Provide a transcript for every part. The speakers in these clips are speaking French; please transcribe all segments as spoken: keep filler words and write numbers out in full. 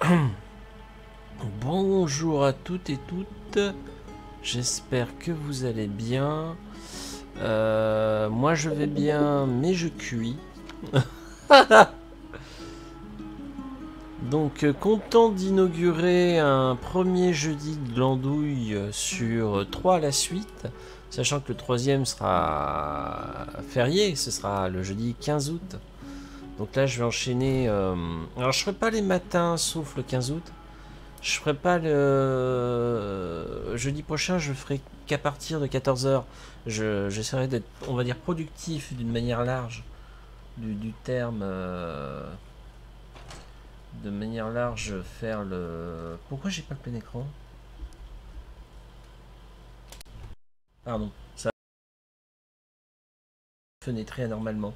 Bonjour à toutes et toutes, j'espère que vous allez bien. Euh, moi je vais bien, mais je cuis. Donc euh, content d'inaugurer un premier jeudi de glandouille sur trois à la suite, sachant que le troisième sera férié, ce sera le jeudi quinze août. Donc là je vais enchaîner, euh... alors je ferai pas les matins sauf le quinze août. Je ferai pas le jeudi prochain, je ferai qu'à partir de quatorze heures. Je, j'essaierai d'être, on va dire, productif d'une manière large du, du terme. Euh, de manière large, faire le. Pourquoi j'ai pas le plein écran? Pardon, ça a fenêtré anormalement.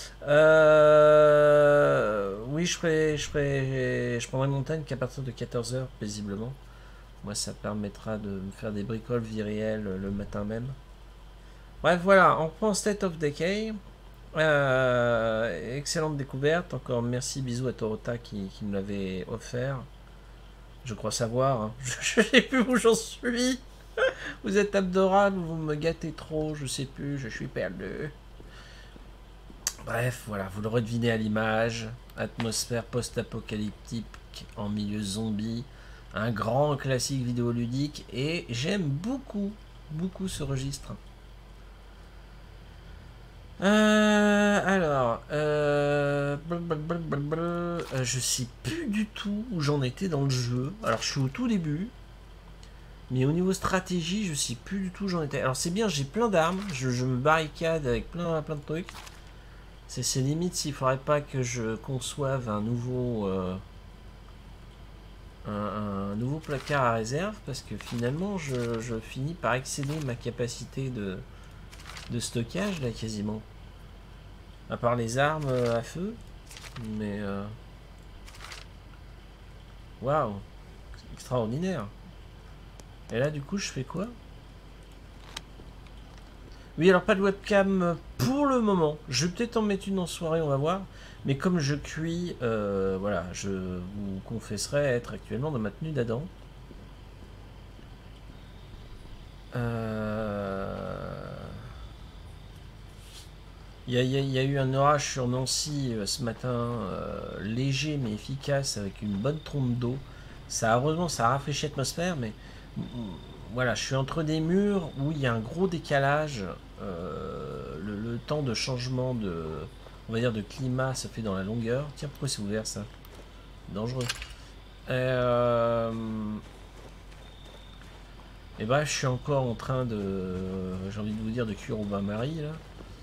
Euh, oui, je ferai, je ferai, je prendrai mon time qu'à partir de quatorze heures, paisiblement. Moi, ça permettra de me faire des bricoles vie réelle le matin même. Bref, voilà, on reprend State of Decay. Euh, excellente découverte. Encore merci, bisous à Torota qui, qui me l'avait offert. Je crois savoir. Hein. Je ne sais plus où j'en suis. Vous êtes adorable, vous me gâtez trop. Je sais plus, je suis perdu. Bref, voilà, vous l'aurez deviné à l'image. Atmosphère post-apocalyptique en milieu zombie. Un grand classique vidéoludique. Et j'aime beaucoup, beaucoup ce registre. Euh, alors, euh, euh, je sais plus du tout où j'en étais dans le jeu. Alors, je suis au tout début, mais au niveau stratégie, je sais plus du tout où j'en étais. Alors, c'est bien, j'ai plein d'armes, je, je me barricade avec plein, plein de trucs. C'est limite s'il faudrait pas que je conçoive un nouveau, euh, un, un nouveau placard à réserve, parce que finalement, je, je finis par excéder ma capacité de, de stockage là quasiment. À part les armes à feu. Mais... Waouh. Wow, extraordinaire. Et là, du coup, je fais quoi? Oui, alors pas de webcam pour le moment. Je vais peut-être en mettre une en soirée, on va voir. Mais comme je cuis, euh, voilà, je vous confesserai être actuellement dans ma tenue d'Adam. Euh... Il y, a, il y a eu un orage sur Nancy euh, ce matin, euh, léger mais efficace, avec une bonne trompe d'eau. Ça, heureusement, ça a rafraîchi l'atmosphère, mais mm, voilà, je suis entre des murs où il y a un gros décalage. Euh, le, le temps de changement de, on va dire, de climat se fait dans la longueur. Tiens, pourquoi c'est ouvert ça? Dangereux. Euh, et bref, je suis encore en train de, j'ai envie de vous dire, de cuire au bain-marie là.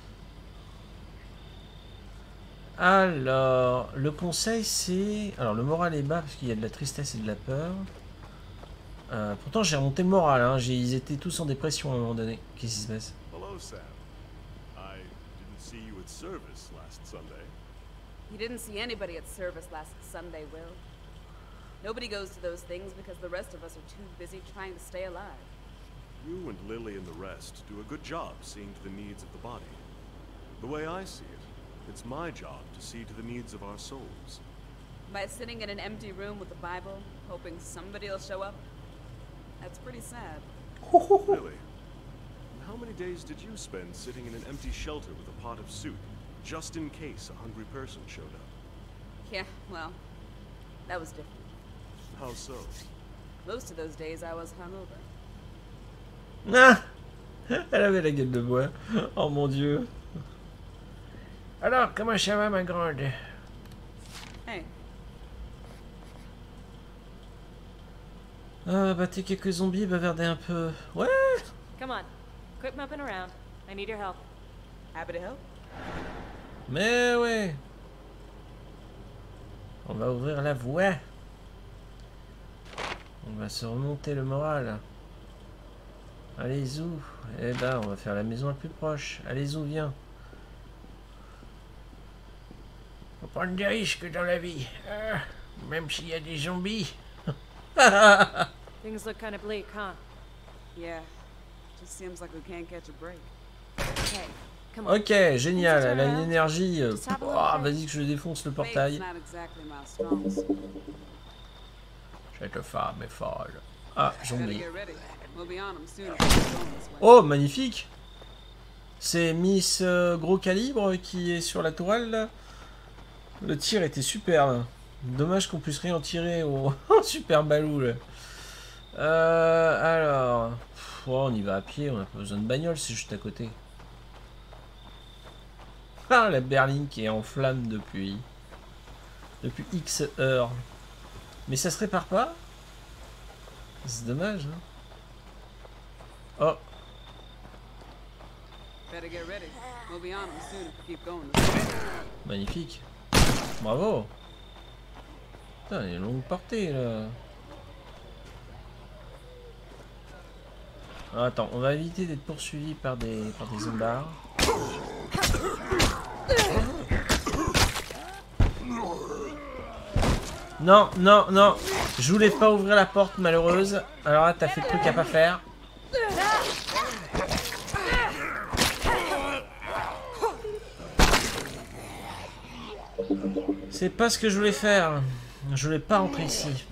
Alors, le conseil c'est... Alors, le moral est bas parce qu'il y a de la tristesse et de la peur. Euh, pourtant, j'ai remonté le moral, hein. Ils étaient tous en dépression à un moment donné. Qu'est-ce qui se passe? Hello, Sam. I didn't see you at service last Sunday. You didn't see anybody at service last Sunday, Will. Nobody goes to those things because the rest of us are too busy trying to stay alive. You and Lily and the rest do a good job seeing to the needs of the body. The way I see it, it's my job to see to the needs of our souls. By sitting in an empty room with the Bible, hoping somebody will show up? That's pretty sad. Really? How many days did you spend sitting in an empty shelter with a pot of soup, just in case a hungry person showed up? Yeah, well, that was different. How so? Most of those days I was hungover. Ah, elle avait la gueule de bois. Oh mon dieu. Alors, comment ça va, ma grande? Hey. Ah, battez quelques zombies, bavardez un peu. Ouais. Come on, quit moping around. I need your help. Happy to help. Mais ouais. On va ouvrir la voie. On va se remonter le moral. Allez, où? Eh ben, on va faire la maison la plus proche. Allez, où, viens. Faut prendre des risques dans la vie. Ah, même s'il y a des zombies. Things look kind of bleak, huh? Yeah. Just seems like we can't catch a break. Okay, come on. Ok, génial. Elle a une énergie. Euh, Just have a oh, little vas-y que je défonce le Fate's portail. not exactly my strong suit. Cette femme est folle. Ah, Better zombie. get ready. We'll be on 'em soon if we keep going this way. Oh, magnifique. C'est Miss euh, Gros Calibre qui est sur la toile, là. Le tir était superbe. Dommage qu'on puisse rien en tirer au super balou, là. Euh, alors... Pff, oh, on y va à pied, on n'a pas besoin de bagnole, c'est juste à côté. Ah, la berline qui est en flamme depuis... Depuis X heures. Mais ça se répare pas? C'est dommage, hein. Oh. Better get ready. We'll be on 'em soon if we keep going this way. Magnifique. Bravo. Putain, il y a une longue portée, là. Ah, attends, on va éviter d'être poursuivi par des, par des zombards. Non, non, non. Je voulais pas ouvrir la porte, malheureuse. Alors là, t'as fait le truc à pas faire. C'est pas ce que je voulais faire. Je voulais pas rentrer ici.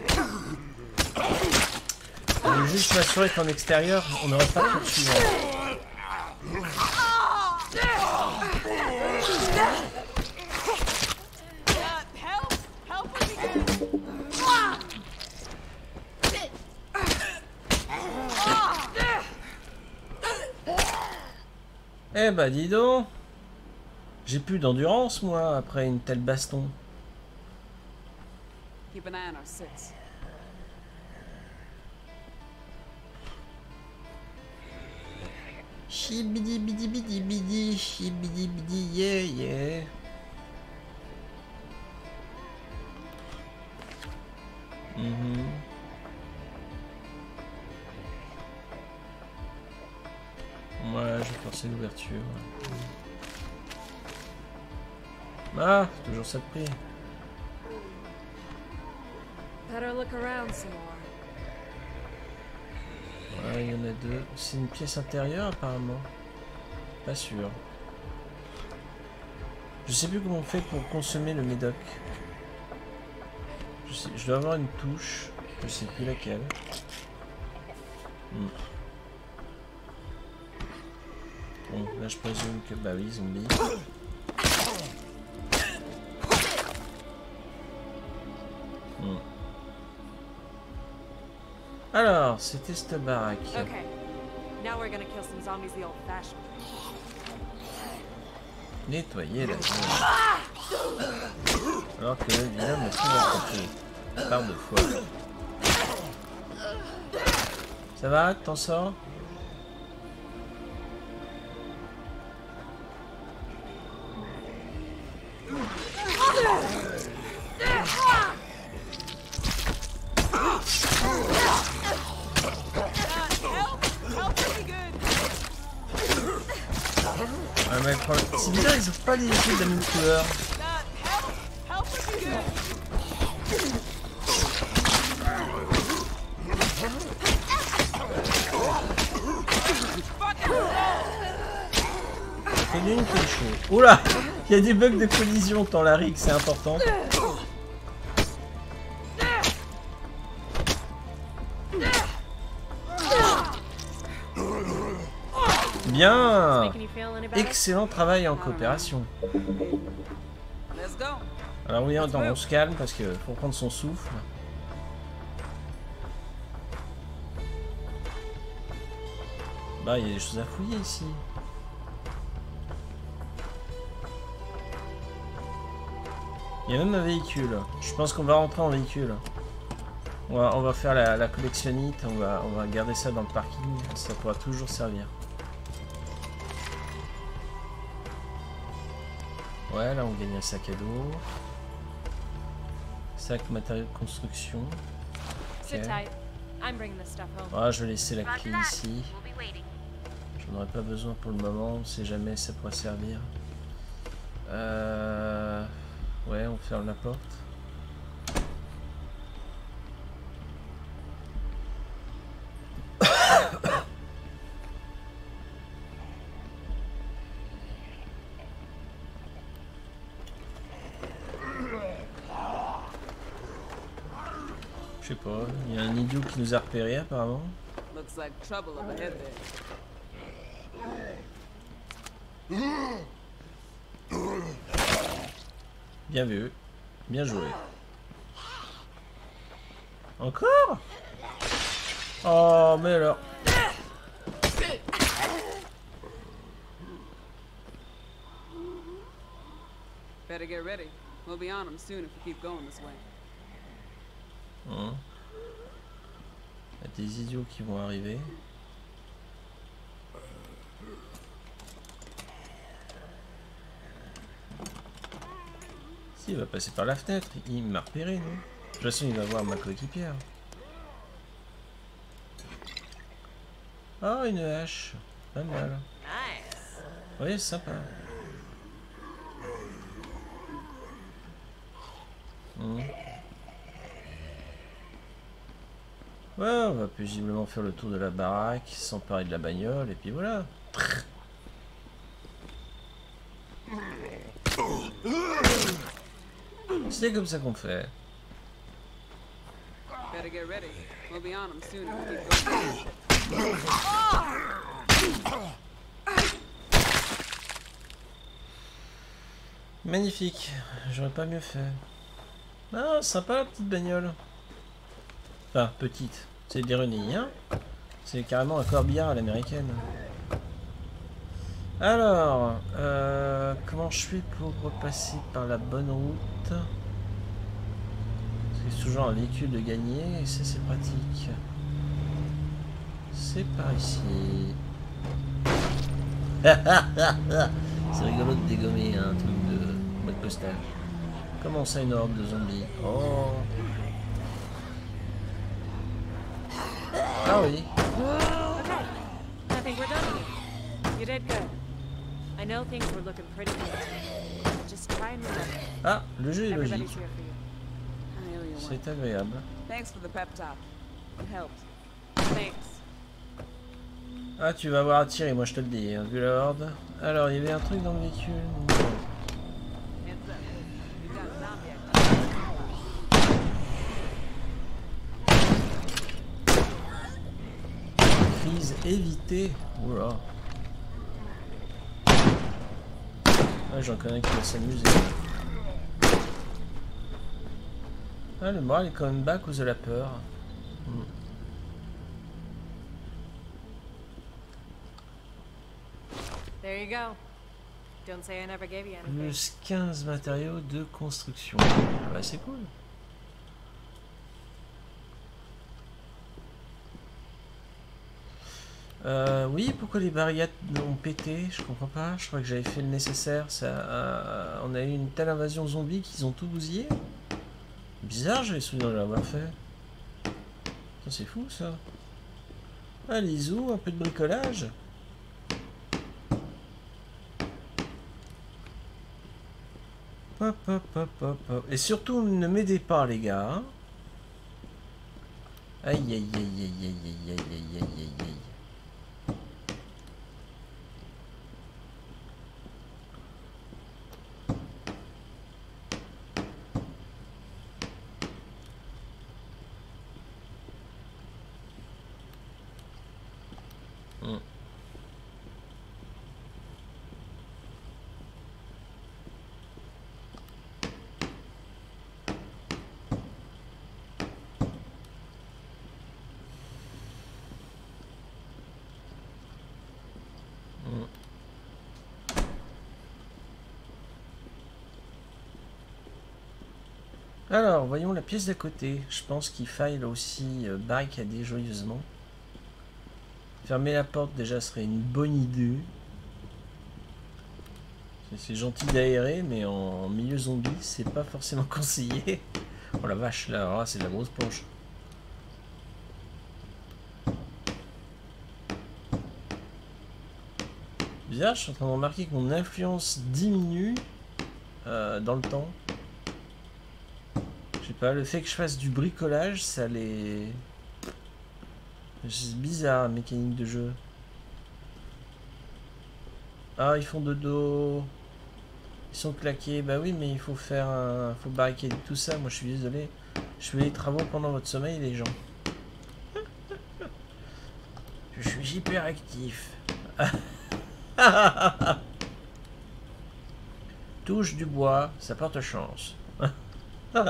Je voulais juste m'assurer qu'en extérieur, on n'aurait pas de poursuivant. Eh bah dis donc. J'ai plus d'endurance, moi, après une telle baston. Keep an eye on our six. Chibidi bidi bidi bidi, chibidi bidi yeah yeah. Mhm. Ouais, je vais forcer l'ouverture. Ah, c'est toujours ça de prix. Better look around some more. Ouais, il y en a deux. C'est une pièce intérieure apparemment. Pas sûr. Je sais plus comment on fait pour consommer le médoc. Je, sais, je dois avoir une touche. Je sais plus laquelle. Hmm. Bon, là je présume que... Bah oui, zombie. Hmm. Alors, c'était cette baraque. Okay. Now we're gonna kill some zombies the old-fashioned way. Nettoyer la zone. Alors que le vilain m'a tout rattrapé. Par deux fois. Ça va? T'en sors? Ouais, mais le problème- c'est bizarre, ils ont pas les yeux de la même couleur. C'est d'une qui est chaud. Oula! Il y a des bugs de collision dans la rig, c'est important. Bien! Making you feel any better? Excellent travail en coopération. Let's go. Alors oui, attends, on se calme parce qu'il faut prendre son souffle. Bah, il y a des choses à fouiller ici. Il y a même un véhicule. Je pense qu'on va rentrer en véhicule. On va, on va faire la, la collectionnite, on va, on va garder ça dans le parking, ça pourra toujours servir. Ouais, là on gagne un sac à dos. Sac matériaux de construction. Sit Ok. tight. I'm bringing this stuff home. Ah, je vais laisser la clé ici. J'en aurai pas besoin pour le moment, on sait jamais, ça pourra servir. Euh... Ouais, on ferme la porte. sais pas, il y a un idiot qui nous a repérés apparemment. Looks like trouble up ahead there. Bien vu. Bien joué. Encore? Oh, mais alors. Better get ready. We'll be on them soon if we keep going this way. Hum. Il y a des idiots qui vont arriver. Si, il va passer par la fenêtre. Il m'a repéré, non? De toute façon, il va voir ma coéquipière. Oh, une hache. Pas mal. Nice. Oui, sympa. Mmh. Ouais, on va paisiblement faire le tour de la baraque, s'emparer de la bagnole, et puis voilà. C'est comme ça qu'on fait. Better get ready. We'll be on them soon if we keep going. Magnifique, j'aurais pas mieux fait. Ah, sympa la petite bagnole. Enfin, petite, c'est de l'ironie, hein. C'est carrément un corbillard à l'américaine. Alors, euh, comment je fais pour repasser par la bonne route? C'est toujours un véhicule de gagner et ça c'est pratique. C'est par ici. C'est rigolo de dégommer un truc de mode postal. Comment ça, une horde de zombies? Oh. Ah oui. Okay. I think we're done. You did good. I know things were looking pretty good. Just try and remember. Ah, le jeu est Everybody's logique. here for you. I owe you one. C'est agréable. Thanks for the pep talk. It helped. Thanks. Ah, tu vas avoir à tirer, moi je te le dis, hein, vu la horde. Alors, il y avait un truc dans le véhicule. It's up. We've got a zombie activity. Crise évitée. Oula. Ah, j'en connais qui va s'amuser. Ah, le moral est quand même bas à cause de la peur. Hmm. There you go. Don't say I never gave you anything. Plus quinze matériaux de construction. Bah, c'est cool. Euh, oui, pourquoi les barricades ont pété? Je comprends pas. Je crois que j'avais fait le nécessaire. Ça, euh, on a eu une telle invasion zombie qu'ils ont tout bousillé. Bizarre, j'avais souvenir de l'avoir fait. C'est fou ça. Ah, Lizou, un peu de bricolage. Hop, hop, hop, hop, hop. Et surtout, ne m'aidez pas, les gars. Hein. Aïe, aïe, aïe, aïe, aïe, aïe, aïe, aïe, aïe, aïe, aïe. Hmm. Alors, voyons la pièce d'à côté. Je pense qu'il faille là aussi euh, barricader joyeusement. Fermer la porte déjà serait une bonne idée. C'est gentil d'aérer, mais en milieu zombie, c'est pas forcément conseillé. Oh la vache, là, alors là c'est de la grosse planche. Bizarre, je suis en train de remarquer que mon influence diminue euh, dans le temps. Je sais pas, le fait que je fasse du bricolage, ça les... C'est bizarre, la mécanique de jeu. Ah, ils font dodo. Ils sont claqués. Bah oui, mais il faut faire un... faut barricader tout ça. Moi, je suis désolé. Je fais les travaux pendant votre sommeil, les gens. Je suis hyperactif. Touche du bois, ça porte chance. Oh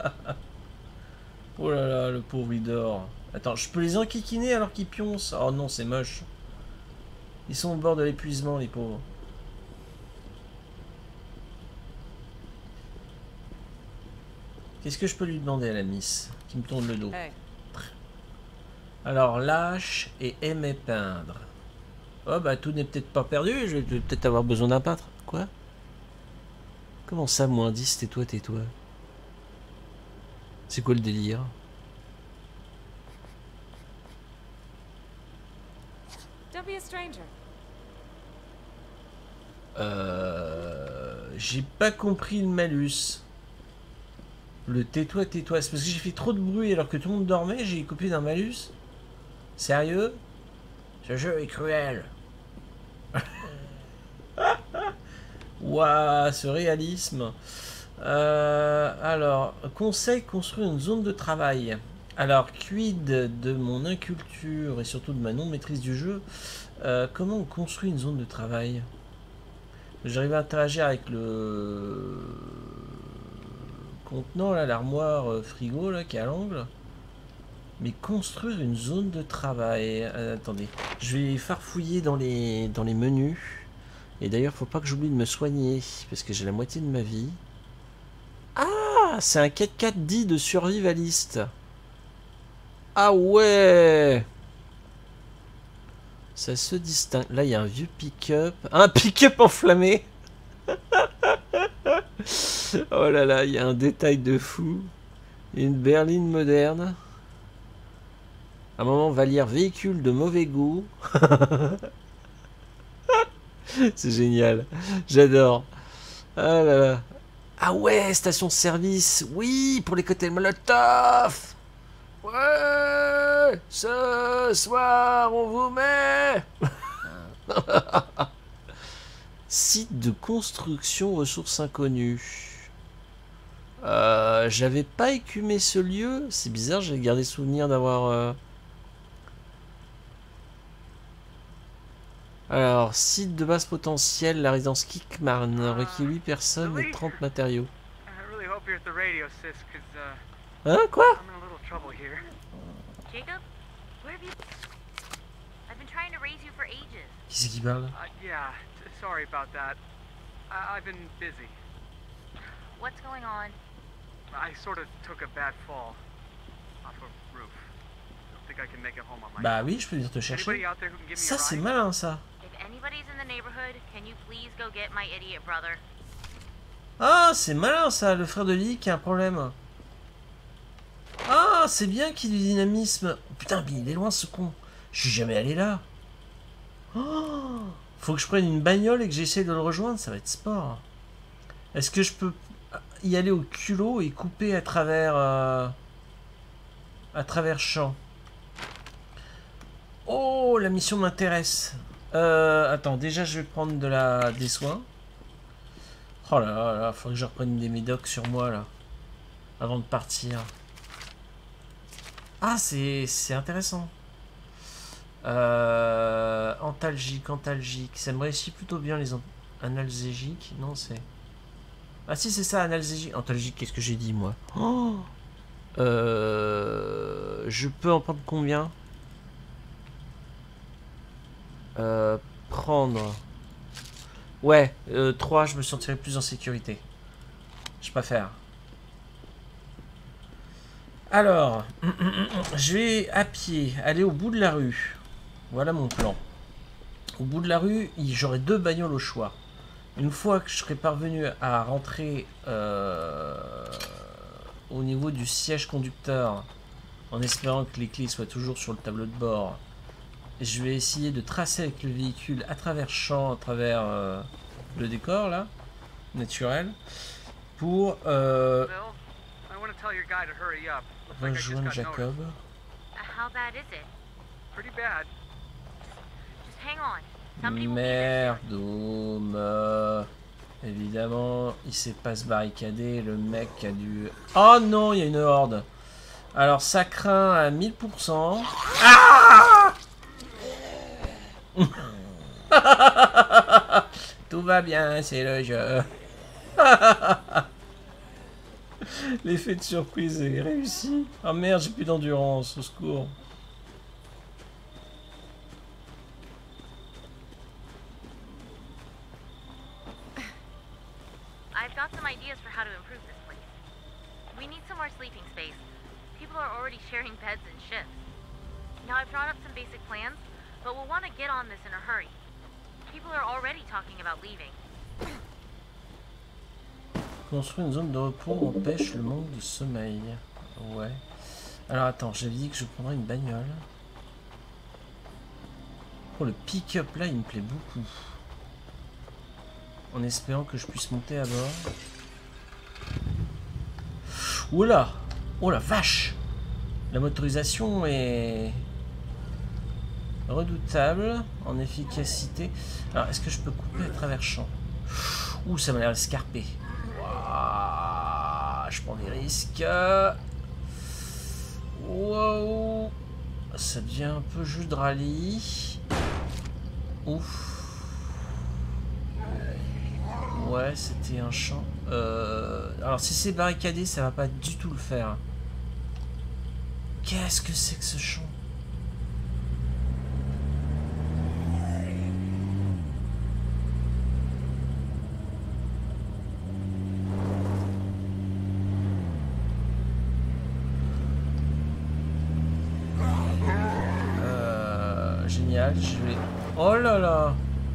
là là, le pauvre il dort. Attends, je peux les enquiquiner alors qu'ils pioncent? Oh non, c'est moche. Ils sont au bord de l'épuisement, les pauvres. Qu'est-ce que je peux lui demander à la miss qui me tourne le dos? Hey. Alors, lâche et aimait peindre. Oh bah tout n'est peut-être pas perdu, je vais peut-être avoir besoin d'un peintre. Quoi? Comment ça, moins dix, tais-toi, tais-toi? C'est quoi le délire? Don't be a stranger. Euh... J'ai pas compris le malus. Le tais-toi, tais-toi. C'est parce que j'ai fait trop de bruit alors que tout le monde dormait, j'ai coupé d'un malus? Sérieux? Ce jeu est cruel. Waouh, ce réalisme. Euh, alors, conseil, construire une zone de travail. Alors, quid de mon inculture et surtout de ma non-maîtrise du jeu, euh, comment on construit une zone de travail? J'arrive à interagir avec le contenant, là, l'armoire frigo là, qui est à l'angle. Mais construire une zone de travail... Euh, attendez, je vais farfouiller dans les, dans les menus. Et d'ailleurs, faut pas que j'oublie de me soigner, parce que j'ai la moitié de ma vie. Ah, c'est un quatre quatre D de survivaliste. Ah ouais. Ça se distingue. Là, il y a un vieux pick-up. Un pick-up enflammé. Oh là là, il y a un détail de fou. Une berline moderne. À un moment, on va lire véhicule de mauvais goût. C'est génial. J'adore. Ah là là. Ah ouais, station-service. Oui, pour les cocktails Molotov. Ouais, ce soir, on vous met. Site de construction, ressources inconnues. Euh, J'avais pas écumé ce lieu. C'est bizarre, j'ai gardé souvenir d'avoir... Euh... Alors, site de basse potentiel, la résidence Kickman, requis huit personnes et trente matériaux. Hein, quoi? Jacob, where have you? I've been trying to raise you for ages. Qui c'est qui parle? Uh, yeah, sorry about that. I I've been busy. What's going on? I sort of took a bad fall off a roof. Don't think I can make it home on my Bah own. oui, je peux venir te Anybody chercher. out there who can give me Ça, a c'est ride? malin, ça. If anybody's in the neighborhood, can you please go get my idiot brother? Ah, c'est malin, ça, le frère de Lily qui a un problème. Ah, c'est bien qu'il y ait du dynamisme. Oh, putain, mais il est loin, ce con. Je suis jamais allé là. Oh, faut que je prenne une bagnole et que j'essaie de le rejoindre, ça va être sport. Est-ce que je peux y aller au culot et couper à travers... Euh, à travers champs? Oh, la mission m'intéresse. Euh, attends, déjà je vais prendre de la, des soins. Oh là là, là, faut que je reprenne des médocs sur moi là. Avant de partir. Ah, c'est intéressant. Euh, antalgique, antalgique. Ça me réussit plutôt bien les an analgésiques. Non, c'est... Ah si, c'est ça, analgésique. Antalgique, qu'est-ce que j'ai dit moi? Oh euh, je peux en prendre combien? euh, Prendre... Ouais, euh, trois, je me sentirais plus en sécurité. Je préfère. Alors, je vais à pied, aller au bout de la rue. Voilà mon plan. Au bout de la rue, j'aurai deux bagnoles au choix. Une fois que je serai parvenu à rentrer euh, au niveau du siège conducteur, en espérant que les clés soient toujours sur le tableau de bord, je vais essayer de tracer avec le véhicule à travers champs, à travers euh, le décor là, naturel, pour euh, rejoindre Jacob. How bad is it? Pretty bad. Just hang on. Somebody will be there soon. Merdome. Évidemment, il sait pas se barricader, le mec a dû... Oh non, il y a une horde. Alors ça craint à mille pour cent. Ah Tout va bien, c'est le jeu. L'effet de surprise est réussi. Ah merde, j'ai plus d'endurance, au secours. I've got some ideas for how to improve this place. We need some more sleeping space. People are already sharing beds and shifts. Now I've drawn up some basic plans, but we'll want to get on this in a hurry. People are already talking about leaving. Construire une zone de repos empêche le manque de sommeil. Ouais. Alors attends, j'avais dit que je prendrais une bagnole. Oh, le pick-up là, il me plaît beaucoup. En espérant que je puisse monter à bord. Oula! Oh la vache! La motorisation est redoutable en efficacité. Alors, est-ce que je peux couper à travers champ? Ouh, ça m'a l'air escarpé. Ouah, je prends des risques. Wow. Ça devient un peu jeu de rallye. Ouf. Ouais, c'était un champ. Euh... Alors, si c'est barricadé, ça va pas du tout le faire. Qu'est-ce que c'est que ce champ? Euh... Génial, je vais... Oh là là!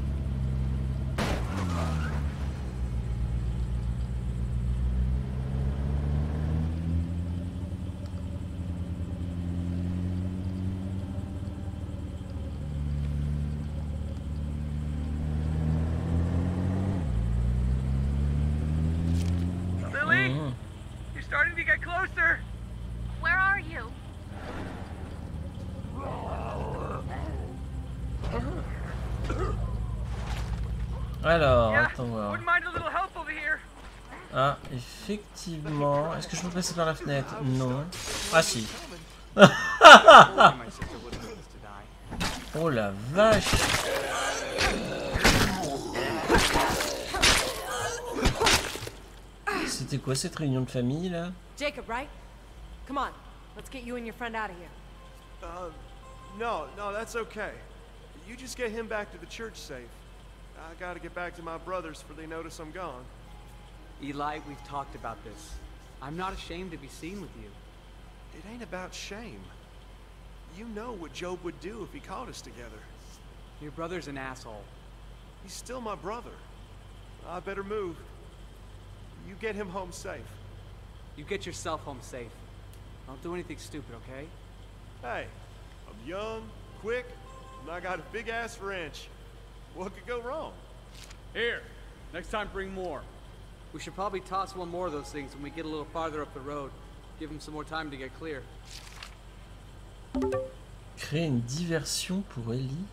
Where are you? Alors, Yeah, attends voir. wouldn't mind a little help over here. Ah, effectivement. Est-ce que je peux passer par la fenêtre? Non. Ah si. Oh la vache. C'était quoi cette réunion de famille là? Jacob, right? Come on, let's get you and your friend out of here. Uh, no, no, that's okay. You just get him back to the church safe. I gotta get back to my brothers before they notice I'm gone. Eli, we've talked about this. I'm not ashamed to be seen with you. It ain't about shame. You know what Job would do if he caught us together. Your brother's an asshole. He's still my brother. I better move. You get him home safe. You get yourself home safe. Don't do anything stupid, okay? Hey, I'm young, quick, and I got a big-ass wrench. What could go wrong? Here, next time bring more. We should probably toss one more of those things when we get a little farther up the road. Give him some more time to get clear. Créer une diversion pour Ellie.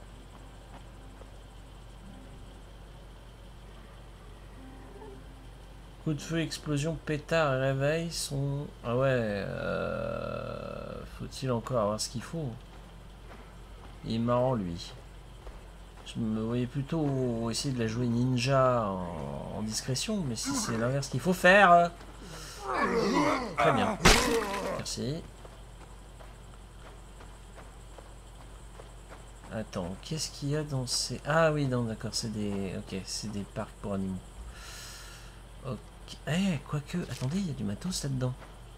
Coup de feu, explosion, pétard et réveil sont... Ah ouais... Euh... Faut-il encore avoir ce qu'il faut? Il est marrant lui. Je me voyais plutôt essayer de la jouer ninja en, en discrétion, mais si c'est l'inverse qu'il faut faire... Euh... Très bien. Merci. Attends, qu'est-ce qu'il y a dans ces... Ah oui, non, d'accord, c'est des... Ok, c'est des parcs pour animaux. Ok. Eh, quoique... Attendez, il y a du matos là-dedans.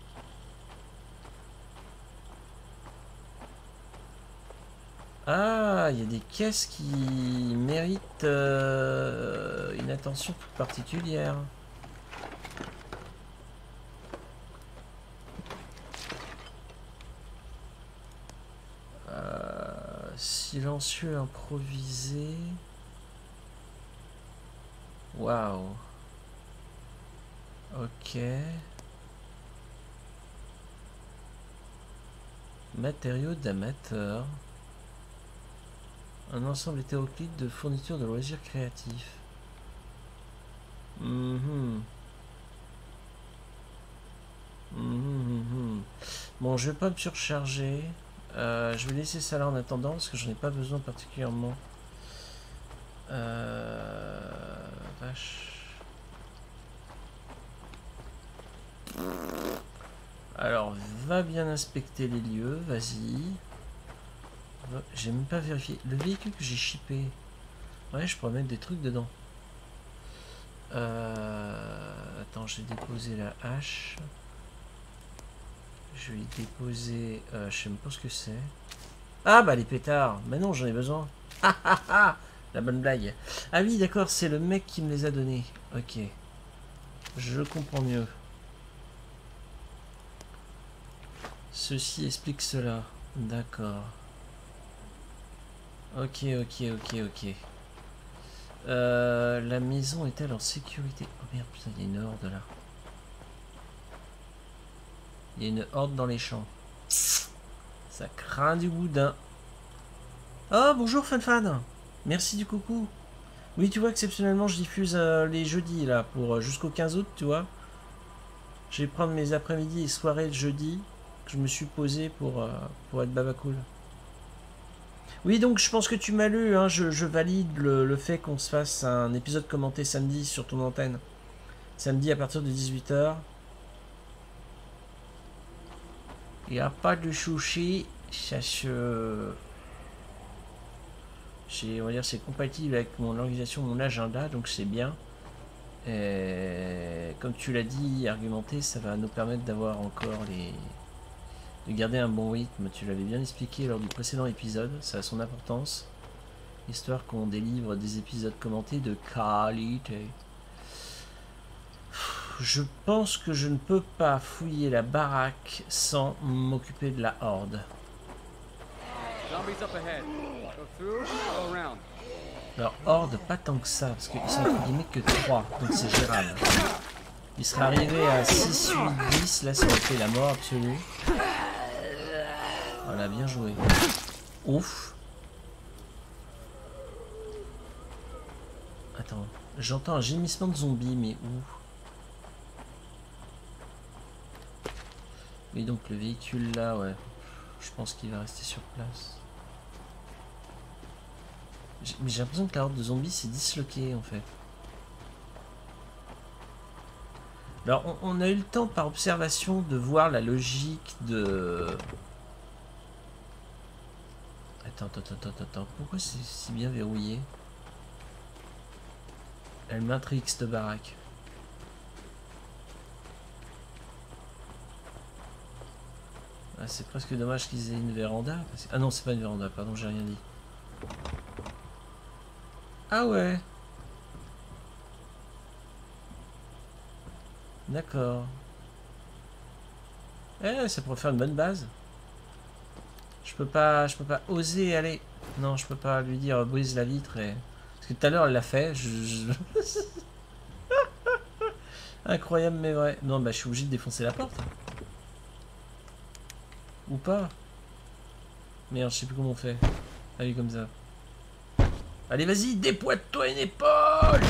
Ah, il y a des caisses qui méritent euh, une attention toute particulière. Euh, silencieux improvisé. Waouh. Ok. Matériaux d'amateur. Un ensemble hétéroclite de fournitures de loisirs créatifs. Mhm. Mhm, mhm. Bon, je vais pas me surcharger. Euh, je vais laisser ça là en attendant parce que j'en ai pas besoin particulièrement. Euh... Vache. Alors, va bien inspecter les lieux, vas-y. J'ai même pas vérifié. Le véhicule que j'ai shippé. Ouais, je pourrais mettre des trucs dedans. Euh... Attends, j'ai déposé la hache. Je vais y déposer... Euh, je sais même pas ce que c'est. Ah bah les pétards. Mais non, j'en ai besoin. Ah ah ah. La bonne blague. Ah oui, d'accord, c'est le mec qui me les a donnés. Ok. Je comprends mieux. Ceci explique cela. D'accord. Ok, ok, ok, ok. Euh, la maison est-elle en sécurité? Oh merde, putain, il y a une horde là. Il y a une horde dans les champs. Ça craint du boudin. Oh, bonjour FanFan. Merci du coucou. Oui, tu vois, exceptionnellement, je diffuse euh, les jeudis là, pour euh, jusqu'au quinze août, tu vois. Je vais prendre mes après-midi et soirées de jeudi que je me suis posé pour, euh, pour être baba cool. Oui, donc je pense que tu m'as lu, hein, je, je valide le, le fait qu'on se fasse un épisode commenté samedi sur ton antenne. Samedi à partir de dix-huit heures. Il n'y a pas de chouchi, ça se... On va dire c'est compatible avec mon organisation, mon agenda, donc c'est bien. Et comme tu l'as dit, argumenté, ça va nous permettre d'avoir encore les... de garder un bon rythme. Tu l'avais bien expliqué lors du précédent épisode, ça a son importance. Histoire qu'on délivre des épisodes commentés de qualité. Je pense que je ne peux pas fouiller la baraque sans m'occuper de la horde. Alors, horde, pas tant que ça, parce qu'ils sont entre guillemets que trois, donc c'est gérable. Il serait arrivé à six, huit, dix, là ça aurait été la mort absolue. Voilà, bien joué. Ouf. Attends, j'entends un gémissement de zombies, mais où? Oui, donc le véhicule là, ouais. Je pense qu'il va rester sur place. Mais j'ai l'impression que la horde de zombies s'est disloquée en fait. Alors on, on a eu le temps par observation de voir la logique de... Attends, attends, attends, attends, attends. Pourquoi c'est si bien verrouillé? Elle m'intrigue cette baraque. Ah, c'est presque dommage qu'ils aient une véranda. Parce... Ah non, c'est pas une véranda, pardon, j'ai rien dit. Ah ouais. D'accord. Eh, ça pourrait faire une bonne base. Je peux pas, je peux pas oser aller. Non, je peux pas lui dire brise la vitre et... Parce que tout à l'heure elle l'a fait. Je... je... Incroyable mais vrai. Non, bah je suis obligé de défoncer la porte. Ou pas. Merde, je sais plus comment on fait. Allez, comme ça. Allez, vas-y, dépoite-toi une épaule.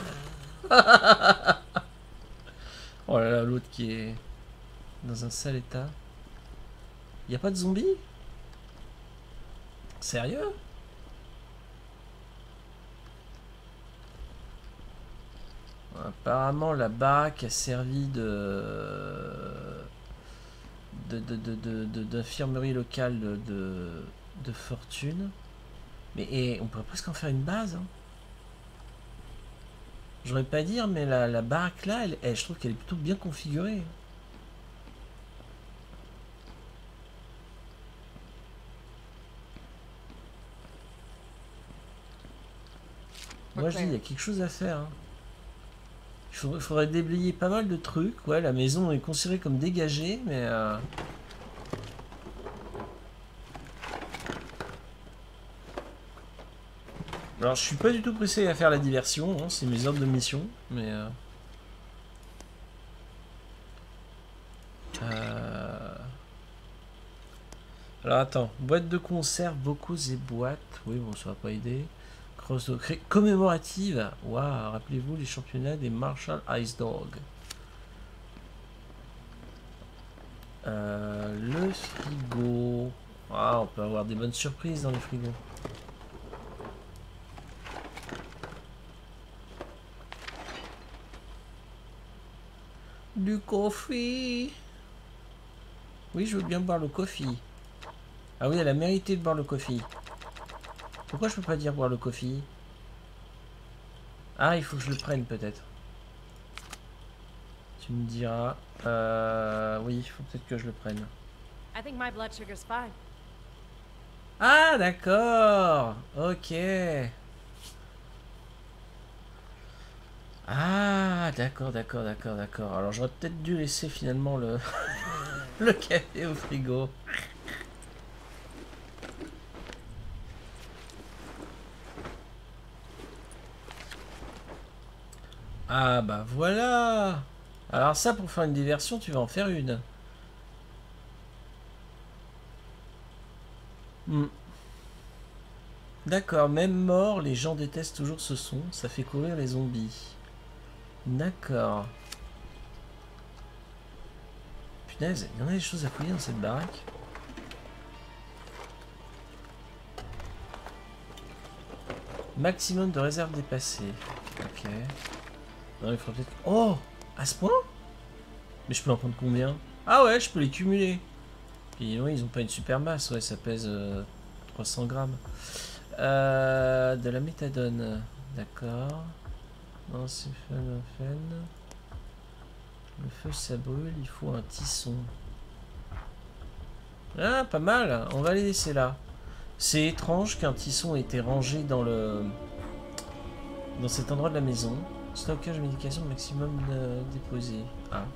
Oh là là, l'autre qui est dans un sale état. Y a pas de zombies? Sérieux? Apparemment, la baraque a servi de... de, de, de, de, de, d'infirmerie locale de, de, de fortune. Mais et, on pourrait presque en faire une base. Hein. J'aurais pas à dire, mais la, la baraque là, elle, elle, je trouve qu'elle est plutôt bien configurée. Moi je dis, il y a quelque chose à faire. Hein. Il faudrait, faudrait déblayer pas mal de trucs. Ouais, la maison est considérée comme dégagée, mais... Euh... Alors je suis pas du tout pressé à faire la diversion, hein, c'est mes ordres de mission, mais... Euh... Euh... Alors attends, boîte de conserve, bocaux et boîtes, oui bon ça va pas aider. Cross de cré... commémorative, waouh, rappelez-vous les championnats des Marshall Ice Dog. Euh, le frigo. Ah, on peut avoir des bonnes surprises dans le frigo. Du coffee. Oui, je veux bien boire le coffee. Ah oui, elle a mérité de boire le coffee. Pourquoi je peux pas dire boire le coffee? Ah, il faut que je le prenne peut-être. Tu me diras. Euh, oui, il faut peut-être que je le prenne. I think my blood sugar's fine. Ah, d'accord. Ok. Ah, d'accord, d'accord, d'accord, d'accord. Alors j'aurais peut-être dû laisser finalement le, le café au frigo. Ah bah voilà. Alors ça, pour faire une diversion, tu vas en faire une. Hmm. D'accord, même mort, les gens détestent toujours ce son. Ça fait courir les zombies. D'accord. Punaise, il y en a des choses à fouiller dans cette baraque. Maximum de réserve dépassée. Ok. Non, il faudrait peut-être... Oh! À ce point? Mais je peux en prendre combien? Ah ouais, je peux les cumuler. Et oui, ils ont pas une super masse. Ouais, ça pèse euh, trois cents grammes. Euh, de la méthadone. D'accord. Non, c'est phénophène. Le feu, ça brûle. Il faut un tisson. Ah, pas mal. On va les laisser là. C'est étrange qu'un tisson ait été rangé dans le... dans cet endroit de la maison. Stockage de médication maximum euh, déposé. Ah.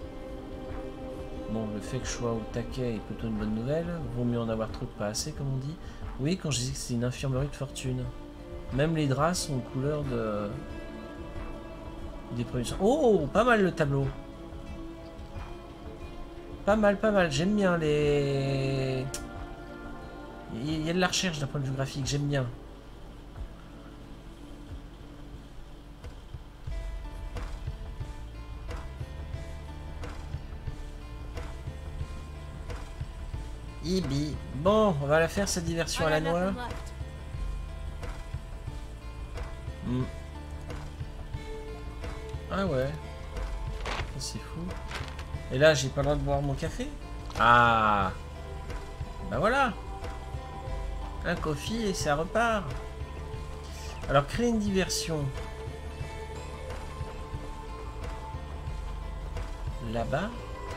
Bon, le fait que je sois au taquet est plutôt une bonne nouvelle. Vaut mieux en avoir trop que pas assez, comme on dit. Oui, quand je disais que c'est une infirmerie de fortune. Même les draps sont couleur de... des prévisions. Oh, pas mal le tableau. Pas mal, pas mal. J'aime bien les... Il y a de la recherche d'un point de vue graphique, j'aime bien. Ibi. Bon, on va la faire cette diversion à la noix. Hmm. Ah ouais. C'est fou. Et là, j'ai pas le droit de boire mon café? Ah. Bah voilà. Un coffee et ça repart. Alors, créer une diversion. Là-bas.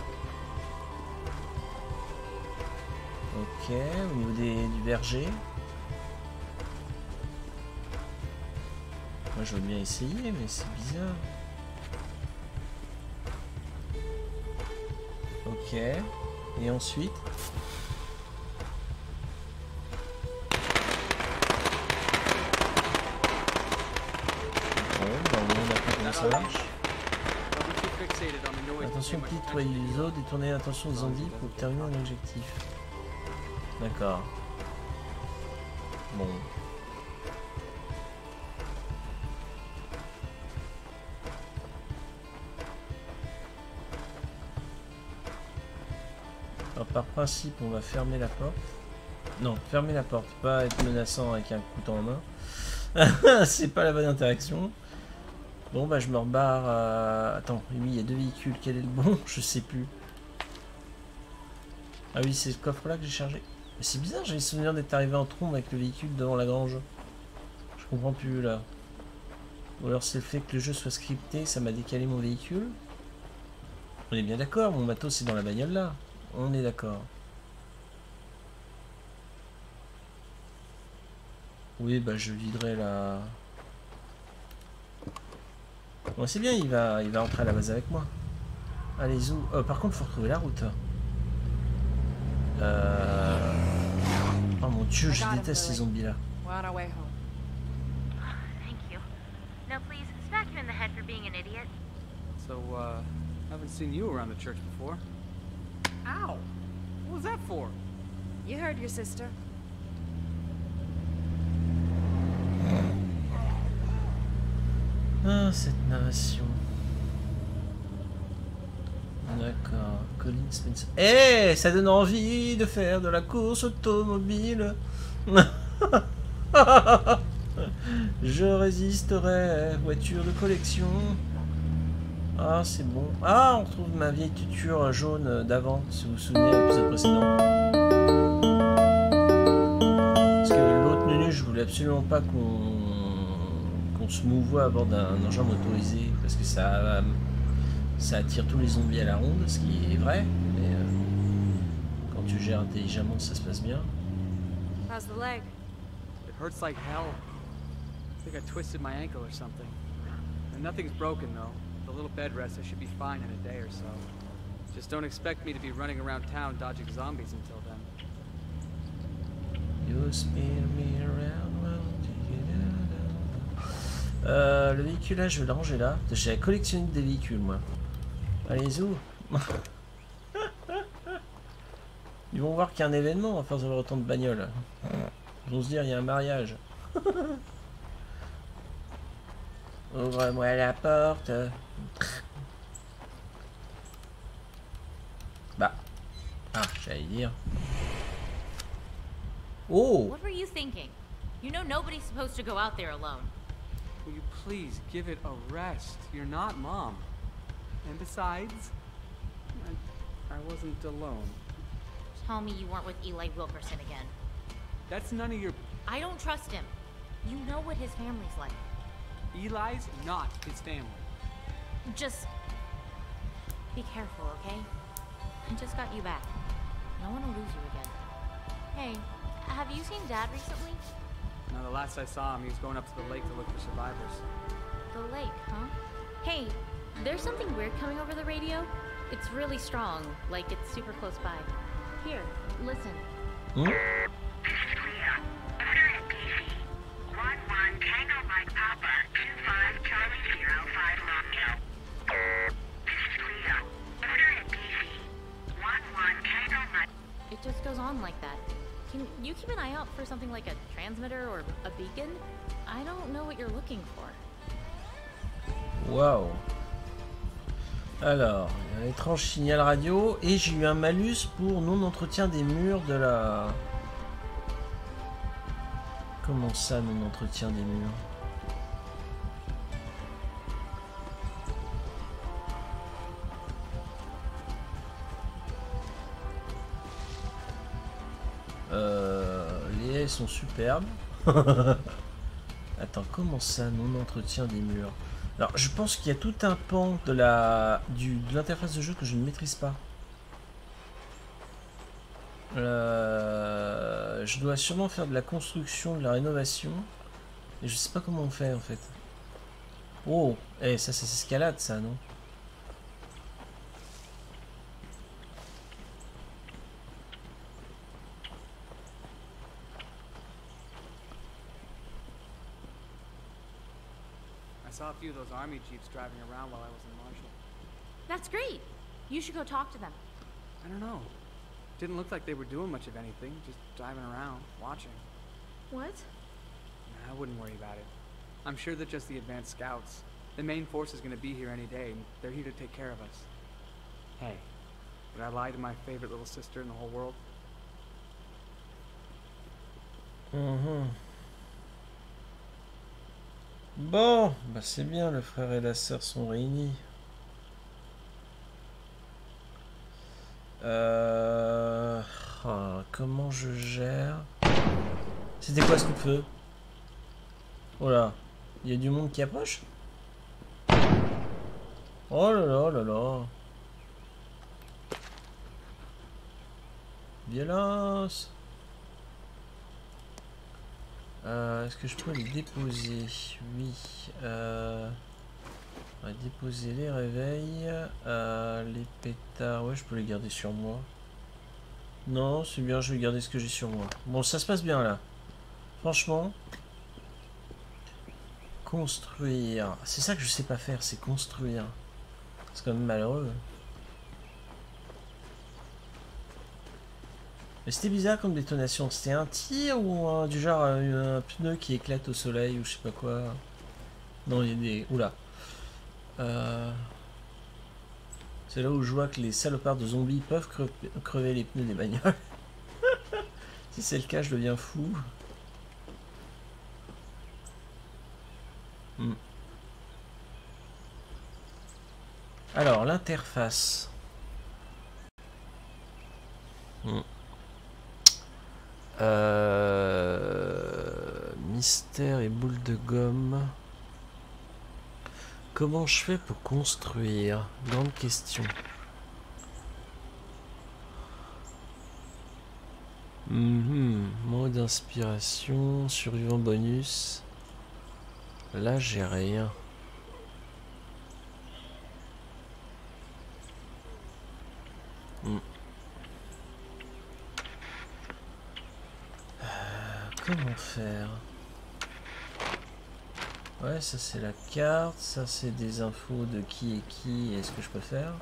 Ok, au niveau des, du verger. Moi, je veux bien essayer, mais c'est bizarre. Ok. Et ensuite... Ça marche. Attention, petite toileuse, détourner l'attention des zombies pour terminer un objectif. D'accord. Bon. Alors, par principe, on va fermer la porte. Non, fermer la porte, pas être menaçant avec un couteau en main. C'est pas la bonne interaction. Bon bah je me rebarre à... Attends, oui il y a deux véhicules, quel est le bon? Je sais plus. Ah oui c'est ce coffre là que j'ai chargé. Mais c'est bizarre, j'ai le souvenir d'être arrivé en trombe avec le véhicule devant la grange. Je comprends plus là. Ou alors c'est le fait que le jeu soit scripté, ça m'a décalé mon véhicule. On est bien d'accord, mon matos c'est dans la bagnole là. On est d'accord. Oui bah je viderai la... Bon, c'est bien, il va, il va entrer à la base avec moi. Allez, zou. Euh, par contre, faut retrouver la route. Euh... Oh mon dieu, je déteste ces zombies là. Thank you. Now please, smack him in the head for being an idiot. So, uh, haven't seen you around the church before. Ow! What was that for? You heard your sister. Ah, cette narration. D'accord, Colin Spencer. Eh, ça donne envie de faire de la course automobile. Je résisterai, voiture de collection. Ah, c'est bon. Ah, on retrouve ma vieille tuture jaune d'avant, si vous vous souvenez, à l'épisode précédent. Parce que l'autre menu, je voulais absolument pas qu'on qu'on se mouvoie à bord d'un engin motorisé, parce que ça, ça attire tous les zombies à la ronde, ce qui est vrai, mais euh, quand tu gères intelligemment, ça se passe bien. How's the leg? It hurts like hell. I think I twisted my ankle or something. And nothing's broken though. With a little bed rest, I should be fine in a day or so. Just don't expect me to be running around town dodging zombies until then. You spin me around, well, euh, le véhicule là, je vais le ranger là. J'ai collectionné des véhicules moi. Allez, zou. Ils vont voir qu'il y a un événement à force d'avoir autant de bagnoles. Ils vont se dire, il y a un mariage. Ouvre-moi la porte. Bah. Ah, j'allais dire. Oh! What were you thinking? You know nobody's supposed to go out there alone. Will you please give it a rest? You're not Mom. And besides, I, I wasn't alone. Tell me you weren't with Eli Wilkerson again. That's none of your... I don't trust him. You know what his family's like. Eli's not his family. Just be careful, okay? I just got you back. I don't want to lose you again. Hey, have you seen Dad recently? No, the last I saw him, he was going up to the lake to look for survivors. The lake, huh? Hey, there's something weird coming over the radio. It's really strong, like it's super close by. Here, listen. Hmm? This is Cleo. Order at P C. one one Tango Mike Papa, two five Charlie Zero five Longtail. This is Cleo. Order at P C. one one Tango Mike... It just goes on like that. Can you keep an eye out for something like a transmitter or a beacon? I don't know what you're looking for. Waouh. Alors, il y a un étrange signal radio et j'ai eu un malus pour non-entretien des murs de la... Comment ça, non-entretien des murs? Euh, les haies sont superbes. Attends, comment ça, non-entretien des murs? Alors, je pense qu'il y a tout un pan de la du, de l'interface de jeu que je ne maîtrise pas. Euh, je dois sûrement faire de la construction, de la rénovation. Et je sais pas comment on fait en fait. Oh, eh, ça, ça s'escalade ça, non? I saw a few of those army jeeps driving around while I was in Marshall. That's great. You should go talk to them. I don't know. Didn't look like they were doing much of anything, just driving around, watching. What? Nah, I wouldn't worry about it. I'm sure they're just the advanced scouts. The main force is going to be here any day, and they're here to take care of us. Hey, did I lie to my favorite little sister in the whole world? Mmh. Bon, bah c'est bien, le frère et la sœur sont réunis. Euh... Oh, comment je gère? C'était quoi ce coup de feu? Oh là, il y a du monde qui approche? Oh là là là là. Violence. Euh, Est-ce que je peux les déposer? Oui. Euh... On va déposer les réveils. Euh, les pétards. Ouais, je peux les garder sur moi. Non, c'est bien, je vais garder ce que j'ai sur moi. Bon, ça se passe bien là. Franchement. Construire. C'est ça que je sais pas faire, c'est construire. C'est quand même malheureux. Mais c'était bizarre comme détonation. C'était un tir ou un, du genre un, un pneu qui éclate au soleil ou je sais pas quoi. Non, il y a des... Oula. Euh... C'est là où je vois que les salopards de zombies peuvent cre crever les pneus des bagnoles. Si c'est le cas, je deviens fou. Hmm. Alors, l'interface. Hmm. Euh... Mystère et boule de gomme. Comment je fais pour construire? Grande question. Mm-hmm. Mode d'inspiration, survivant bonus. Là, j'ai rien. Mm. Euh, comment faire? Ouais, ça c'est la carte, ça c'est des infos de qui est qui et ce que je peux faire.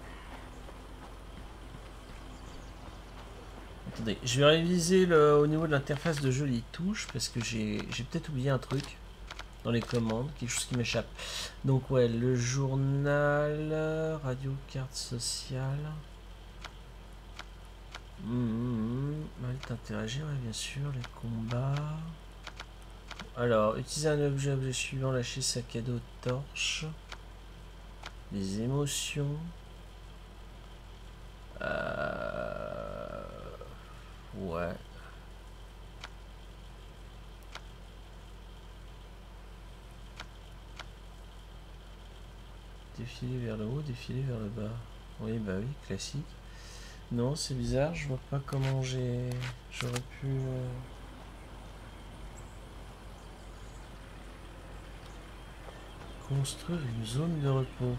Attendez, je vais réviser le, au niveau de l'interface de jeu les touches parce que j'ai peut-être oublié un truc dans les commandes, quelque chose qui m'échappe. Donc ouais, le journal, radio, carte sociale. Mmh, mmh, interagir, ouais, bien sûr, les combats. Alors, utiliser un objet, objet suivant, lâcher sac à dos, torche. Les émotions. Euh... Ouais. Défiler vers le haut, défiler vers le bas. Oui, bah oui, classique. Non, c'est bizarre, je vois pas comment j'ai... J'aurais pu... Euh... construire une zone de repos.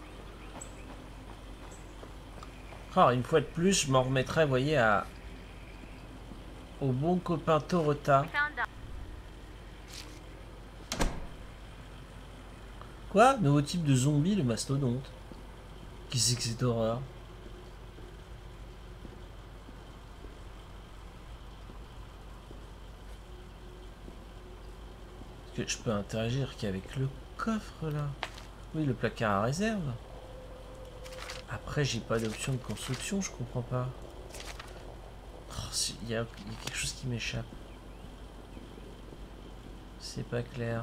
Ah, une fois de plus, je m'en remettrai, vous voyez, à... au bon copain Torota. Quoi? Nouveau type de zombie, le mastodonte. Qui c'est que cette horreur? Est-ce que je peux interagir qu'avec le coffre là? Oui, le placard à réserve. Après, j'ai pas d'option de construction, je comprends pas. Il oh, y, y a quelque chose qui m'échappe. C'est pas clair.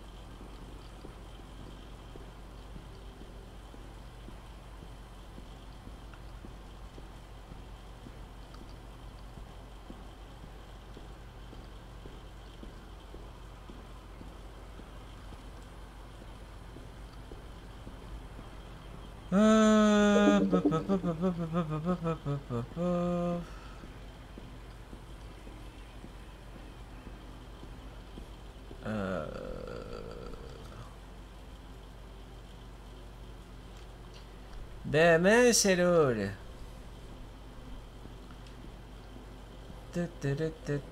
Euh... Euh... Demain, c'est l'ol. Quelque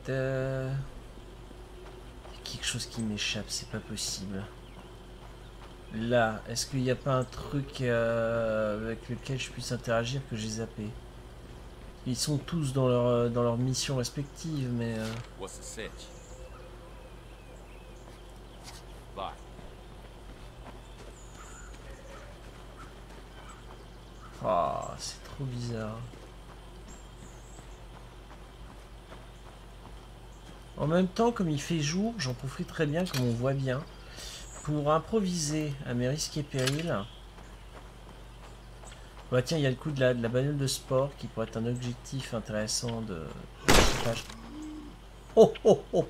chose qui m'échappe, c'est pas possible. Là, est-ce qu'il n'y a pas un truc euh, avec lequel je puisse interagir que j'ai zappé? Ils sont tous dans leur, dans leur mission respective, mais... Euh... What's the sitch? Bye. Oh, c'est trop bizarre. En même temps, comme il fait jour, j'en profite très bien, comme on voit bien, pour improviser à mes risques et périls. Bah tiens, il y a le coup de la, de la bagnole de sport qui pourrait être un objectif intéressant de... Oh oh oh.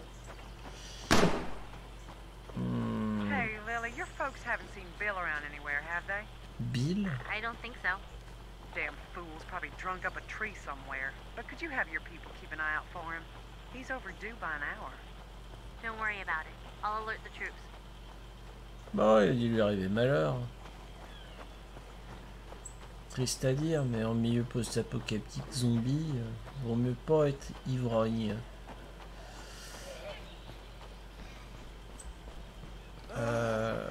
Hmm. Hey Lily, your folks haven't seen Bill around anywhere, have they? Bill? I don't think so. Damn fool's probably drunk up a tree somewhere. But could you have your people keep an eye out for him? He's overdue by an hour. Don't worry about it. I'll alert the troops. Bon, il a dû lui arriver malheur. Triste à dire, mais en milieu post-apocalyptique zombie, euh, vaut mieux pas être ivrogne. Euh...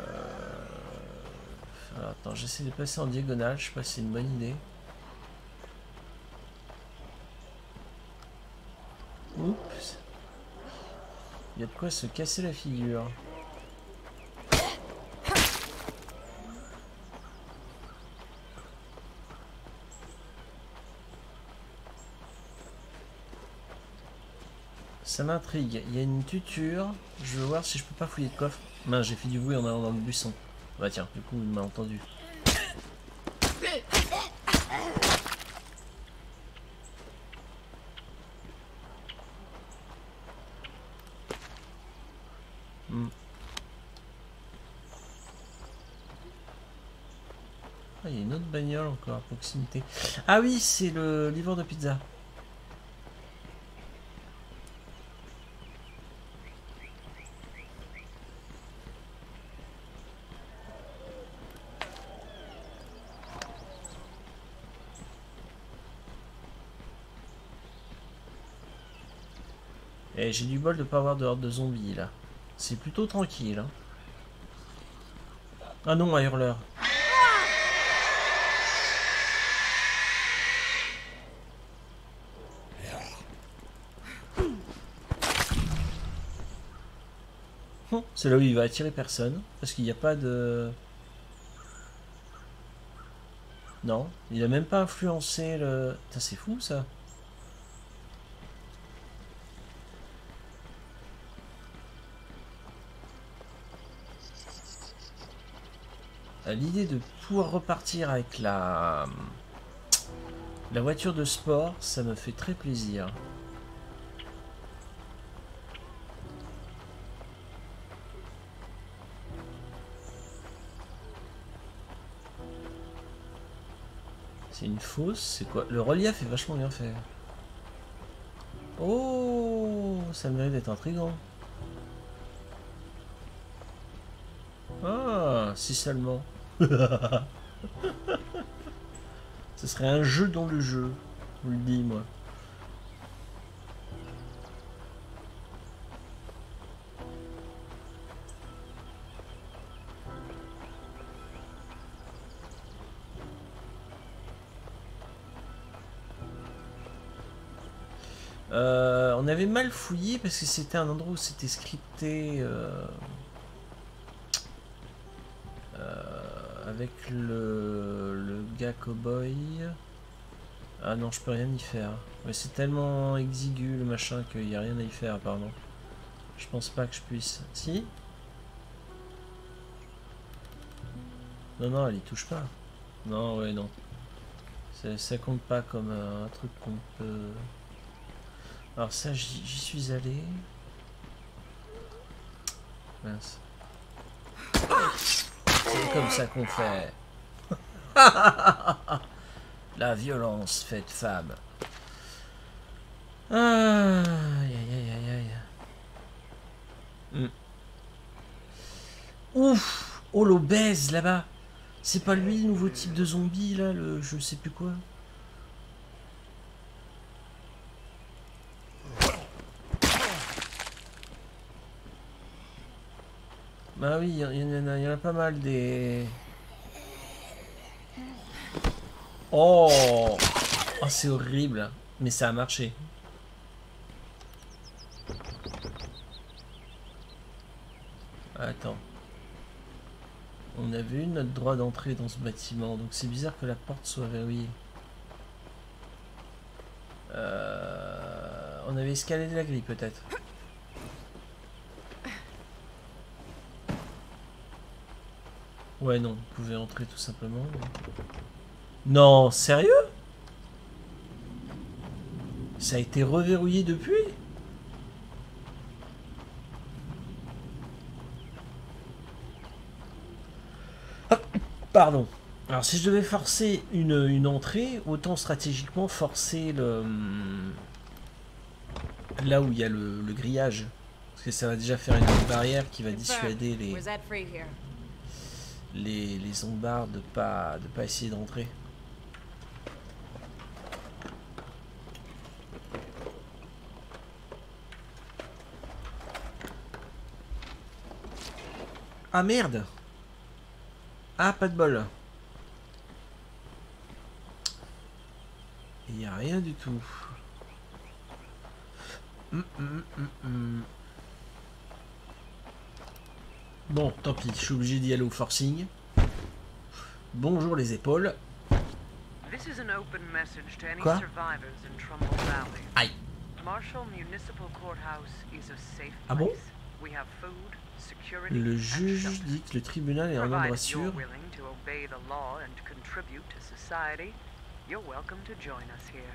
Alors attends, j'essaie de passer en diagonale, je sais pas si c'est une bonne idée. Oups. Il y a de quoi se casser la figure. Ça m'intrigue. Il y a une tuture. Je veux voir si je peux pas fouiller le coffre. Mince, j'ai fait du bruit en allant dans le buisson. Bah tiens, du coup il m'a entendu. Hmm. Ah, il y a une autre bagnole encore à proximité. Ah oui, c'est le livreur de pizza. Et j'ai du bol de pas avoir de horde de zombies là. C'est plutôt tranquille. Hein. Ah non, un hurleur. C'est là où il va attirer personne. Parce qu'il n'y a pas de... Non, il a même pas influencé le... Putain, c'est fou ça. L'idée de pouvoir repartir avec la... la voiture de sport, ça me fait très plaisir. C'est une fosse, c'est quoi? Le relief est vachement bien fait. Oh, ça mérite d'être intriguant. Ah, si seulement. Ce serait un jeu dans le jeu, je vous le dis moi. Euh, on avait mal fouillé parce que c'était un endroit où c'était scripté euh, euh, avec le, le gars cowboy. Ah non, je peux rien y faire. Mais c'est tellement exigu le machin qu'il n'y a rien à y faire apparemment. Je pense pas que je puisse. Si? Non, non, elle y touche pas. Non, ouais, non. Ça, ça compte pas comme un truc qu'on peut... Alors ça, j'y suis allé. Mince. C'est comme ça qu'on fait. La violence faite femme. Aïe aïe aïe aïe. Mm. Ouf. Oh l'obèse là-bas. C'est pas lui le nouveau type de zombie là, le je sais plus quoi. Bah oui, il y, y, y, y en a pas mal des... Oh, oh c'est horrible, mais ça a marché. Attends. On avait eu notre droit d'entrée dans ce bâtiment, donc c'est bizarre que la porte soit verrouillée. Euh, on avait escaladé la grille peut-être. Ouais, non, vous pouvez entrer tout simplement. Non, sérieux? Ça a été reverrouillé depuis? Ah, pardon. Alors, si je devais forcer une, une entrée, autant stratégiquement forcer le... là où il y a le, le grillage. Parce que ça va déjà faire une barrière qui va dissuader les... les, les zombards de pas de pas essayer d'entrer. Ah merde. Ah pas de bol. Il n'y a rien du tout. Hum, hum, hum, hum. Bon, tant pis, je suis obligé d'y aller au forcing. Bonjour les épaules. Quoi? Aïe. Marshall Municipal Courthouse is a safe Ah bon? place. We have food, security, Le and juge shelter. dit que le tribunal est un endroit Provided you're sûr. willing to obey the law and contribute to society, you're welcome to join us here.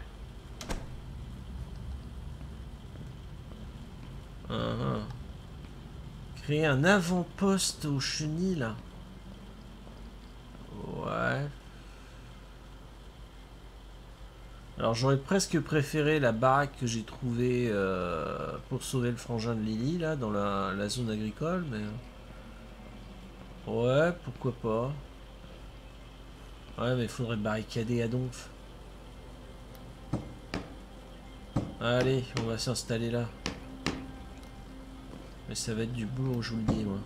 Ah, ah. Créer un avant-poste au chenil là. Ouais. Alors j'aurais presque préféré la baraque que j'ai trouvée euh, pour sauver le frangin de Lily là dans la, la zone agricole, mais ouais, pourquoi pas. Ouais, mais il faudrait barricader à donf. Allez, on va s'installer là. Mais ça va être du boulot, je vous le dis moi.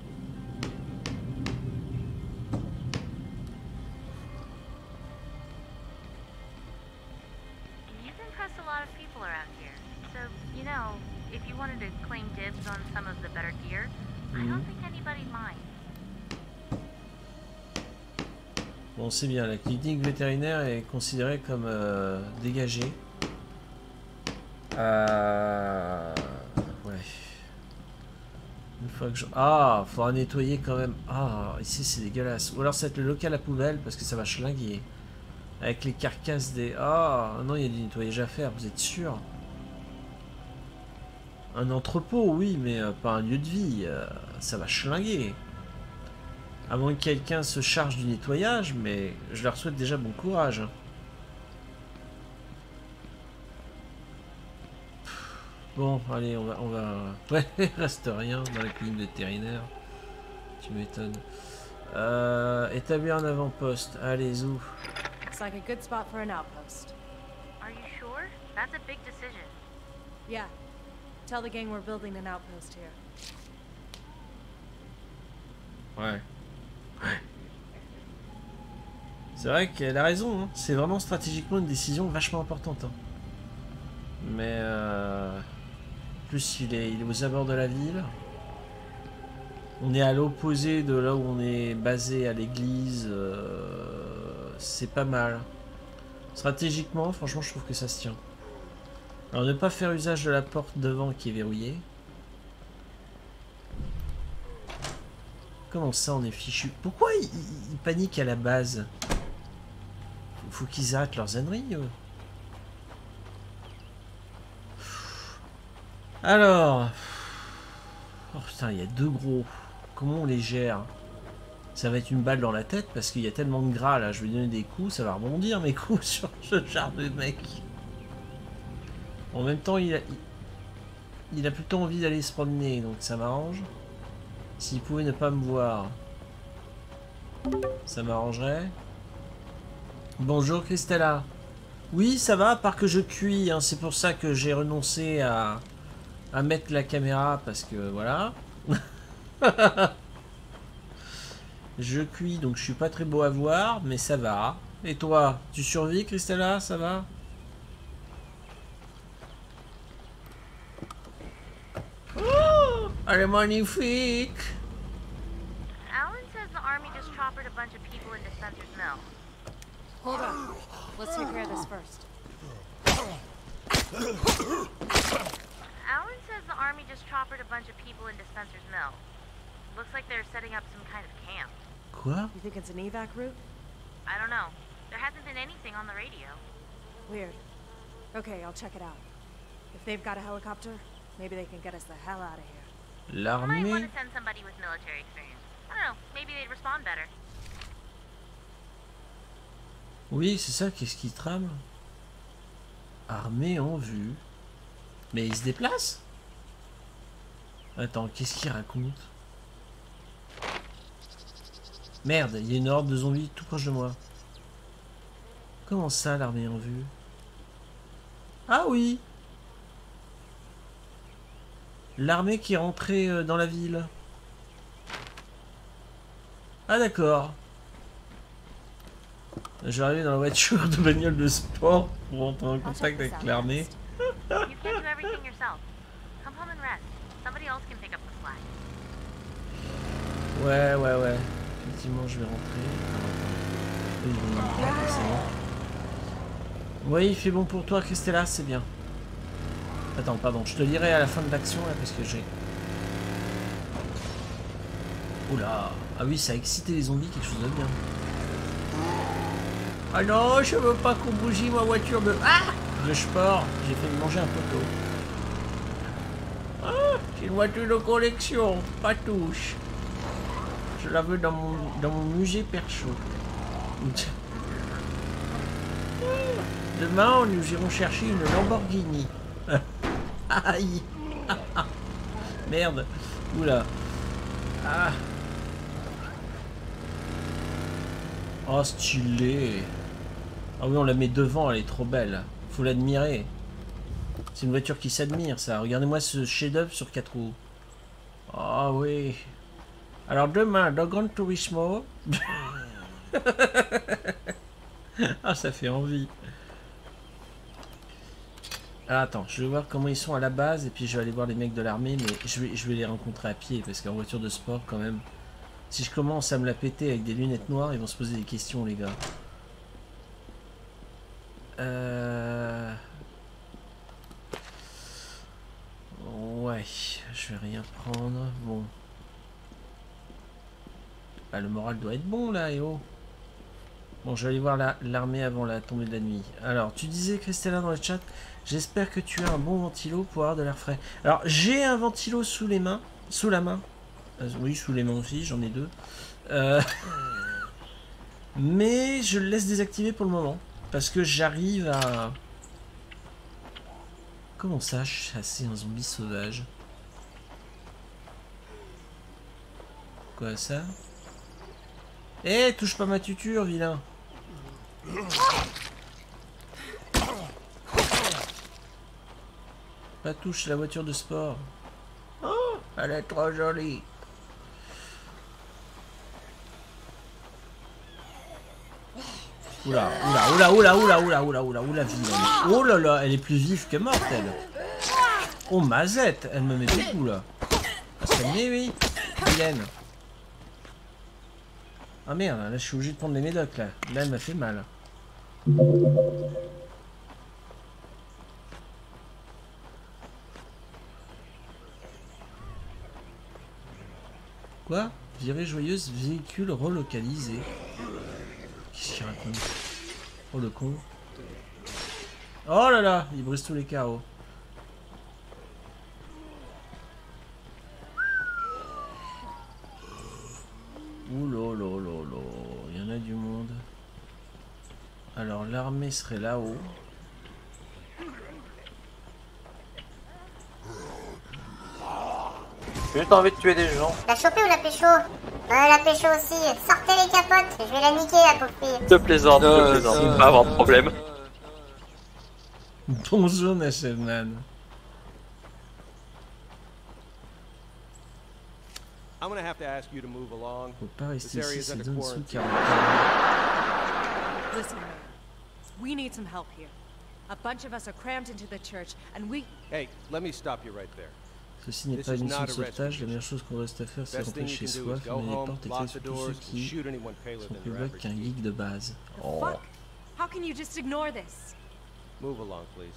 Bon, c'est bien, la clinique vétérinaire est considérée comme euh, dégagée. Euh... Ouais. Une fois que je... Ah, faudra nettoyer quand même. Ah, ici c'est dégueulasse. Ou alors ça va être le local à poubelle parce que ça va schlinguer. Avec les carcasses des... Ah, non, il y a du nettoyage à faire, vous êtes sûr? Un entrepôt, oui, mais euh, pas un lieu de vie. Euh, ça va schlinguer. À moins que quelqu'un se charge du nettoyage, mais je leur souhaite déjà bon courage. Hein. Bon, allez, on va... on va... Ouais, il reste rien dans la clinique vétérinaire. Tu m'étonnes. Euh, établir un avant-poste. Allez, zou. Looks like a good spot for an outpost. Are you sure? That's a big decision. Yeah. Tell the gang we're building an outpost here. Ouais. Ouais. C'est vrai qu'elle a raison, hein. C'est vraiment stratégiquement une décision vachement importante. Hein. Mais euh... en plus il est, il est aux abords de la ville. On est à l'opposé de là où on est basé à l'église. Euh... C'est pas mal. Stratégiquement, franchement, je trouve que ça se tient. Alors ne pas faire usage de la porte devant qui est verrouillée. Comment ça on est fichu? Pourquoi ils, ils, ils paniquent à la base? Faut, faut qu'ils arrêtent leurs âneries. Eux. Alors... Oh putain, il y a deux gros. Comment on les gère? Ça va être une balle dans la tête parce qu'il y a tellement de gras là. Je vais donner des coups, ça va rebondir mes coups sur ce genre de mec. En même temps, il a, il, il a plutôt envie d'aller se promener, donc ça m'arrange. S'il pouvait ne pas me voir, ça m'arrangerait. Bonjour Christella. Oui, ça va, à part que je cuis, hein, c'est pour ça que j'ai renoncé à, à mettre la caméra, parce que voilà. Je cuis, donc je suis pas très beau à voir, mais ça va. Et toi, tu survis Christella, ça va? Oh, elle est magnifique. Alan says the army just choppered a bunch of people into Spencer's Mill. Hold on. Let's take care of this first. Alan says the army just choppered a bunch of people into Spencer's Mill. Looks like they're setting up some kind of camp. Quoi? You think it's an evac route? I don't know. There hasn't been anything on the radio. Weird. Okay, I'll check it out. If they've got a helicopter, maybe they can get us the hell out of here. You might want L'armée? to send somebody with military experience. I don't know. Maybe they'd respond better. Oui, c'est ça, qu'est-ce qui trame? Armée en vue. Mais il se déplace? Attends, qu'est-ce qu'il raconte? Merde, il y a une horde de zombies tout proche de moi. Comment ça, l'armée en vue? Ah oui! L'armée qui est rentrée euh, dans la ville. Ah d'accord. Je vais arriver dans la voiture de bagnole de sport pour entrer en contact avec l'armée. You can't do everything yourself. Come home and rest. Somebody else can pick up the slack. Ouais, ouais, ouais. Effectivement, je vais rentrer. Oui, bon, c'est bon. Oui, il fait bon pour toi, Christella, c'est bien. Attends, pardon, je te lirai à la fin de l'action là parce que j'ai... Oula. Ah oui, ça a excité les zombies, quelque chose de bien. Ah non, je veux pas qu'on bousille ma voiture de... Ah de sport. J'ai fait manger un poteau. Ah, c'est une voiture de collection, pas touche. Je la veux dans mon, dans mon musée perso. Demain, nous irons chercher une Lamborghini. Aïe. Merde. Oula. Ah. Oh, stylé. Ah oui, on la met devant, elle est trop belle. Faut l'admirer. C'est une voiture qui s'admire, ça. Regardez-moi ce chef-d'œuvre sur quatre roues. Ah oui. Alors demain, dans Gran Turismo... ah, ça fait envie. Ah, attends, je vais voir comment ils sont à la base et puis je vais aller voir les mecs de l'armée, mais je vais, je vais les rencontrer à pied parce qu'en voiture de sport, quand même, si je commence à me la péter avec des lunettes noires, ils vont se poser des questions, les gars. Euh... Ouais, je vais rien prendre. Bon. Bah, le moral doit être bon là, et oh. Bon, je vais aller voir l'armée la, avant la tombée de la nuit. Alors, tu disais, Christella, dans le chat, j'espère que tu as un bon ventilo pour avoir de l'air frais. Alors, j'ai un ventilo sous les mains, sous la main. Euh, oui, sous les mains aussi, j'en ai deux. Euh... Mais je le laisse désactiver pour le moment. Parce que j'arrive à... Comment ça, chasser un zombie sauvage? Quoi, ça? Eh, touche pas ma tuture, vilain! Pas touche la voiture de sport. Oh, elle est trop jolie. Oula, oula, oula, oula, oula, oula, oula, oula, oula, vilaine. Oh là là, elle est plus vive que morte, elle. Oh, mazette, elle me met des coups, là. Ah, c'est bien, oui. Vilaine. Ah merde, là, je suis obligé de prendre les médocs, là. Là, elle m'a fait mal. Quoi? Virée joyeuse, véhicule relocalisé. Qu'est-ce qu'il raconte? Oh le con. Oh là là, il brise tous les carreaux. Ouh là là là là, il y en a du monde. Alors l'armée serait là-haut. J'ai juste envie de tuer des gens. La choper ou la pécho? Ouais, la pécho aussi. Sortez les capotes, je vais la niquer la pauvre fille. Je plaisante, je plaisante, il va pas avoir de problème. Bonjour Nachevman. I'm gonna have to ask you to move along. Faut pas rester ici, c'est under dans sous quarantine. Listen, man. We need some help here. A bunch of us are crammed into the church, and we... Hey, let me stop you right there. Ceci n'est pas une mission de sauvetage, la meilleure chose qu'on reste à faire c'est rentrer chez soi, fermer les portes et créer sur tous ceux qui sont plus bas qu'un geek de base. Oh. Fuck? How can you just ignore this? Move along, please.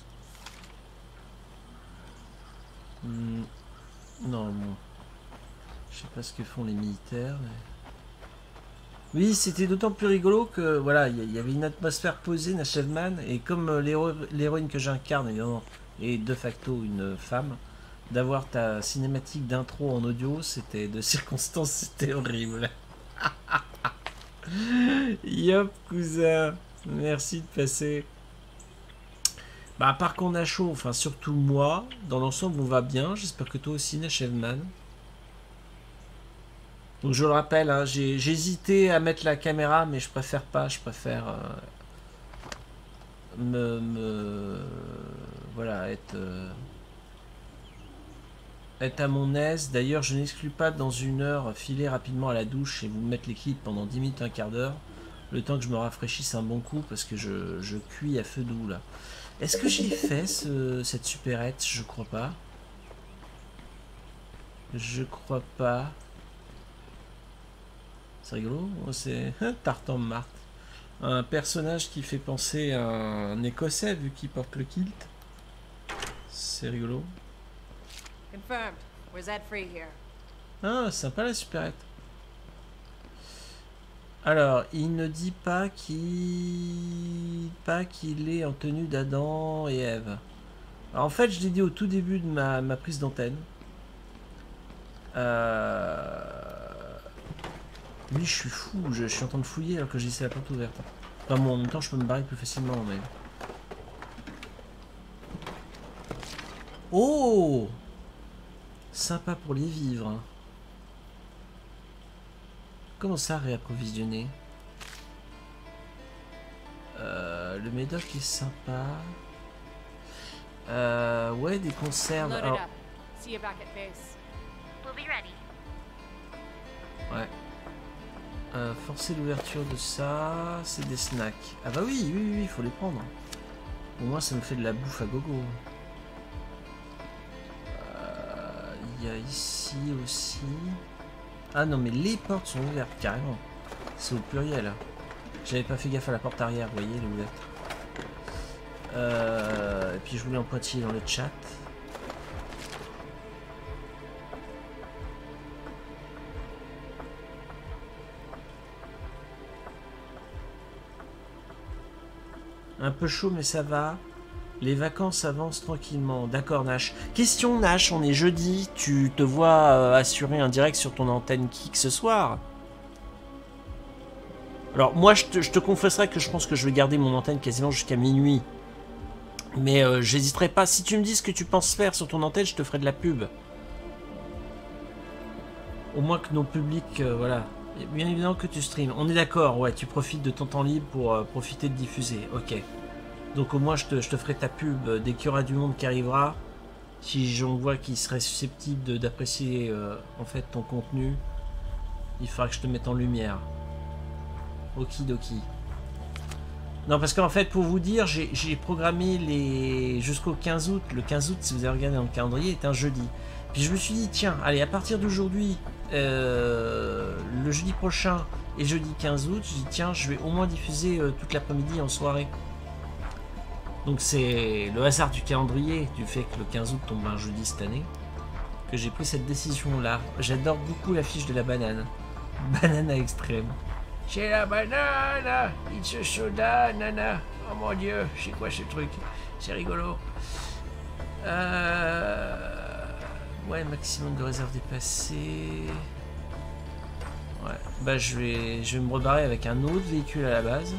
Hmm. Non, bon. Je sais pas ce que font les militaires. Mais... Oui, c'était d'autant plus rigolo que voilà, il y, y avait une atmosphère posée, Nachevman, et comme l'héroïne que j'incarne est de facto une femme, d'avoir ta cinématique d'intro en audio, c'était de circonstance, c'était horrible. Yop, cousin, merci de passer. Bah, à part qu'on a chaud, enfin surtout moi, dans l'ensemble on va bien. J'espère que toi aussi, Nachevman. Donc je le rappelle, hein, j'ai hésité à mettre la caméra, mais je préfère pas, je préfère euh, me, me voilà être euh, être à mon aise. D'ailleurs, je n'exclus pas dans une heure filer rapidement à la douche et vous mettre les clips pendant dix minutes, un quart d'heure, le temps que je me rafraîchisse un bon coup parce que je, je cuis à feu doux là. Est-ce que j'ai fait ce, cette supérette? Je crois pas. Je crois pas. C'est rigolo, c'est Tartan Marthe. Un personnage qui fait penser à un écossais vu qu'il porte le kilt. C'est rigolo. Confirmed. We're Z free here. Ah, sympa la supérette. Alors, il ne dit pas qu'il pas qu'il est en tenue d'Adam et Ève. Alors, en fait, je l'ai dit au tout début de ma, ma prise d'antenne. Euh... Oui, je suis fou. Je, je suis en train de fouiller alors que j'ai laissé la porte ouverte. Enfin, bon, en même temps, je peux me barrer plus facilement, mais... Oh! Sympa pour les vivres. Comment ça, réapprovisionner? euh, Le médoc est sympa. Euh, ouais, des conserves. Alors... See you back at base. We'll be ready. Ouais. Euh, forcer l'ouverture de ça, c'est des snacks. Ah bah oui, oui, oui, il faut les prendre. Au moins, ça me fait de la bouffe à gogo. Il euh, y a ici aussi... Ah non, mais les portes sont ouvertes, carrément. C'est au pluriel. J'avais pas fait gaffe à la porte arrière, vous voyez, elle est ouverte. Euh, et puis je voulais en pointiller dans le chat. Un peu chaud, mais ça va. Les vacances avancent tranquillement. D'accord, Nash. Question, Nash, on est jeudi. Tu te vois euh, assurer un direct sur ton antenne Kick ce soir? Alors, moi, je te, je te confesserai que je pense que je vais garder mon antenne quasiment jusqu'à minuit. Mais euh, j'hésiterai pas. Si tu me dis ce que tu penses faire sur ton antenne, je te ferai de la pub. Au moins que nos publics, euh, voilà. Et bien évidemment que tu streams. On est d'accord, ouais, tu profites de ton temps libre pour euh, profiter de diffuser. Ok. Donc au moins je te, je te ferai ta pub dès qu'il y aura du monde qui arrivera. Si j'en vois qui serait susceptible d'apprécier euh, en fait ton contenu, il faudra que je te mette en lumière. Okidoki. Non, parce qu'en fait, pour vous dire, j'ai programmé les jusqu'au quinze août. Le quinze août, si vous avez regardé dans le calendrier, est un jeudi. Puis je me suis dit, tiens, allez, à partir d'aujourd'hui, euh, le jeudi prochain et jeudi quinze août, je dis, tiens, je vais au moins diffuser euh, toute l'après-midi en soirée. Donc c'est le hasard du calendrier, du fait que le quinze août tombe un jeudi cette année, que j'ai pris cette décision-là. J'adore beaucoup l'affiche de la banane. Banane à extrême. J'ai la banane, it's a soda, nana. Oh mon dieu, c'est quoi ce truc? C'est rigolo. Euh... Ouais, maximum de réserve dépassée. Ouais, bah je vais, je vais me rebarrer avec un autre véhicule à la base.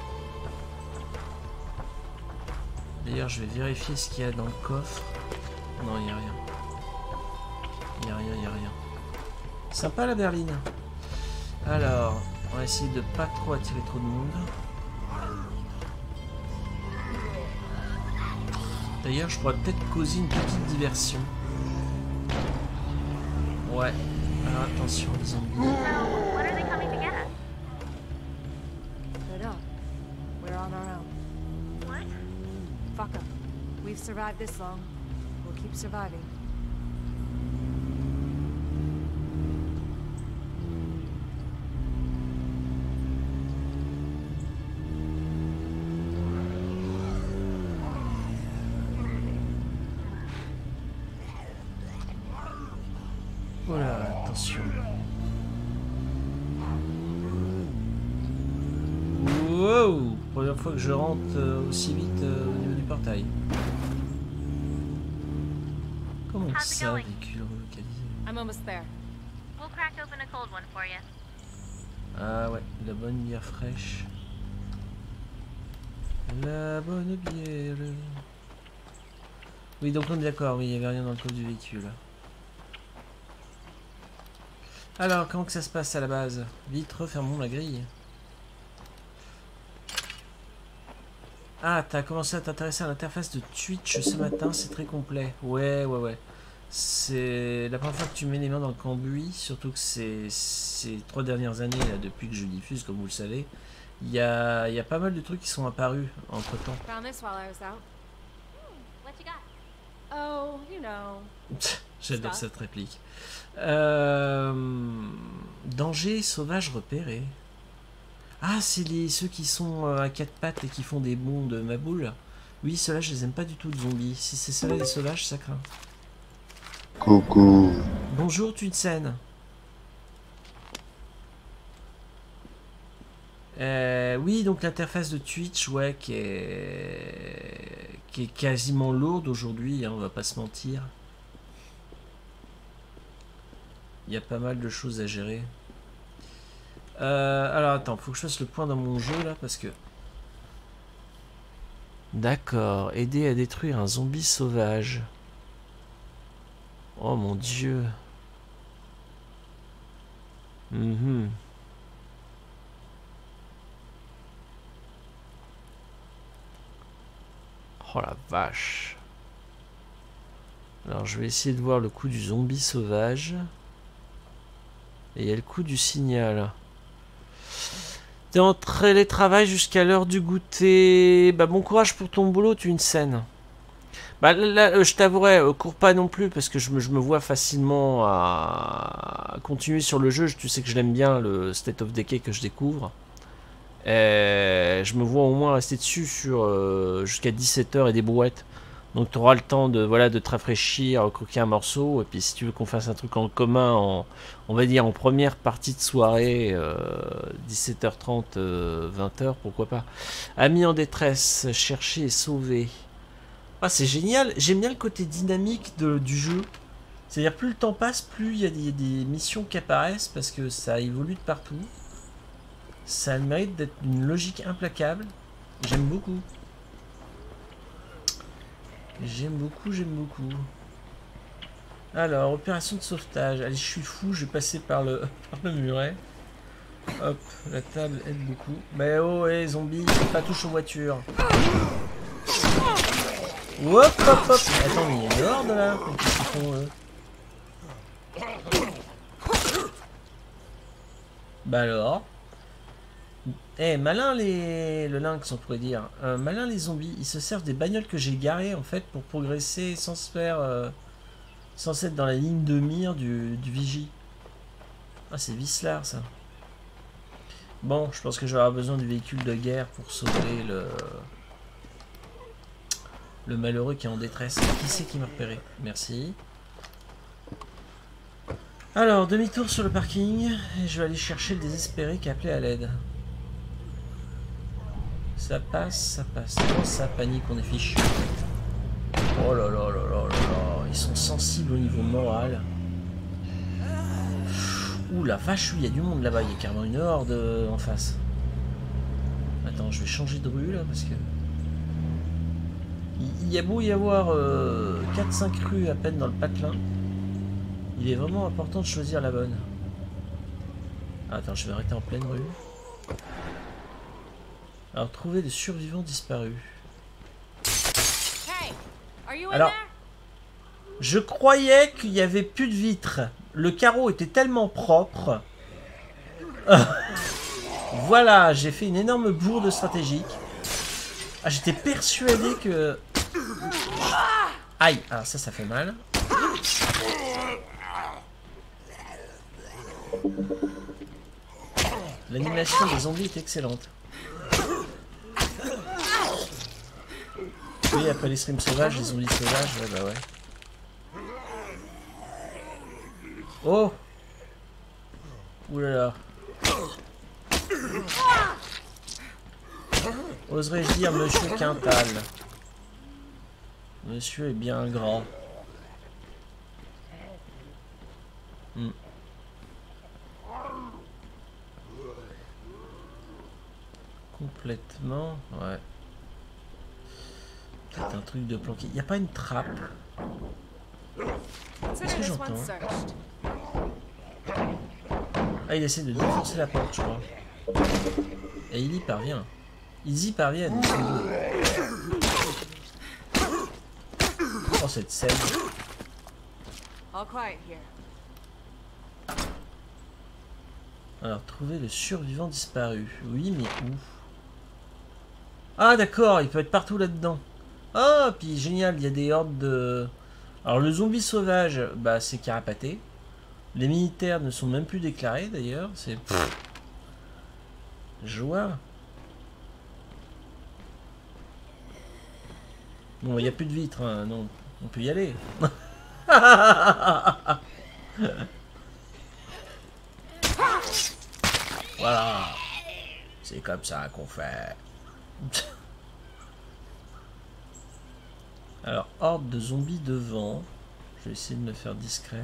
D'ailleurs, je vais vérifier ce qu'il y a dans le coffre. Non, il n'y a rien. Il n'y a rien, il n'y a rien. Sympa la berline. Alors, on va essayer de pas trop attirer trop de monde. D'ailleurs, je pourrais peut-être causer une petite diversion. Ouais. Alors attention les zombies. When are they coming to get us? They don't. We're on our own. What? Fuck 'em. We've survived this long. We'll keep surviving. Voilà, attention. Wow! Première fois que je rentre euh, aussi vite euh, au niveau du portail. Comment ça, véhicule relocalisé? I'm almost there. We'll crack open a cold one for you. Ah ouais, la bonne bière fraîche. La bonne bière. Oui, donc on est d'accord, oui, il n'y avait rien dans le coffre du véhicule. Alors, comment que ça se passe à la base? Vite, refermons la grille. Ah, t'as commencé à t'intéresser à l'interface de Twitch ce matin, c'est très complet. Ouais, ouais, ouais. C'est la première fois que tu mets les mains dans le cambouis, surtout que c'est ces trois dernières années, là, depuis que je diffuse, comme vous le savez, il y a, y a pas mal de trucs qui sont apparus entre-temps. Found this while I was out. What you got? Oh, you know. J'adore cette réplique. Euh, danger sauvage repéré. Ah, c'est les ceux qui sont à quatre pattes et qui font des bonds de ma boule. Oui, ceux-là, je les aime pas du tout, de zombies. Si c'est ceux-là les sauvages, ça craint. Coucou. Bonjour, Tunsen. Euh, oui, donc l'interface de Twitch, ouais, qui est, qui est quasiment lourde aujourd'hui, hein, on va pas se mentir. Il y a pas mal de choses à gérer. Euh, alors attends, faut que je fasse le point dans mon jeu là, parce que... D'accord, aider à détruire un zombie sauvage. Oh mon dieu. Mhm. Oh la vache. Alors je vais essayer de voir le coup du zombie sauvage. Et il y a le coup du signal. T'es en télétravail jusqu'à l'heure du goûter. Bah bon courage pour ton boulot, tu une scène. Bah là, là je t'avouerai, euh, cours pas non plus parce que je me, je me vois facilement à... à continuer sur le jeu. Tu sais que je l'aime bien, le State of Decay que je découvre. Et je me vois au moins rester dessus sur euh, jusqu'à dix-sept heures et des brouettes. Donc tu auras le temps de, voilà, de te rafraîchir, croquer un morceau. Et puis si tu veux qu'on fasse un truc en commun, en, on va dire en première partie de soirée, euh, dix-sept heures trente, euh, vingt heures, pourquoi pas. Amis en détresse, chercher et sauver. Ah c'est génial, j'aime bien le côté dynamique de, du jeu. C'est-à-dire plus le temps passe, plus il y a des, des missions qui apparaissent parce que ça évolue de partout. Ça a le mérite d'être une logique implacable. J'aime beaucoup. J'aime beaucoup, j'aime beaucoup. Alors, opération de sauvetage. Allez, je suis fou, je vais passer par le, par le muret. Hop, la table aide beaucoup. Mais oh, hé, hey, zombies, pas touche aux voitures. Hop, hop, hop. Attends, mais il y a une horde là. Qu'est-ce qu'ils font, eux? Bah alors. Eh, hey, malin les... le lynx, on pourrait dire. Euh, malin les zombies. Ils se servent des bagnoles que j'ai garées, en fait, pour progresser sans se faire... Euh, sans être dans la ligne de mire du, du vigie. Ah, c'est Vislar, ça. Bon, je pense que je vais avoir besoin du véhicule de guerre pour sauver le... le malheureux qui est en détresse. Qui c'est qui m'a repéré? Merci. Alors, demi-tour sur le parking. Et je vais aller chercher le désespéré qui a appelé à l'aide. Ça passe, ça passe. Oh, ça panique, on est fichu. Oh là là là là là là. Ils sont sensibles au niveau moral. Ouh la vache, il y a du monde là-bas. Il y a carrément une horde euh, en face. Attends, je vais changer de rue là parce que... Il y a beau y avoir euh, quatre cinq rues à peine dans le patelin. Il est vraiment important de choisir la bonne. Ah, attends, je vais arrêter en pleine rue. Alors, trouver des survivants disparus. Alors, je croyais qu'il n'y avait plus de vitres. Le carreau était tellement propre. Voilà, j'ai fait une énorme bourde stratégique. Ah, j'étais persuadé que... Aïe, alors ça, ça fait mal. L'animation des zombies est excellente. Oui, après les streams sauvages, les zombies sauvages, ouais, bah ouais. Oh! Oulala. Oserais-je dire Monsieur Quintal? Monsieur est bien grand. Hmm. Complètement, ouais. Peut-être un truc de planqué. Il n'y a pas une trappe. Qu'est-ce que j'entends? Ah, il essaie de défoncer la porte, je crois. Et il y parvient. Ils y parviennent. Oh, cette scène. Alors, trouver le survivant disparu. Oui, mais où? Ah, d'accord, il peut être partout là-dedans. Ah, puis génial, il y a des hordes de... Alors, le zombie sauvage, bah, c'est carapaté. Les militaires ne sont même plus déclarés, d'ailleurs. C'est... Joie. Bon, il n'y a plus de vitres, hein. Non, on peut y aller. Voilà. C'est comme ça qu'on fait. Alors, horde de zombies devant. Je vais essayer de me faire discret.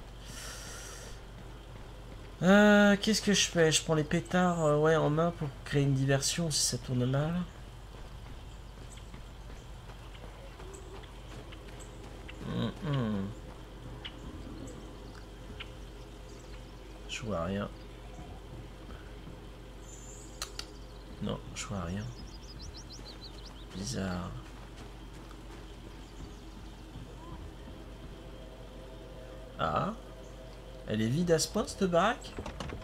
Euh, Qu'est-ce que je fais? Je prends les pétards euh, ouais, en main pour créer une diversion si ça tourne mal. Mm -mm. Je vois rien. Non, je vois rien. Bizarre. Ah. Elle est vide à ce point, cette baraque?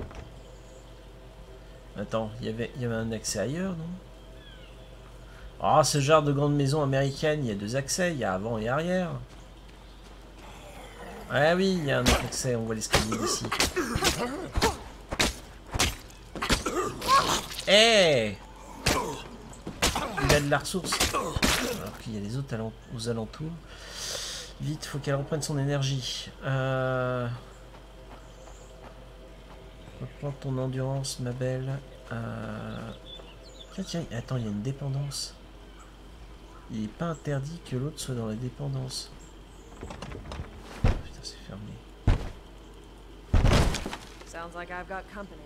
Attends, y avait, y avait un accès ailleurs, non? Ah, ce genre de grande maison américaine, il y a deux accès, il y a avant et arrière. Ah oui, il y a un autre accès, on voit l'escalier d'ici. Eh hey, il a de la ressource. Alors qu'il y a les autres alent aux alentours. Vite, faut qu'elle reprenne son énergie. Euh... Reprends ton endurance, ma belle. Euh... Tiens, tiens, attends, il y a une dépendance. Il n'est pas interdit que l'autre soit dans la dépendance. Putain, c'est fermé. Sounds like I've got company.